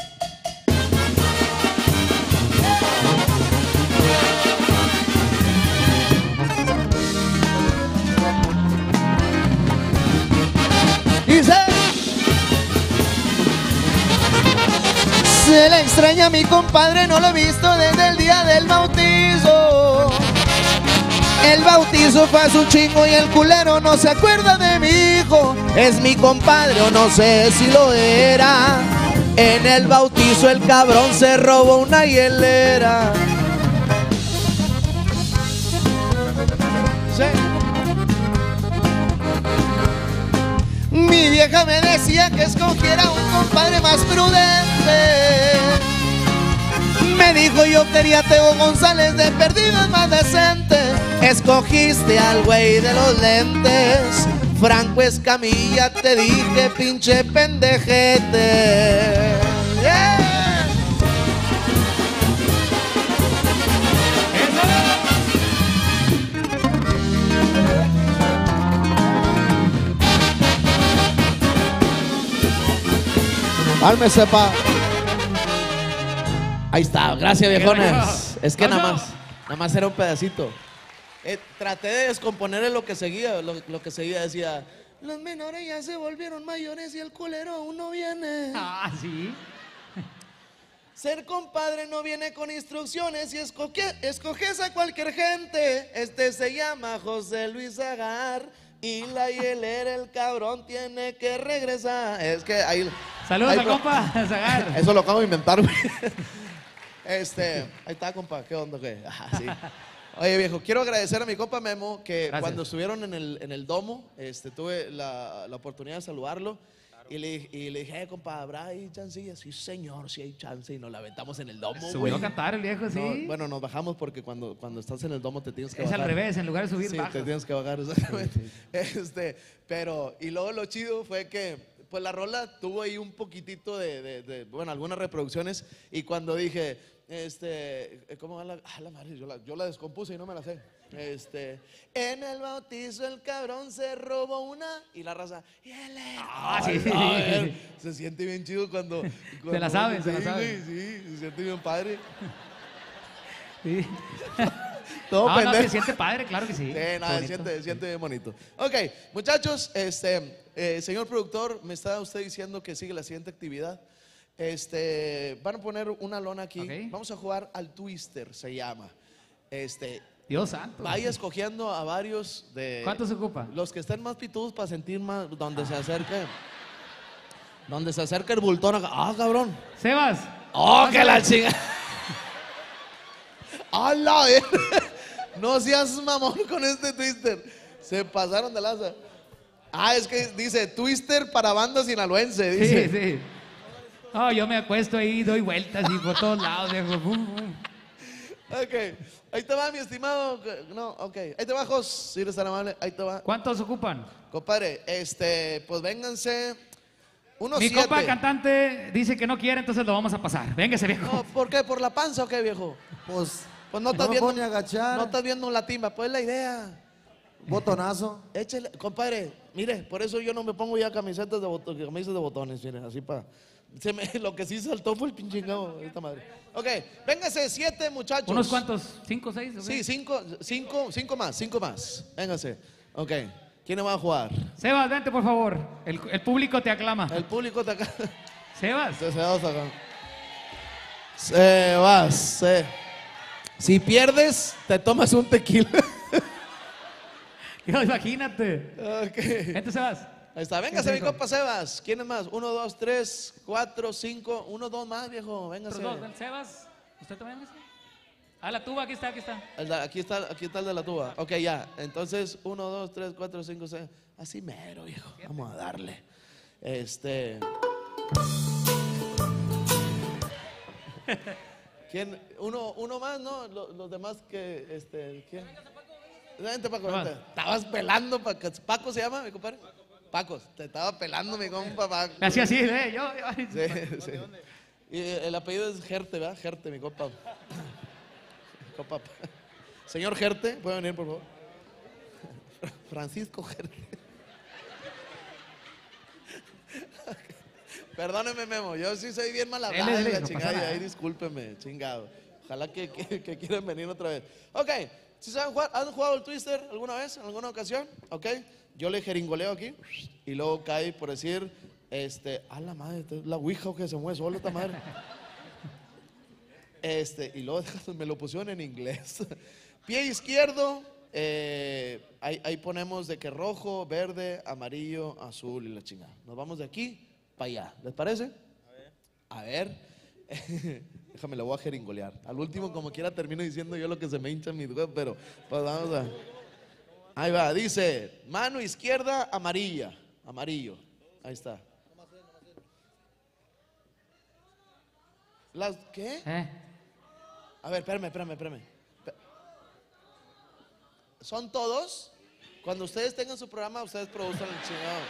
Dice: se le extraña a mi compadre, no lo he visto desde el día del bautizo. El bautizo fue hace un chingo y el culero no se acuerda de mi hijo. Es mi compadre o no sé si lo era. En el bautizo el cabrón se robó una hielera. Sí. Mi vieja me decía que escogiera un compadre más prudente. Me dijo yo quería a Teo González, de perdido es más decente. Escogiste al güey de los lentes, Franco Escamilla, te dije pinche pendejete. Yeah. Alme sepa. Ahí está, gracias viejones. Es que nada más, nada más era un pedacito. Eh, traté de descomponerle lo que seguía, lo, lo que seguía decía: los menores ya se volvieron mayores y el culero aún no viene. Ah, sí. Ser compadre no viene con instrucciones y escoge, escoges a cualquier gente. Este se llama José Luis Agar y la hielera el cabrón tiene que regresar. Es que ahí. Saludos ahí, al compa Zagar. Eso lo acabo de inventar, güey. Este, ahí está, compa, ¿qué onda, qué? Ah, sí. Oye, viejo, quiero agradecer a mi compa Memo, que Gracias. cuando estuvieron en el, en el domo, este, tuve la, la oportunidad de saludarlo. Claro. Y, le, y le dije, eh, compa, ¿habrá ahí chancilla? Sí, señor, sí hay chance. Y nos la aventamos en el domo, güey. Subió a cantar el viejo, sí. No, bueno, nos bajamos porque cuando, cuando estás en el domo te tienes que es bajar. al revés, en lugar de subir, sí, bajas. te tienes que bajar, exactamente. Sí, sí. Este, pero, y luego lo chido fue que pues la rola tuvo ahí un poquitito de, de, de, bueno, algunas reproducciones. Y cuando dije, este, ¿cómo va la, ah, la madre? Yo la, yo la descompuse y no me la sé. Este, en el bautizo el cabrón se robó una y la raza, ah, sí. A ver, se siente bien chido cuando, cuando se la saben, sí, se la saben. Sí, se siente bien padre. Sí. Todo no, pendejo. no, se siente padre, claro que sí. Sí, no, se siente, se siente bien bonito. Ok, muchachos, este, eh, señor productor, me está usted diciendo que sigue la siguiente actividad. Este, van a poner una lona aquí. Okay. Vamos a jugar al Twister, se llama. Este, Dios santo. Vaya escogiendo a varios de. ¿Cuántos se ocupa? Los que estén más pitudos para sentir más, donde se acerque. Donde se acerque el bultón acá. Ah, cabrón. Sebas. Oh, que la chinga. ¡A la ver! No seas mamón con este Twister. Se pasaron de lanza. Ah, es que dice Twister para banda sinaloense. Dice. Sí, sí. Oh, yo me acuesto ahí, doy vueltas y por todos lados, viejo. Ok, ahí te va, mi estimado. No, ok, ahí te va, Jos, si eres tan amable. Ahí te va. ¿Cuántos ocupan? Compadre, este, pues vénganse. Unos Mi siete. compa cantante dice que no quiere, entonces lo vamos a pasar. Véngase, viejo. No, ¿por qué? ¿Por la panza o qué, viejo? Pues, pues no estás no viendo. pone a agachar. No estás viendo la timba, pues es la idea. Botonazo. Échale, compadre, mire, por eso yo no me pongo ya camisetas de, bot camisas de botones, mire, así para. Se me, lo que sí saltó fue el pinchingado, esta madre. Ok, véngase, siete muchachos. ¿Unos cuantos? ¿Cinco, seis? Okay. Sí, cinco, cinco, cinco más, cinco más. Véngase. Ok, ¿quiénes van a jugar? Sebas, vente por favor. El, el público te aclama. El público te aclama. Sebas. Sebas acá. Sebas, se. Si pierdes, te tomas un tequila. Yo, imagínate. Ok. Vente, Sebas. Ahí está, véngase mi compa Sebas. ¿Quién es más? Uno, dos, tres, cuatro, cinco. Uno, dos más, viejo. Véngase. Dos, Sebas. ¿Usted también véngase? Ah, la tuba, aquí está, aquí está. El de- Aquí está, aquí está el de la tuba. Ok, ya. Entonces, uno, dos, tres, cuatro, cinco, seis. Así mero, viejo. Vamos a darle. Este. ¿Quién? Uno, uno más, ¿no? Los, los demás que, este, ¿quién? Vente, Paco, vente. Estabas pelando, Paco. ¿Paco se llama, mi compadre? Paco, te estaba pelando, mi compa, Paco. Así, así, ¿eh? Yo, yo. Sí, sí. Y el apellido es Gerte, ¿verdad? Gerte, mi compa. Compa. Señor Gerte, ¿puede venir, por favor? Francisco Gerte. Perdóneme, Memo, yo sí soy bien mal hablado, Dele, dele, la no chingada, pasa y ahí nada. discúlpeme, chingado. Ojalá que, que, que quieran venir otra vez. Ok, ¿sí saben jugar? ¿Han jugado el Twister alguna vez, en alguna ocasión? Ok, yo le jeringoleo aquí y luego cae por decir, este, a la madre, esta es la ouija o que se mueve solo esta madre. Este, y luego me lo pusieron en inglés. Pie izquierdo, eh, ahí, ahí ponemos de que rojo, verde, amarillo, azul y la chingada. Nos vamos de aquí para allá. ¿Les parece? A ver. A ver. Déjame, lo voy a jeringolear. Al último, como quiera, termino diciendo yo lo que se me hincha en mis huevos, pero pues vamos a. Ahí va, dice, mano izquierda, amarilla. Amarillo. Ahí está. ¿Las qué? ¿Eh? A ver, espérame, espérame, espérame. Pe- ¿Son todos? Cuando ustedes tengan su programa, ustedes producen el chingado.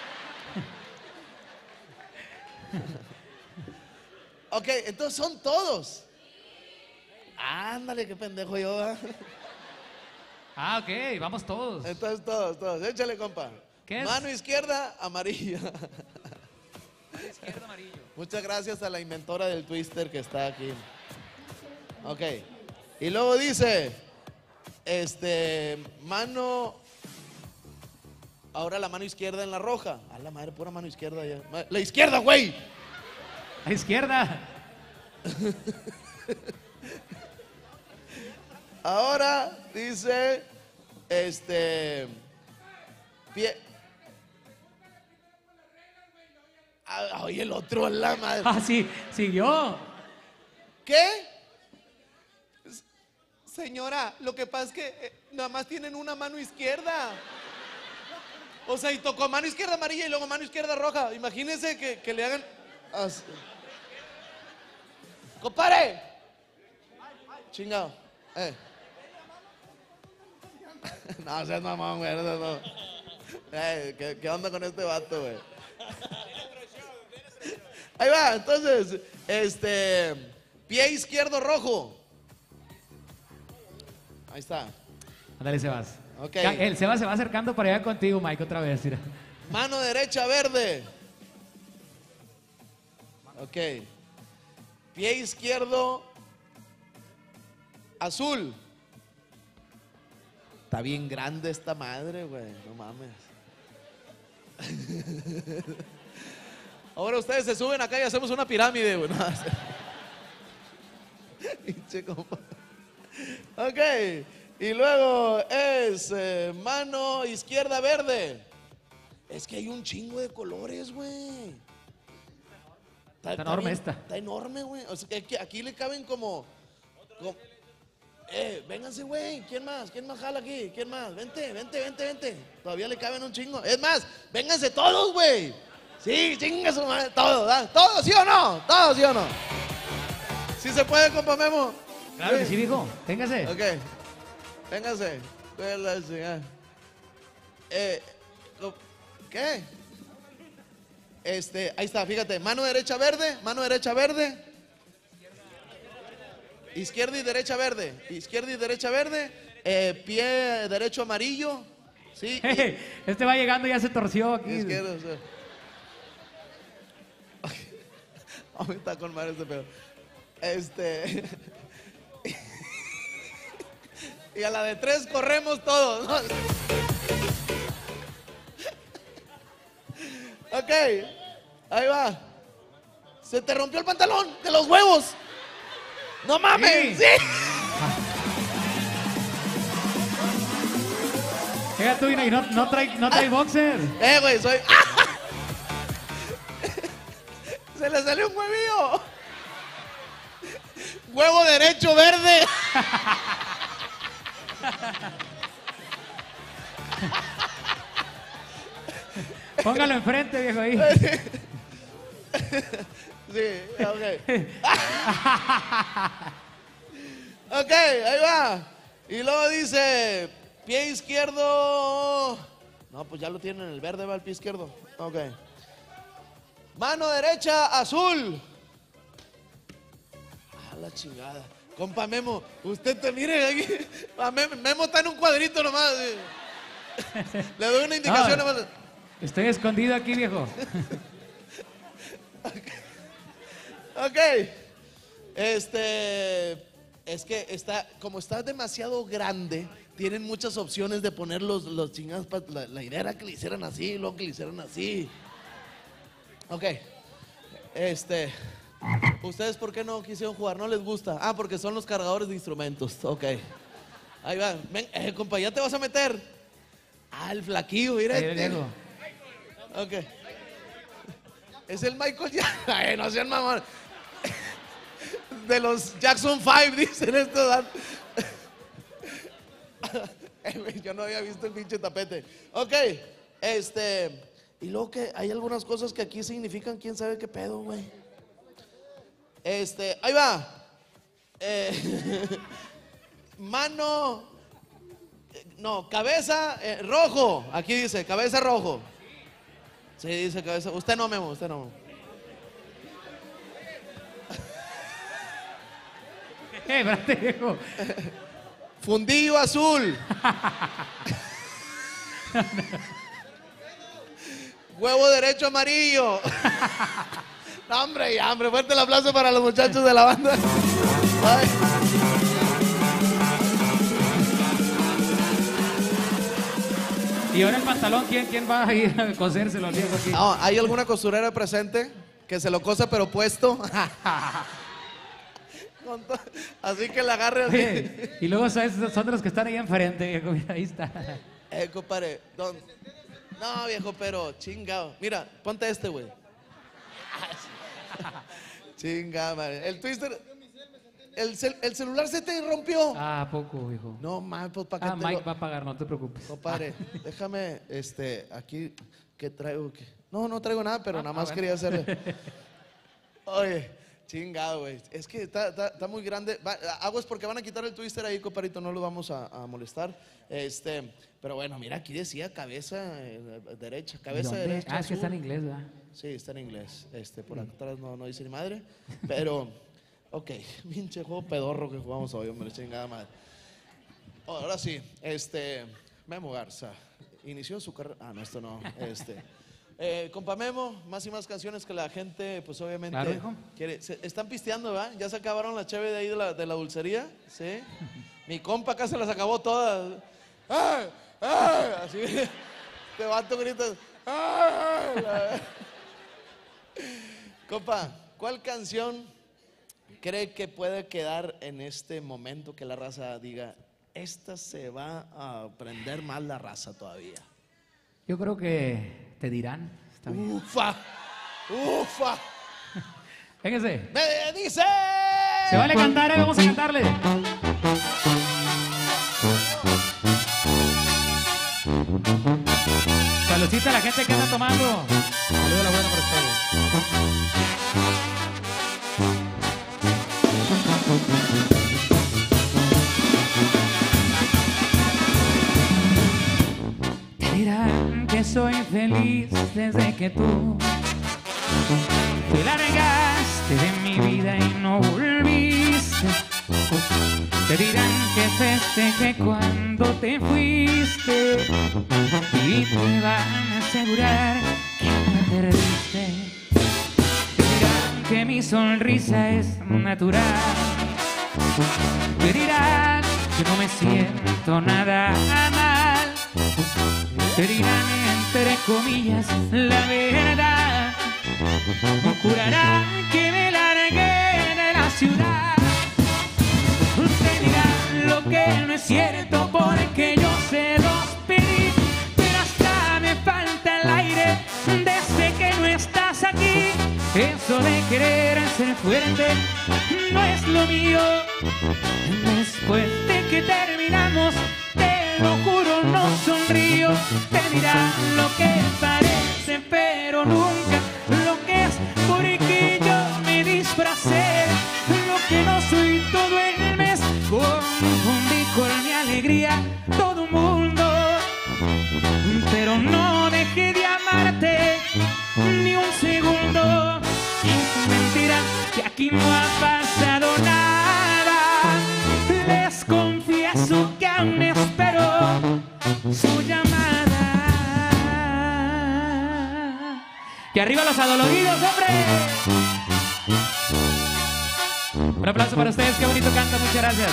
Ok, entonces son todos. Ándale, qué pendejo yo, ¿verdad? Ah, ok, vamos todos. Entonces todos, todos. Échale, compa. ¿Qué es? Mano izquierda, amarilla. Izquierdo, amarillo. Muchas gracias a la inventora del Twister que está aquí. Ok. Y luego dice, este, mano, ahora la mano izquierda en la roja. A la madre, pura mano izquierda ya. Ma- La izquierda, güey. A izquierda. Ahora dice, este, pie. Ah, oye, el otro, a la madre. Ah, sí, siguió. ¿Qué? S- Señora, lo que pasa es que eh, nada más tienen una mano izquierda. O sea, y tocó mano izquierda amarilla y luego mano izquierda roja. Imagínense que, que le hagan así. ¡Compare! Chingado. Eh. No, seas mamón, güey. No, no. Eh, ¿qué, ¿Qué onda con este vato, güey? Ahí va, entonces, este, pie izquierdo rojo. Ahí está. Ándale, Sebas. Ok. Ya, el Sebas se va acercando para allá contigo, Mike, otra vez. Mira. Mano derecha verde. Ok. Pie izquierdo azul. Está bien grande esta madre, güey. No mames. Ahora ustedes se suben acá y hacemos una pirámide, güey. No, pinche compa. Ok. Y luego es eh, mano izquierda verde. Es que hay un chingo de colores, güey. Está enorme bien- esta. Está enorme, güey. O sea, que aquí, aquí le caben como, como- Eh, vénganse, güey. ¿Quién más? ¿Quién más jala aquí? ¿Quién más? Vente, vente, vente, vente. Todavía le caben un chingo. Es más, vénganse todos, güey. Sí, chinga su madre. Todos, ¿verdad? ¿Todos, sí o no? ¿Todos, sí o no? ¿Sí se puede, compa Memo? Claro que sí, viejo. Téngase. Ok. Véngase. Pues la chingada. Eh, co- ¿Qué? Este, ahí está, fíjate. Mano derecha verde, mano derecha verde. Izquierda y derecha verde. Izquierda y derecha verde. Eh, pie derecho amarillo. Sí. y- Este va llegando y ya se torció aquí. Izquierda, o sea. Oh, está con madre este pedo. Este. Y a la de tres corremos todos, ¿no? Ok, ahí va. Se te rompió el pantalón de los huevos. No mames, Sí. sí. Llega tú y no, no trae, no trae boxer. Eh, güey, soy. Se le salió un huevillo. Huevo derecho verde. Póngalo enfrente, viejo, ahí. Sí, ok. Ok, ahí va. Y luego dice, pie izquierdo. No, pues ya lo tienen en el verde, va el pie izquierdo. Ok. Mano derecha, azul. A la chingada. Compa Memo, usted te mire aquí. A Memo, Memo está en un cuadrito nomás. Sí. Le doy una indicación No, nomás. Estoy escondido aquí, viejo. Ok. Este. Es que está, como está demasiado grande, tienen muchas opciones de poner los, los chingados. La, la idea era que le hicieran así, luego que le hicieran así. Ok. Este. ¿Ustedes por qué no quisieron jugar? ¿No les gusta? Ah, porque son los cargadores de instrumentos. Ok. Ahí va. Ven, eh, compa, ¿ya te vas a meter? Ah, el flaquillo, mira. Ahí, viejo. Ok. Es el Michael ya. Ay, no sean mamón. De los Jackson Five, dicen estos. Yo no había visto el pinche tapete. Ok, este. Y luego que hay algunas cosas que aquí significan quién sabe qué pedo, güey. Este, ahí va. Eh, mano. No, cabeza eh, rojo. Aquí dice, cabeza rojo. Sí, dice cabeza. Usted no, Memo, usted no. Eh, espérate, viejo. Fundillo azul. Huevo derecho amarillo. No, hombre, ya, hombre, fuerte el aplauso para los muchachos de la banda. Ay. Y ahora el pantalón, ¿quién, quién va a ir a cosérselo al viejo aquí? No, ¿hay alguna costurera presente que se lo cose pero puesto? Así que la agarre así. Oye, y luego, ¿sabes? Son de los que están ahí enfrente, viejo. Mira, ahí está. Eh, compadre. don- No, viejo, pero chingado. Mira, ponte este, güey. Chingado, madre. El twister. El, cel- el celular se te rompió. Ah, poco, viejo. No, man, pues para Ah, qué te Mike lo- va a pagar, no te preocupes. Compadre, déjame, este, aquí, ¿qué traigo? ¿Qué? No, no traigo nada, pero Ah, nada ah, más bueno. quería hacerle. Oye, chingado, güey. Es que está, está- está muy grande. Va, aguas porque van a quitar el twister ahí, compadrito, no lo vamos a, a molestar. Este, pero bueno, mira, aquí decía cabeza eh, derecha, cabeza ¿Dónde? derecha. Ah, es que está en azul. inglés, ¿verdad? Sí, está en inglés. Este, por atrás no, no dice ni madre. Pero, ok, pinche juego pedorro que jugamos hoy, hombre, chingada madre. Oh, ahora sí, este, Memo Garza inició su carrera. Ah, no, esto no. Este, eh, compa Memo, más y más canciones que la gente, pues obviamente Claro, hijo. quiere. Se- están pisteando, ¿verdad? Ya se acabaron la cheve de ahí de la, de la dulcería, ¿sí? Mi compa acá se las acabó todas. ¡Ay! ¡Ay! Así, este vato grita. ¡Ay! La- Compa, ¿cuál canción cree que puede quedar en este momento que la raza diga, esta se va a aprender más la raza todavía? Yo creo que te dirán. Está bien. Ufa, ufa. Véngase. Me dice. Se vale cantar, eh, vamos a cantarle. Saludcita a la gente que anda tomando. Saludos a la buena para ustedes. Te dirán que soy feliz desde que tú te largaste de mi vida y no volviste. Te dirán que festejé cuando te fuiste y te van a asegurar que me perdiste. Te dirán que mi sonrisa es natural. Te dirán que no me siento nada mal. Te dirán entre comillas la verdad. No curará que me largué de la ciudad. Te dirán lo que no es cierto porque yo se los pedí, pero hasta me falta el aire desde que no estás aquí. Eso de querer ser fuerte no es lo mío. Después de que terminamos, te lo juro, no sonrío. Te dirán lo que parece alegría todo un mundo. Pero no dejé de amarte ni un segundo. Es mentira que aquí no ha pasado nada. Les confieso que aún espero su llamada. Y arriba los adoloridos, hombre. Un aplauso para ustedes, qué bonito canta, muchas gracias.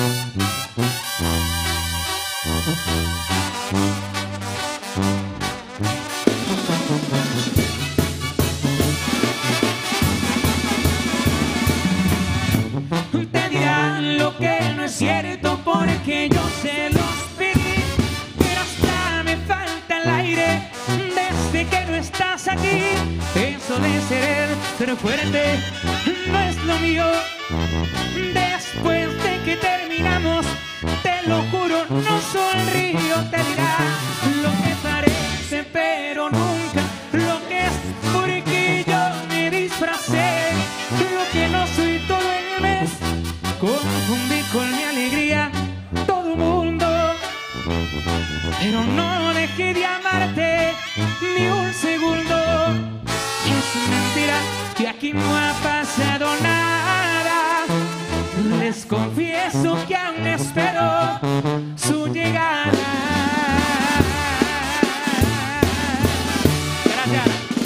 Te dirán lo que no es cierto porque yo se los pedí, pero hasta me falta el aire desde que no estás aquí. Eso de ser, ser fuerte no es lo mío. Después de que terminamos, te lo juro, no sonrío. Te dirá lo que parece, pero nunca lo que es, porque yo me disfracé. Lo que no soy todo el mes, confundí con mi alegría todo mundo. Pero no dejé de amarte ni un segundo. Es mentira que aquí no ha pasado nada. Les confieso que aún espero su llegada. Gracias.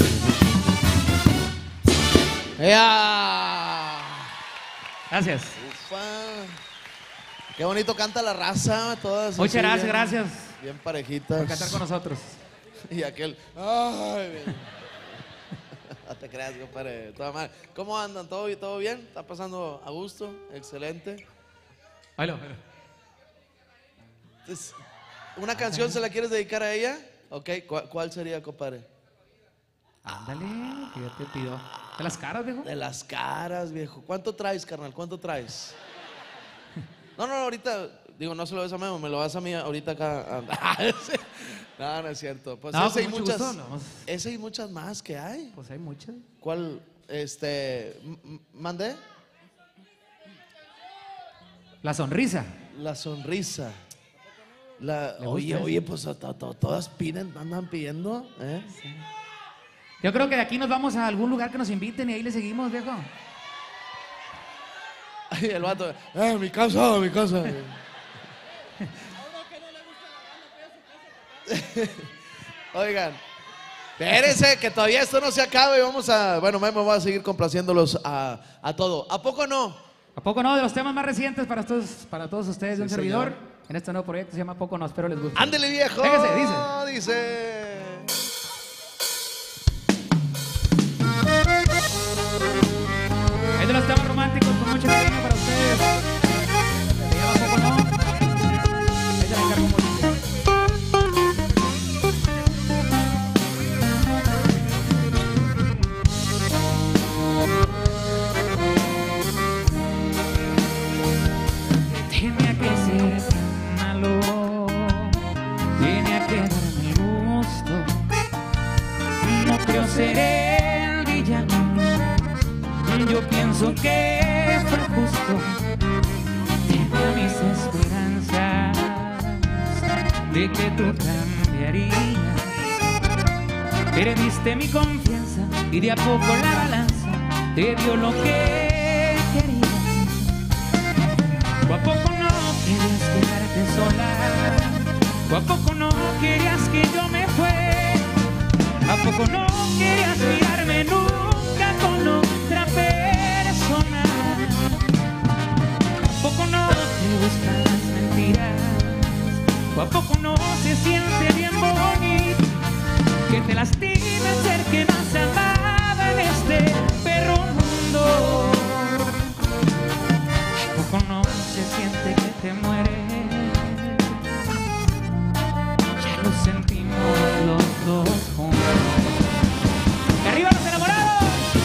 ¡Ea! Gracias. Ufa. Qué bonito canta la raza, todas. Muchas así, gracias, bien, gracias. Bien parejitas. Por cantar con nosotros. Y aquel. Ay, bien. No te creas, compadre. Toda madre. ¿Cómo andan? ¿Todo, ¿Todo bien? ¿Está pasando a gusto? Excelente. Hello. Entonces, ¿una canción se la quieres dedicar a ella? Ok, ¿cuál, cuál sería, compadre? Ándale, que ya te pido. ¿De las caras, viejo? De las caras, viejo. ¿Cuánto traes, carnal? ¿Cuánto traes? No, no, ahorita, digo, no se lo des a Memo, me lo das a mí ahorita acá. No, no es cierto. Pues no, esa, y mucho muchas, gusto, no. esa y muchas más que hay. Pues hay muchas. ¿Cuál? Este, ¿mandé? La sonrisa. La sonrisa. La, ¿Le oye, gusta oye, eso? pues to- to- todas piden, andan pidiendo, ¿eh? Yo creo que de aquí nos vamos a algún lugar que nos inviten y ahí le seguimos, viejo. Ay, el vato, eh, mi casa, mi casa. Oigan, espérense que todavía esto no se acabe. Vamos a, bueno, Memo va a seguir complaciéndolos a, a todo. ¿A poco no? ¿A poco no? De los temas más recientes para todos, para todos ustedes de un Sí, servidor. señor. En este nuevo proyecto se llama Poco No, espero les guste. Ándele, viejo. Véngase, dice. Dice. Es de los temas románticos con mucho cariño para ustedes. Se llama Poco No. Ahí se la encargo mucho. Tenía que ser malo, tenía que darme gusto. No creo ser el villano. Yo pienso que fue justo. Tenía mis esperanzas de que tú cambiarías. Perdiste mi confianza y de a poco la balanza te dio lo que querías. ¿O a poco no querías quedarte sola? ¿O a poco no querías que yo me fuera? ¿A poco no querías mirarme nunca con otra persona? ¿A poco no te gustan las mentiras? ¿O a poco no se siente bien bonito que te lastima ser que más amada en este perro mundo? ¿A poco no se siente que te mueres? Ya lo sentimos los dos juntos. ¡Y arriba los enamorados!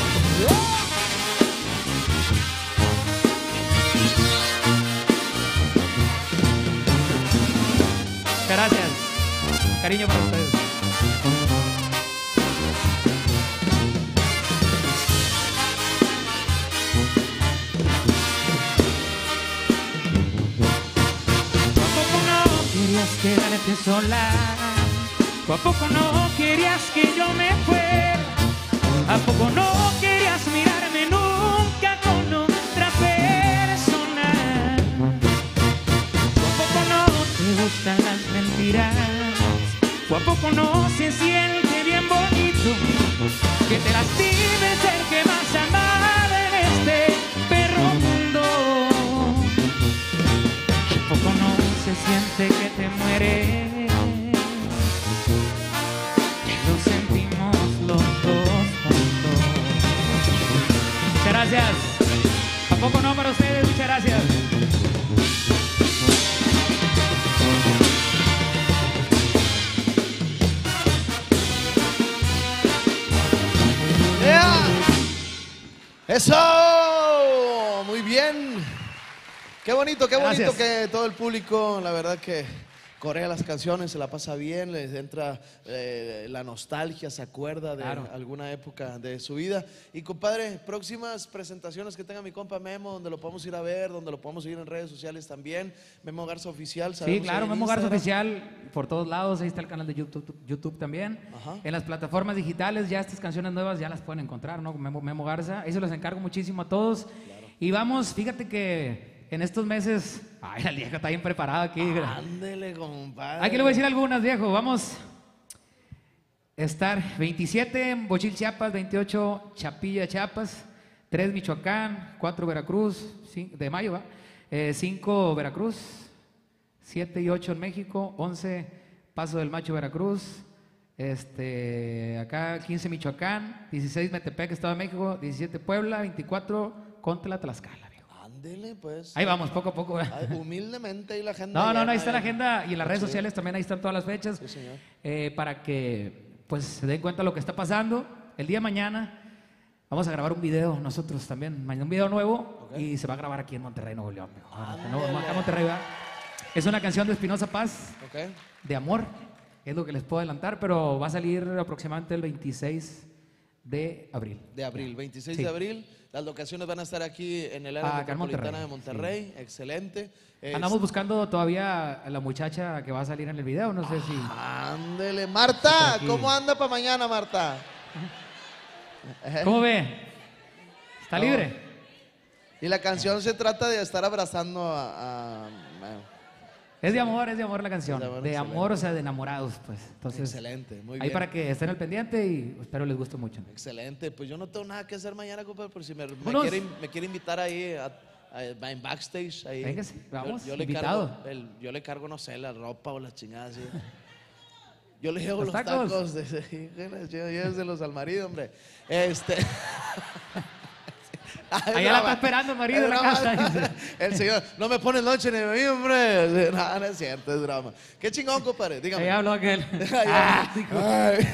Gracias. Cariño para ustedes. ¿A poco querías quedarte sola? ¿O a poco no querías que yo me fuera? ¿A poco no querías mirarme nunca con otra persona? ¿O a poco no te gustan las mentiras? ¿O a poco no se siente bien bonito que te lastimes el que más amaba en este perro mundo? ¿A poco no se siente que te mueres? Que lo sentimos los dos juntos. Muchas gracias. ¿A poco no para ustedes? Muchas gracias. ¡Eso! Muy bien. Qué bonito, qué bonito Gracias. que todo el público, la verdad que corea las canciones, se la pasa bien, les entra eh, la nostalgia, se acuerda de Claro. alguna época de su vida. Y compadre, próximas presentaciones que tenga mi compa Memo, donde lo podemos ir a ver, donde lo podemos seguir en redes sociales también. Memo Garza Oficial. Sí, sabemos claro, ahí en Memo Garza Instagram. Oficial por todos lados, ahí está el canal de YouTube, YouTube también. Ajá. En las plataformas digitales ya estas canciones nuevas ya las pueden encontrar, ¿no? Memo, Memo Garza, ahí se los encargo muchísimo a todos. Y vamos, fíjate que en estos meses, ay, el viejo está bien preparado aquí. Ándele, compadre. Aquí le voy a decir algunas, viejo, vamos a estar veintisiete en Bochil, Chiapas, veintiocho Chapilla, Chiapas, tres Michoacán, cuatro Veracruz, cinco, de mayo, ¿va? Eh, cinco Veracruz, siete y ocho en México, once Paso del Macho, Veracruz, este, acá quince Michoacán, dieciséis Metepec, Estado de México, diecisiete Puebla, veinticuatro Contla, Tlaxcala, viejo. Ándele, pues. Ahí vamos, poco a poco. Ay, humildemente ahí la agenda. No, no, llena, no, ahí está la eh. agenda y en las redes Sí. sociales también ahí están todas las fechas. Sí, señor. eh, para que pues se den cuenta de lo que está pasando. El día de mañana vamos a grabar un video nosotros también, mañana un video nuevo y se va a grabar aquí en Monterrey, Nuevo León. No, no, acá en Monterrey, ¿verdad? Es una canción de Espinosa Paz, Ok. de amor, es lo que les puedo adelantar, pero va a salir aproximadamente el veintiséis de abril. De abril, veintiséis Sí. de abril. Las locaciones van a estar aquí en el área Ah, acá en metropolitana de Monterrey, Monterrey. Excelente. Andamos Es- buscando todavía a la muchacha que va a salir en el video, no sé si... Ándele. Está Marta, aquí. ¿cómo anda para mañana, Marta? ¿Cómo ve? ¿Está No. libre? Y la canción se trata de estar abrazando a... a- a- Es de amor, es de amor la canción. Es de amor, de excelente. amor, o sea, de enamorados, pues. Entonces, Excelente, muy ahí bien. para que estén al pendiente y espero les guste mucho. Excelente. Pues yo no tengo nada que hacer mañana, compadre, por si me, me Vámonos. quiere, me quiere invitar ahí a, a- en backstage. Ahí. Véngase, vamos, yo, yo le invitado. cargo, el- yo le cargo, no sé, la ropa o las chingadas. ¿sí? Yo le llevo ¿Los los, tacos? tacos. de, de, lléveselos al marido, hombre. Este. Ay, Allá la broma. está esperando el marido Es en la broma. casa. El señor, no me pone lonche ni a mí, hombre. No, no es cierto, es drama. Qué chingón, compadre. Dígame. Ahí habló aquel. Ahí Ah, habla. Ay.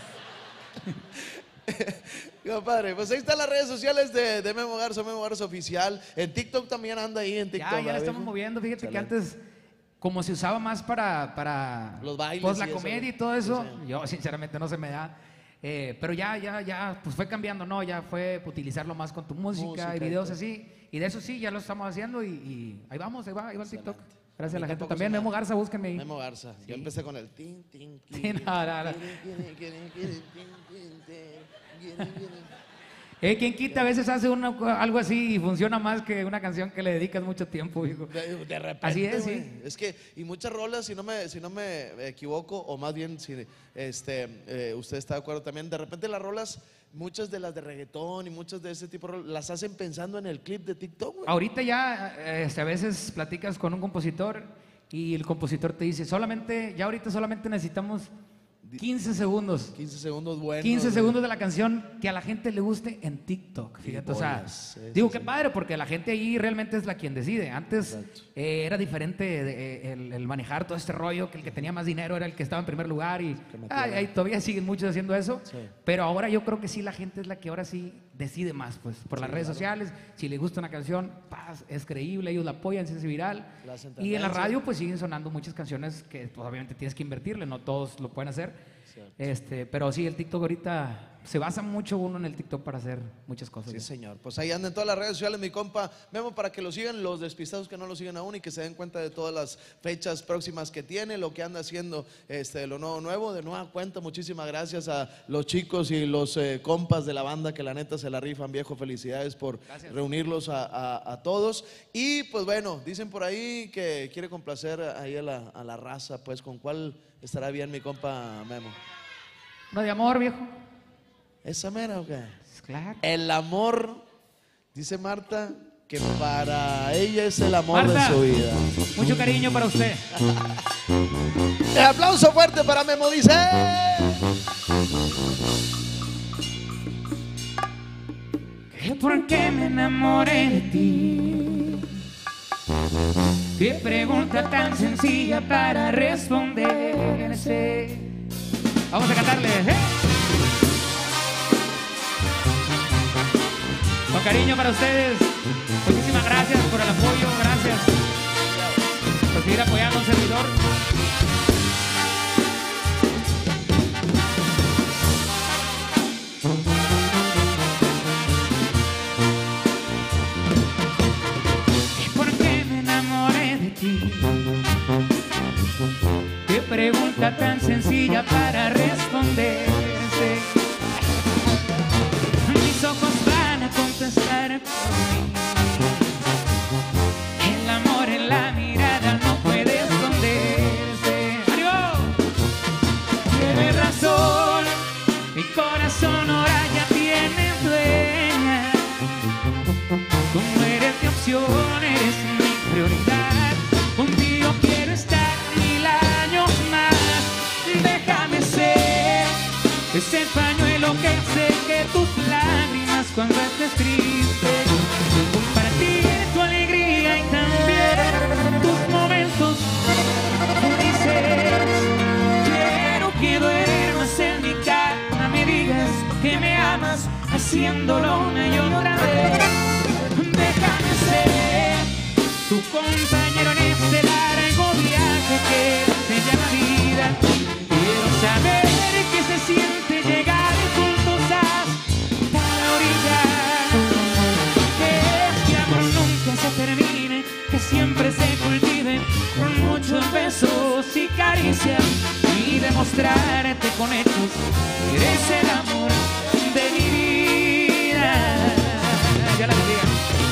Compadre, pues ahí están las redes sociales de, de Memo Garza, Memo Garza Oficial. En TikTok también anda ahí, en TikTok. Ya, ya la ¿verdad, estamos viejo? moviendo. Fíjate Excelente. que antes, como se usaba más para, para Los bailes pues, la y eso, comedia y ¿no? todo eso, Sí, sí. yo sinceramente no se me da. Eh, pero ya, ya, ya, pues fue cambiando, ¿no? Ya fue utilizarlo más con tu música, Música y y videos todo. así. Y de eso sí, ya lo estamos haciendo y, y ahí vamos, ahí va, ahí va el TikTok. Gracias a la Yo gente tampoco también. sé Memo nada. Garza, búsquenme ahí. Memo Garza. Yo empecé con el tin, tin, tin. Sí, no, no, no. tin, tin, tin, tin, tin, tin, tin, tin, tin. Eh, quien quita, a veces hace una- algo así y funciona más que una canción que le dedicas mucho tiempo, hijo. De, de repente, Así es, güey. sí. Es que, y muchas rolas, si no me, si no me equivoco, o más bien, si este, eh, usted está de acuerdo también, de repente las rolas, muchas de las de reggaetón y muchas de ese tipo de rolas, las hacen pensando en el clip de TikTok, güey. Ahorita ya, eh, este, a veces platicas con un compositor y el compositor te dice, solamente, ya ahorita solamente necesitamos quince segundos. quince segundos buenos. quince güey. segundos de la canción que a la gente le guste en TikTok, fíjate, o sea, bolas, sí, digo sí, que sí. padre porque la gente ahí realmente es la quien decide. Antes Exacto. eh, era diferente de- el, el manejar todo este rollo, que el que tenía más dinero era el que estaba en primer lugar y metía. ay, ay, todavía siguen muchos haciendo eso, Sí. pero ahora yo creo que sí la gente es la que ahora sí decide más, pues, por las redes sociales, si le gusta una canción, paz, es creíble, ellos la apoyan, se hace viral, La hacen y en la tendencia. radio pues siguen sonando muchas canciones que pues, obviamente tienes que invertirle, no todos lo pueden hacer. Sí. Este, pero sí, el TikTok ahorita se basa mucho uno en el TikTok para hacer muchas cosas. Sí, señor. Pues ahí anda en todas las redes sociales mi compa Memo para que lo sigan los despistados que no lo siguen aún y que se den cuenta de todas las fechas próximas que tiene, lo que anda haciendo, este, lo nuevo nuevo. De nueva cuenta, muchísimas gracias a los chicos y los eh, compas de la banda que la neta se la rifan, viejo. Felicidades por gracias. reunirlos a, a, a todos. Y pues bueno, dicen por ahí que quiere complacer ahí a la, a la raza. Pues ¿con cuál estará bien mi compa Memo? No, de amor, viejo. ¿Esa mera o qué? Claro. El amor, dice Marta, que para ella es el amor Marta, de su vida. Mucho cariño para usted. El aplauso fuerte para Memo, dice. Que por qué me enamoré de ti. Qué pregunta tan sencilla para responderse. Vamos a cantarle, ¿eh? Con cariño para ustedes. Muchísimas gracias por el apoyo. Gracias por seguir apoyando a un servidor. ¿Y por qué me enamoré de ti? Qué pregunta tan sencilla para responderse. Mis ojos van a contestar por mí. El amor en la mirada no puede esconderse. ¡Ánimo! Tienes razón, mi corazón ahora ya tiene dueña. Como eres mi opción, eres mi prioridad. Contigo quiero estar mil años más. Déjame ser ese pañuelo que seque tus lágrimas cuando estés triste. Compartir tu alegría y también tus momentos felices. Quiero que duermas en mi cama, me digas que me amas, haciéndolo una y otra vez. Déjame ser tu compañero en este largo viaje que se llama vida. Quiero saber qué se siente llegar juntos hasta la orilla. Que este amor nunca se termine, que siempre se cultive con muchos besos y caricias, y demostrarte con hechos que eres el amor de mi vida. Ya la bendiga.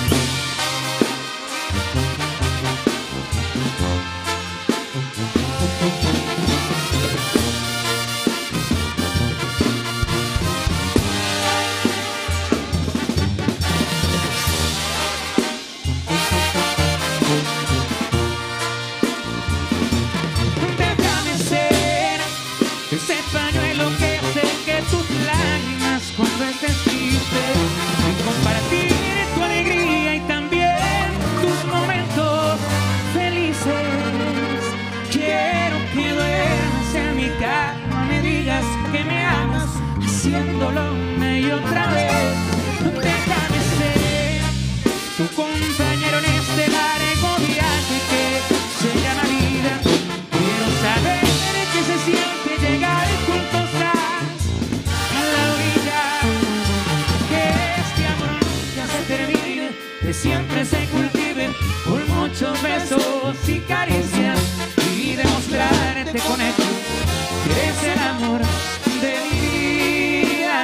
Déjame ser ese pañuelo que seque tus lágrimas cuando estés triste, y compartir tu alegría y también tus momentos felices. Quiero que duermas en mi cama, me digas que me amas, haciéndolo una y otra vez. Déjame ser tu compañero en este largo viaje que se llama vida. Quiero saber qué se siente llegar juntos a la orilla. Que este amor nunca se termine, que siempre se cultive por muchos besos y caricias, y demostrarte con hechos que eres el amor de mi vida.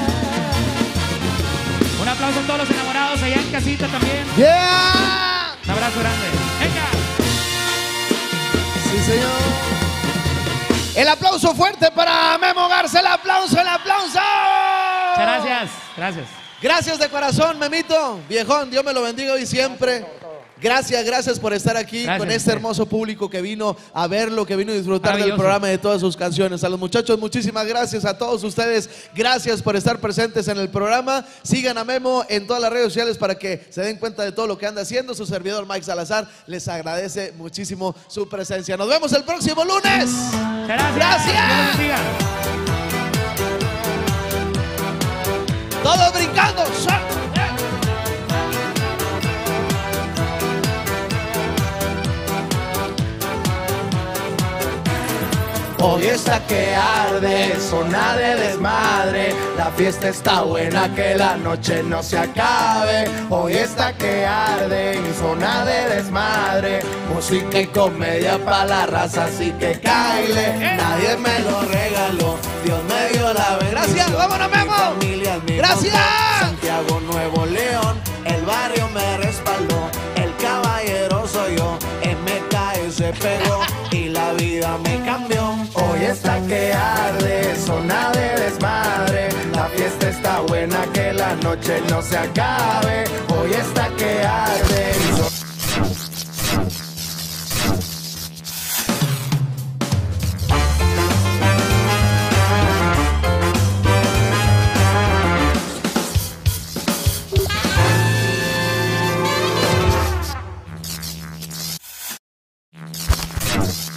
Un aplauso a todos los enamorados allá en casita también. ¡Yeah! Un abrazo grande. ¡Venga! Sí, señor. El aplauso fuerte para Memo Garza. El aplauso, el aplauso. Muchas gracias. Gracias. Gracias de corazón, Memito. Viejón, Dios me lo bendiga hoy siempre. Gracias, gracias por estar aquí Gracias, con este usted. hermoso público que vino a verlo, que vino a disfrutar del Maravilloso. programa y de todas sus canciones. A los muchachos, muchísimas gracias. A todos ustedes, gracias por estar presentes en el programa. Sigan a Memo en todas las redes sociales para que se den cuenta de todo lo que anda haciendo. Su servidor Mike Salazar les agradece muchísimo su presencia. Nos vemos el próximo lunes. Gracias. Gracias. Dios los bendiga. Todos brincando. Hoy está que arde, zona de desmadre. La fiesta está buena, que la noche no se acabe. Hoy está que arde, zona de desmadre. Música y comedia pa' la raza, así que caile. Nadie me lo regaló, Dios me dio la bendición. Gracias, vámonos, Memo. Familia es mi Gracias. nombre, Santiago, Nuevo León. El barrio me respaldó, el caballero soy yo. M K se pegó y la vida me cambió. Hoy está que arde, zona de desmadre. La fiesta está buena, que la noche no se acabe. Hoy está que arde. So